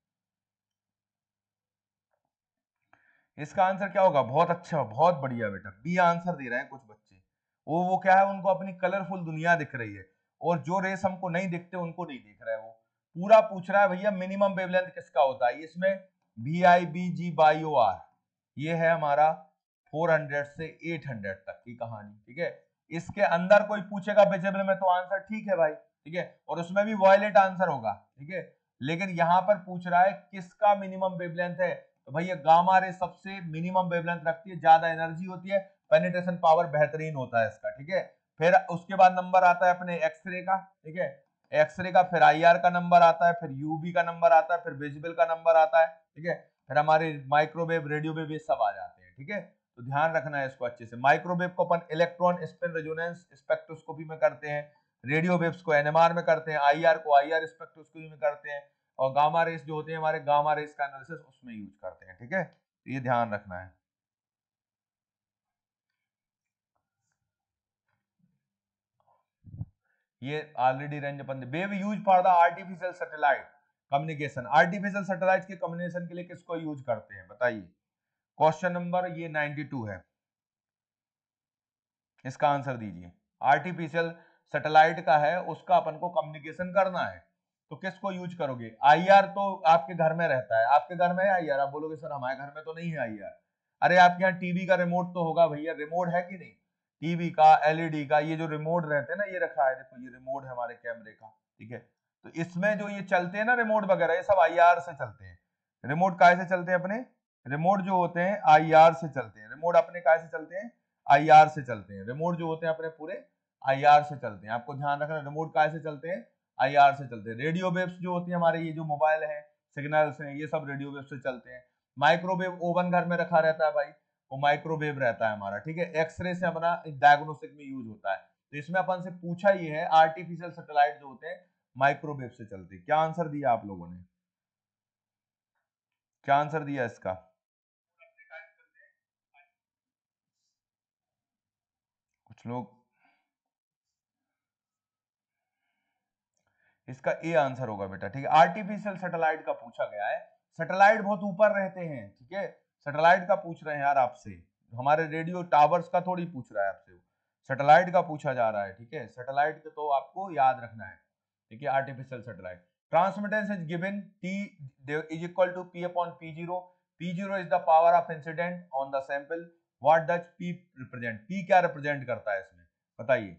इसका आंसर क्या होगा, बहुत अच्छा, बहुत बढ़िया बेटा, बी आंसर दे रहे हैं कुछ बच्चे, वो वो क्या है, उनको अपनी कलरफुल दुनिया दिख रही है, और जो रेस हमको नहीं दिखते उनको नहीं दिख रहा है, वो पूरा पूछ रहा है भैया मिनिमम वेवलेंथ किसका होता है, इसमें V I B G Y O R, ये है हमारा फोर हंड्रेड से एट हंड्रेड तक की कहानी, ठीक है। इसके अंदर कोई पूछेगा विजिबल में तो आंसर ठीक है भाई, ठीक है, और उसमें भी वॉयलेट आंसर होगा, ठीक है, लेकिन यहां पर पूछ रहा है किसका मिनिमम वेवलेंथ है, तो भैया गामा रे सबसे मिनिमम वेवलेंथ रखती है, ज्यादा एनर्जी होती है, पेनिट्रेशन पावर बेहतरीन होता है इसका, ठीक है। फिर उसके बाद नंबर आता है अपने एक्सरे का, ठीक है, एक्सरे का, फिर आईआर का नंबर आता है, फिर यूवी का नंबर आता है, फिर विजिबल का नंबर आता है, ठीक है, फिर हमारे माइक्रोवेव, रेडियोवेव, ये सब आ जाते हैं, ठीक है। तो ध्यान रखना है इसको अच्छे से, माइक्रोवेव को अपन इलेक्ट्रॉन स्पिन रेजोनेंस स्पेक्ट्रोस्कोपी में करते हैं, रेडियो वेव्स को एनएमआर में करते हैं, आईआर को आईआर स्पेक्ट्रोस्कोपी में करते हैं, और गामा रेस जो होते हैं हमारे, गामा रेस का एनालिसिस उसमें यूज करते हैं, ठीक है, तो ये ध्यान रखना है। ये ऑलरेडी रेंज अपन wave use for the artificial satellite communication, artificial satellite के कम्युनिकेशन के लिए किसको यूज करते हैं बताइए, क्वेश्चन नंबर ये नाइनटी टू है, इसका आंसर दीजिए। आर्टिफिशियल सैटेलाइट का है, उसका अपन को कम्युनिकेशन करना है, तो किसको यूज करोगे, आईआर तो आपके घर में रहता है, आपके घर में है आईआर, आप बोलोगे सर हमारे घर में तो नहीं है आईआर, अरे आपके यहाँ टीवी का रिमोट तो होगा भैया, रिमोट है कि नहीं, टीवी का, एलईडी का, ये जो रिमोट रहते हैं ना, ये रखा है देखो, ये रिमोट है हमारे कैमरे का, ठीक है, तो इसमें जो ये चलते हैं ना रिमोट वगैरह, ये सब आईआर से चलते हैं, रिमोट काय से चलते हैं अपने, रिमोट जो होते हैं आईआर से चलते हैं, रिमोट अपने काय से चलते हैं, आईआर से चलते हैं, रिमोट जो होते हैं अपने पूरे आईआर से चलते हैं, आपको ध्यान रखना, रिमोट काय से चलते हैं, आईआर से चलते हैं, रेडियो वेव्स जो होती है हमारे, ये जो मोबाइल है, सिग्नल्स हैं, ये सब रेडियो वेव से चलते हैं, माइक्रोवेव ओवन घर में रखा रहता है भाई, वो माइक्रोवेव रहता है हमारा, ठीक है, एक्सरे से अपना डायग्नोस्टिक में यूज होता है, तो इसमें अपन से पूछा ये है आर्टिफिशियल सैटेलाइट जो होते हैं माइक्रोवेव से चलते हैं, क्या आंसर दिया आप लोगों ने, क्या आंसर दिया इसका, कुछ लोग इसका ए आंसर होगा बेटा, ठीक है। आर्टिफिशियल सैटेलाइट का पूछा गया है, सैटेलाइट बहुत ऊपर रहते हैं, ठीक है, सैटेलाइट का पूछ रहे हैं यार आपसे, हमारे रेडियो टावर्स का थोड़ी पूछ रहा है आपसे, सैटेलाइट का पूछा जा रहा है, ठीक है। सैटेलाइट तो आपको याद रखना है, ठीक है। Artificial satellite transmittance is given T is equal to P upon P zero, P zero is the power of incident on the sample, what does P represent, P क्या रिप्रेजेंट करता है इसमें, बताइए।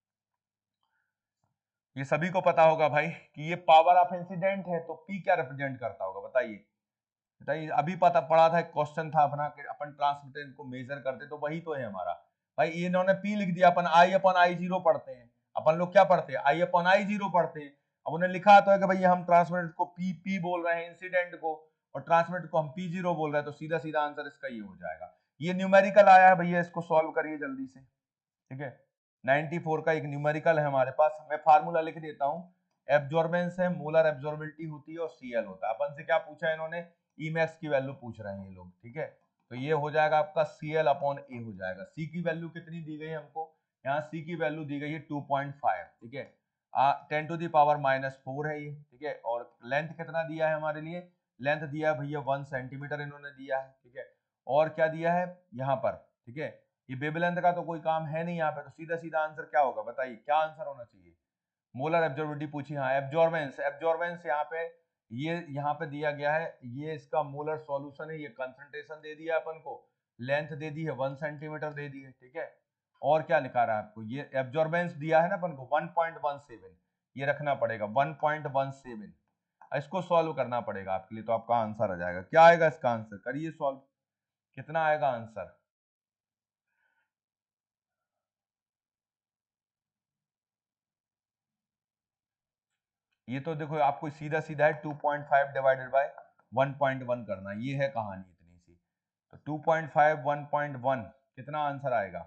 ये सभी को पता होगा भाई कि ये पावर ऑफ इंसिडेंट है, तो पी क्या रिप्रेजेंट करता होगा, बताइए बताइए। अभी पता पड़ा था, क्वेश्चन था अपना कि अपन ट्रांसमिटेंस को मेजर करते, तो वही तो है हमारा भाई। ये इन्होंने पी लिख दिया, अपन आई अपॉन आई जीरो पढ़ते हैं, अपन लोग क्या पढ़ते हैं, आई अपॉन आई जीरो पढ़ते हैं। अब उन्हें लिखा तो है कि भाई हम ट्रांसमिटेंस को पी पी बोल रहे हैं इंसिडेंट को, और ट्रांसमिट को हम पी जीरो बोल रहे हैं, तो सीधा सीधा आंसर इसका ये हो जाएगा। ये न्यूमेरिकल आया है भैया, इसको सॉल्व करिए जल्दी से, ठीक है। चौरानवे का एक न्यूमेरिकल है हमारे पास, मैं फार्मूला लिख देता हूं। एब्जॉर्बेंस है, मोलर एब्जॉर्बिलिटी होती है, और सीएल होता है। अपन से क्या पूछा है इन्होंने, ई मैक्स की वैल्यू पूछ रहे हैं ये लोग, ठीक है। तो ये हो जाएगा आपका सीएल अपॉन ए हो जाएगा। सी की वैल्यू कितनी दी गई है हमको, यहाँ सी की वैल्यू दी गई है टू पॉइंट फाइव, ठीक है। Ten to the power minus four है ये, ठीक है। और लेंथ कितना दिया है हमारे लिए, लेंथ दिया है भैया वन सेंटीमीटर इन्होंने दिया है, ठीक है। और क्या दिया है यहाँ पर, ठीक है। ये वेवलेंथ का तो कोई काम है नहीं यहाँ पे, तो सीधा सीधा आंसर क्या होगा, बताइए क्या आंसर होना चाहिए। मोलर एब्जॉर्बिलिटी पूछी, हाँ। एब्जॉर्बेंस, एब्जॉर्बेंस यहाँ पे ये यहाँ पे दिया गया है, ये इसका मोलर सॉल्यूशन है, ये कंसंट्रेशन दे दिया अपन को, लेंथ दे दी है वन सेंटीमीटर दे दी है, ठीक है। और क्या लिखा रहा है आपको, ये एब्जॉर्बेंस दिया है ना अपन को वन पॉइंट वन सेवन, ये रखना पड़ेगा वन पॉइंट वन सेवन, इसको सॉल्व करना पड़ेगा आपके लिए, तो आपका आंसर आ जाएगा। क्या आएगा इसका आंसर, करिए सॉल्व, कितना आएगा आंसर। ये तो देखो आपको सीधा सीधा है, two point five divided by one point one करना, ये है कहानी इतनी सी। तो two point five one point one कितना आंसर आएगा,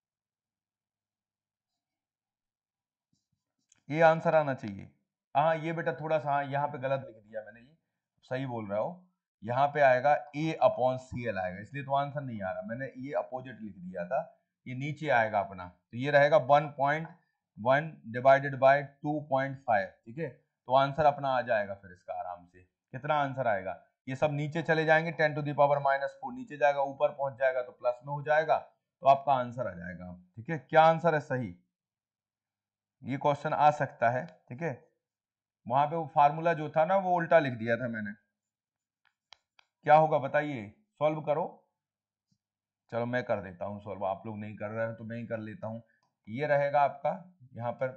ये आंसर आना चाहिए। हाँ ये बेटा थोड़ा सा, हाँ यहाँ पे गलत लिख दिया मैंने, ये सही बोल रहा हो, यहाँ पे आएगा ए अपॉन सी एल आएगा, इसलिए तो आंसर नहीं आ रहा, मैंने ये अपोजिट लिख दिया था, ये नीचे आएगा अपना, तो ये रहेगा one point one divided by two point five, ठीक है। तो आंसर अपना आ जाएगा फिर इसका आराम से, कितना आंसर आएगा, ये सब नीचे चले जाएंगे, ten to the power minus four नीचे जाएगा, ऊपर पहुंच जाएगा तो प्लस में हो जाएगा, तो आपका आंसर आ जाएगा, ठीक है। क्या आंसर है सही, ये क्वेश्चन आ सकता है, ठीक है। वहां पे वो फार्मूला जो था ना वो उल्टा लिख दिया था मैंने, क्या होगा बताइए, सॉल्व करो। चलो मैं कर देता हूँ सॉल्व, आप लोग नहीं कर रहे हो तो मैं ही कर लेता हूँ। ये रहेगा आपका यहाँ पर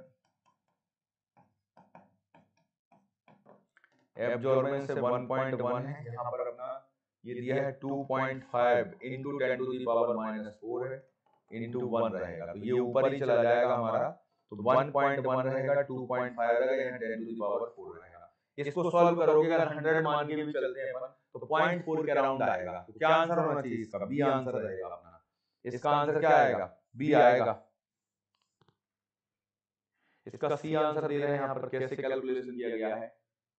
एब्जॉर्बेंस से वन पॉइंट वन है, यहाँ पर अपना ये दिया है two point five into ten to the power minus four है, इनटू वन रहेगा, तो ये ऊपर ही चला जाएगा हमारा, तो वन पॉइंट वन रहेगा, टू पॉइंट फाइव रहेगा, यहाँ ten to the power four रहेगा। इसको सॉल्व करोगे अगर हंड्रेड मान के भी चलते हैं अपन, तो पॉइंट फोर के अराउंड आएगा, तो क्या आंसर होना चाहिए इसका, बी आंसर रहेगा अपना। इसका आंसर क्या आएगा, बी आएगा। इसका सी आंसर दे रहे हैं यहाँ पर, कैसे कैलकुलेशन किया गया है,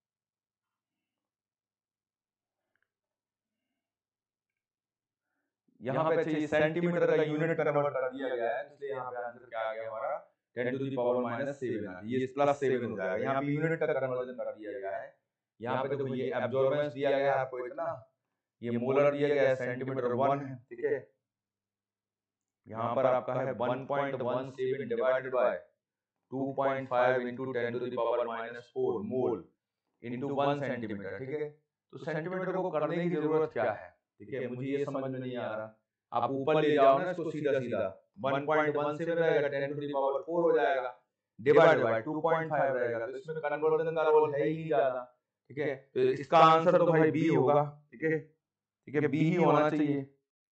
यहाँ पे चाहिए सेंटीमीटर का यूनिट कन्वर्ट कर दिया गया है, इसलिए यहाँ पे आंसर क्या आ गया हमारा, ten to the power minus seven, ये प्लस सेवन हो जाएगा, यहाँ पे यूनिट का कन्वर्जन कर दिया गया है। यहाँ पे देखो ये एब्जॉर्बेंस दिया गया है आपको इतना, ये मोलर दिया गया है सेंटीमीटर वन है, ठीक है। यहाँ पर आपका है one point one seven divided by two point five into ten to the power minus four mole into one centimetre, ठीक है। तो सेंटीमीटर को करने की जरूरत क्या है, ठीक है, मुझे ये समझ में नहीं आ रहा। आप ऊपर ले जाओ ना इसको सीधा सीधा, वन पॉइंट वन सेवन रहेगा, ten to the power four हो जाएगा, divided by two point five रहेगा, तो इसमें कन्वर्जन का रोल है ही नहीं ज्यादा, ठीक है। तो इसका आंसर तो भाई बी होगा, ठीक है, ठीक है, बी ही होना चाहिए।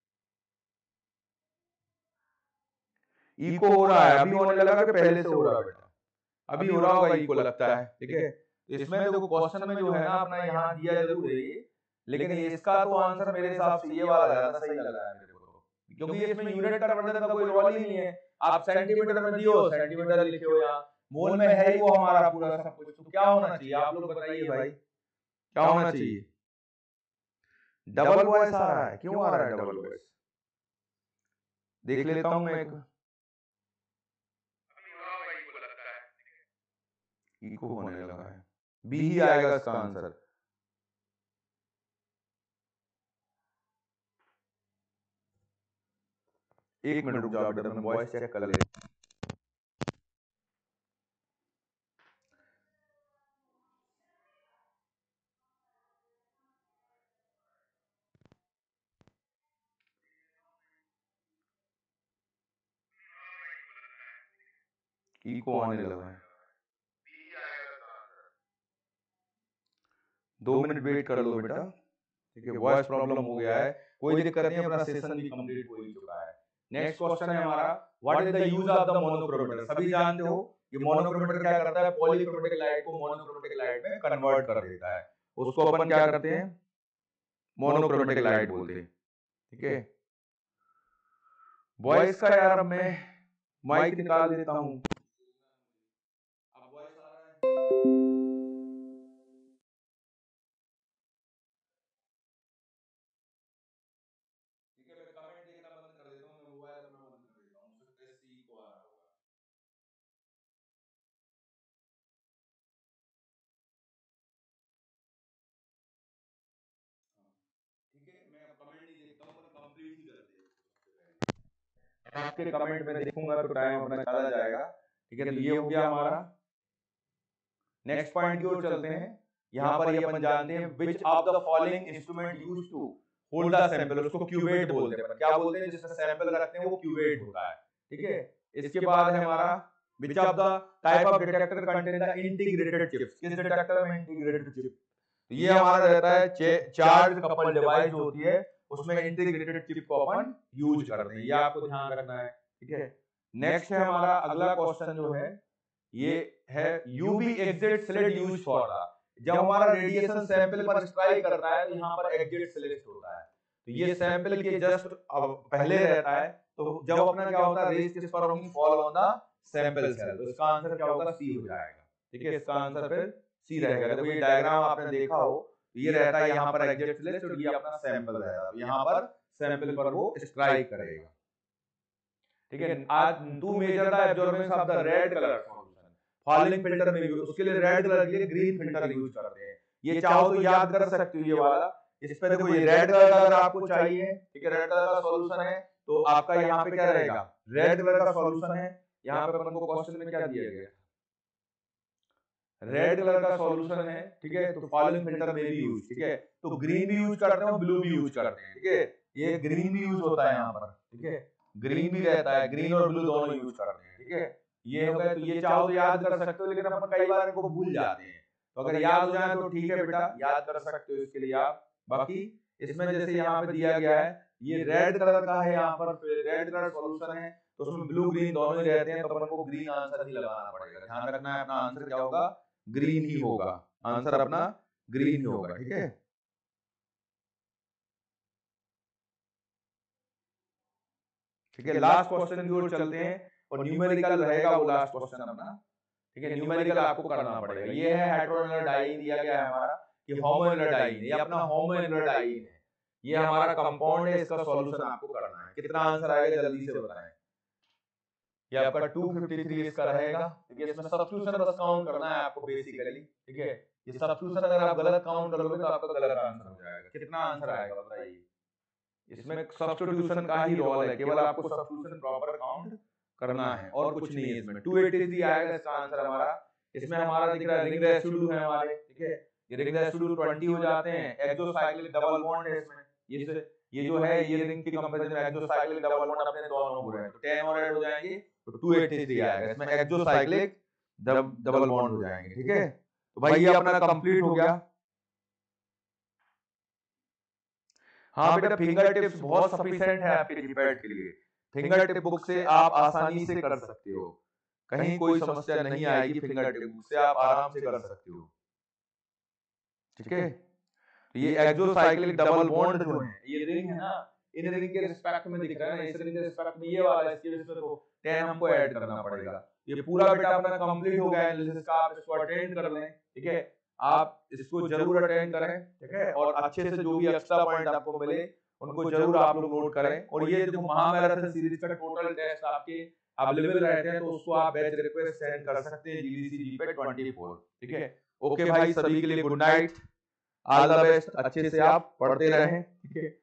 इको हो रहा है, अभी होने लगा कि पहले से हो रहा है बेटा, अभी हो रहा होगा इको लगता है, ठीक है। इसमें देखो क्वेश्चन में जो है ना अपना यहाँ दिया जरूर है ये, लेकिन इसका तो आंसर मेरे हिसाब से ये वाला ज्यादा सही लग रहा है मेरे को, तो क्योंकि इसमें यूनिट कन्वर्जन का कोई रोल ही नहीं है। आप सेंटीमीटर में दियो सेंटीमीटर लिखे हो, यहाँ मोल में है ही वो हमारा पूरा सब कुछ, तो क्या होना चाहिए आप लोग बताइए भाई, क्या होना चाहिए। डबल वॉइस आ रहा है, क्यों आ रहा है डबल वॉइस, देख लेता हूं मैं एक, इको होने लगा है, बी ही आएगा इसका आंसर। एक मिनट रुक जाओ बेटा, मैं वॉइस चेक कर ले। इको आने लगा है, दो मिनट वेट कर लो बेटा, ठीक है। वॉइस प्रॉब्लम हो गया है, कोई दिक्कत नहीं, अपना सेशन भी कंप्लीट हो ही चुका है। नेक्स्ट क्वेश्चन है हमारा, what is the use of the monochromator. सभी जानते हो ये मोनोक्रोमेटर क्या करता है, पॉलीक्रोमेटिक लाइट को मोनोक्रोमेटिक लाइट में कन्वर्ट कर देता है, उसको अपन क्या करते हैं, मोनोक्रोमेटिक लाइट बोलते हैं, ठीक है। वॉइस का यार मैं माइक निकाल देता हूं, अब वॉइस आ रहा है, ठीक है। मैं कमेंट देखना बंद कर देता हूं, मैं मोबाइल अपना बंद कर देता हूं, उससे कैसे इको आ रहा होगा। ठीक है, मैं अब कमेंट नहीं देखता हूं, पर कंप्लीट ही करते हैं सबसे पहले। आपके कमेंट में देखूंगा तो टाइम अपना चला जाएगा, ठीक है। तो ये हो गया हमारा। नेक्स्ट पॉइंट की ओर चलते हैं। यहाँ पर ये अपन जानते हैं, which of the following instrument used to hold the sample, उसको क्यूवेट बोलते हैं। क्या बोलते हैं, जिसमें सैंपल रखते हैं वो क्यूवेट होता है, ठीक है। इसके बाद है हमारा, which of the type of detector contain the integrated chips. किस डिटेक्टर में इंटीग्रेटेड चिप, ये हमारा रहता है चार्ज कपल डिवाइस जो होती है, उसमें इंटीग्रेटेड चिप को अपन यूज करते हैं, ये आपको ध्यान रखना है, ठीक है। नेक्स्ट है हमारा अगला क्वेश्चन जो है, ये है UV exit slit use for the, जब हमारा रेडिएशन सैंपल पर स्ट्राइक करता है तो यहाँ पर एग्जिट स्लिट होता है, तो ये सैंपल के जस्ट पहले रहता है, तो जब अपना क्या होता है, रेज किस पर होंगी, fall on the sample cell, तो इसका आंसर क्या होगा, सी हो जाएगा, ठीक है। इसका आंसर फिर सी रहेगा। देखो ये डायग्राम आपने देखा हो, ये रहता है यहाँ पर एग्जिट स्लिट और ये अपना सैंपल रहता है, यहाँ पर सैंपल पर वो स्ट्राइक करेगा, ठीक है। आज to measure the absorbance of the red colour solution, following filter में भी उसके लिए रेड कलर के लिए ग्रीन फिल्टर यूज करते हैं। ये चाहो तो याद कर सकते हो ये वाला, इस पे देखो ये रेड कलर का अगर आपको चाहिए, ठीक है, रेड कलर का सॉल्यूशन है, तो आपका यहाँ पे क्या रहेगा, रेड कलर का सॉल्यूशन है। यहाँ पे अपन को क्वेश्चन में क्या दिया गया, रेड कलर का सॉल्यूशन है, ठीक है, तो फॉलोइंग फिल्टर में भी यूज, ठीक है। तो ग्रीन भी यूज करते हैं, ब्लू भी यूज करते हैं, ठीक है। ये ग्रीन भी यूज होता है यहाँ पर, ठीक है, ग्रीन भी रहता है, ग्रीन और ब्लू दोनों यूज करते हैं, ठीक है। ये हो गया, तो ये चाहो तो याद कर सकते हो, लेकिन अपन कई बार इनको भूल जाते हैं, तो अगर याद हो जाए तो ठीक है बेटा, याद कर सकते हो इसके लिए आप। बाकी इसमें जैसे यहाँ पे दिया गया है, ये रेड कलर का है, यहाँ पर रेड कलर सॉल्यूशन है, तो उसमें ब्लू ग्रीन दोनों ही रहते हैं, तो अपन को ग्रीन आंसर ही लगाना पड़ेगा। ध्यान रखना है, अपना आंसर क्या होगा, ग्रीन ही होगा, आंसर अपना ग्रीन ही होगा, ठीक है। ठीक है, लास्ट क्वेश्चन की ओर चलते हैं, और न्यूमेरिकल रहेगा वो लास्ट क्वेश्चन अपना, ठीक है। न्यूमेरिकल आपको करना पड़ेगा। ये है हेटेरोन्यूक्लियर डाइन दिया गया है हमारा, कि होमोन्यूक्लियर डाइन, ये अपना होमोन्यूक्लियर डाइन है, ये हमारा कंपाउंड है, इसका सॉल्यूशन आपको करना है। कितना आंसर आएगा जल्दी से बताएं। ये आपका टू फिफ्टी थ्री इसका रहेगा, ठीक है। इसमें सब्स्टिट्यूशन बस काउंट करना है आपको बेसिकली, ठीक है। ये सब्स्टिट्यूशन अगर आप गलत काउंट कर लोगे तो आपका गलत आंसर हो जाएगा। कितना आंसर आएगा बताइए, इसमें सब्स्टिट्यूशन का ही रोल है, केवल आपको सब्स्टिट्यूशन प्रॉपर काउंट करना है और कुछ नहीं है। इसमें टू एटी थ्री आएगा इसका आंसर हमारा। इसमें हमारा दिख रहा है रिंग रेसिड्यू है हमारे, ठीक है, ये रिंग रेसिड्यू ट्वेंटी हो जाते हैं। एक्सोसाइक्लिक डबल बॉन्ड है इसमें, ये ये जो है ये रिंग की कंपैरिजन में एक्सोसाइक्लिक डबल बॉन्ड अपने दोनों हो रहे हैं, तो टेन और ऐड हो जाएंगे तो टू एटी थ्री आएगा। इसमें एक्सोसाइक्लिक डबल बॉन्ड हो जाएंगे, ठीक है। तो भाई ये अपना कंप्लीट हो गया। हाँ बेटा, फिंगर टिप्स बहुत सफिशिएंट है आपके जीपैट के लिए। फिंगर टिप बुक से आप आसानी से कर सकते हो, कहीं कोई समस्या नहीं आएगी, फिंगर टिप बुक से आप आराम से कर सकते हो, ठीक है। तो ये एक्सोसाइक्लिक डबल बॉन्ड जो है, ये रिंग है ना, इन रिंग के रिस्पेक्ट में दिख रहा है ना, इस रिंग के रिस्पेक्ट में ये वाला, इसके वजह से तो टेन हमको ऐड करना पड़ेगा। ये पूरा बेटा अपना कंप्लीट हो गया एनालिसिस का, आप इसको अटेंड कर लें, ठीक है। आप इसको जरूर अटेंड करें, ठीक है, और अच्छे से जो भी एक्स्ट्रा पॉइंट आपको मिले उनको जरूर आप लोग नोट करें। और ये देखो महामैराथन सीरीज का टोटल टेस्ट आपके अवेलेबल रहते हैं तो उसको आप बैच रिक्वेस्ट सेंड कर सकते हैं जीडीसी जी पे ट्वेंटी फोर। ठीक है, ओके भाई, सभी के लिए good night, all the best, अच्छे से आप पढ़ते रहें। ठीक है।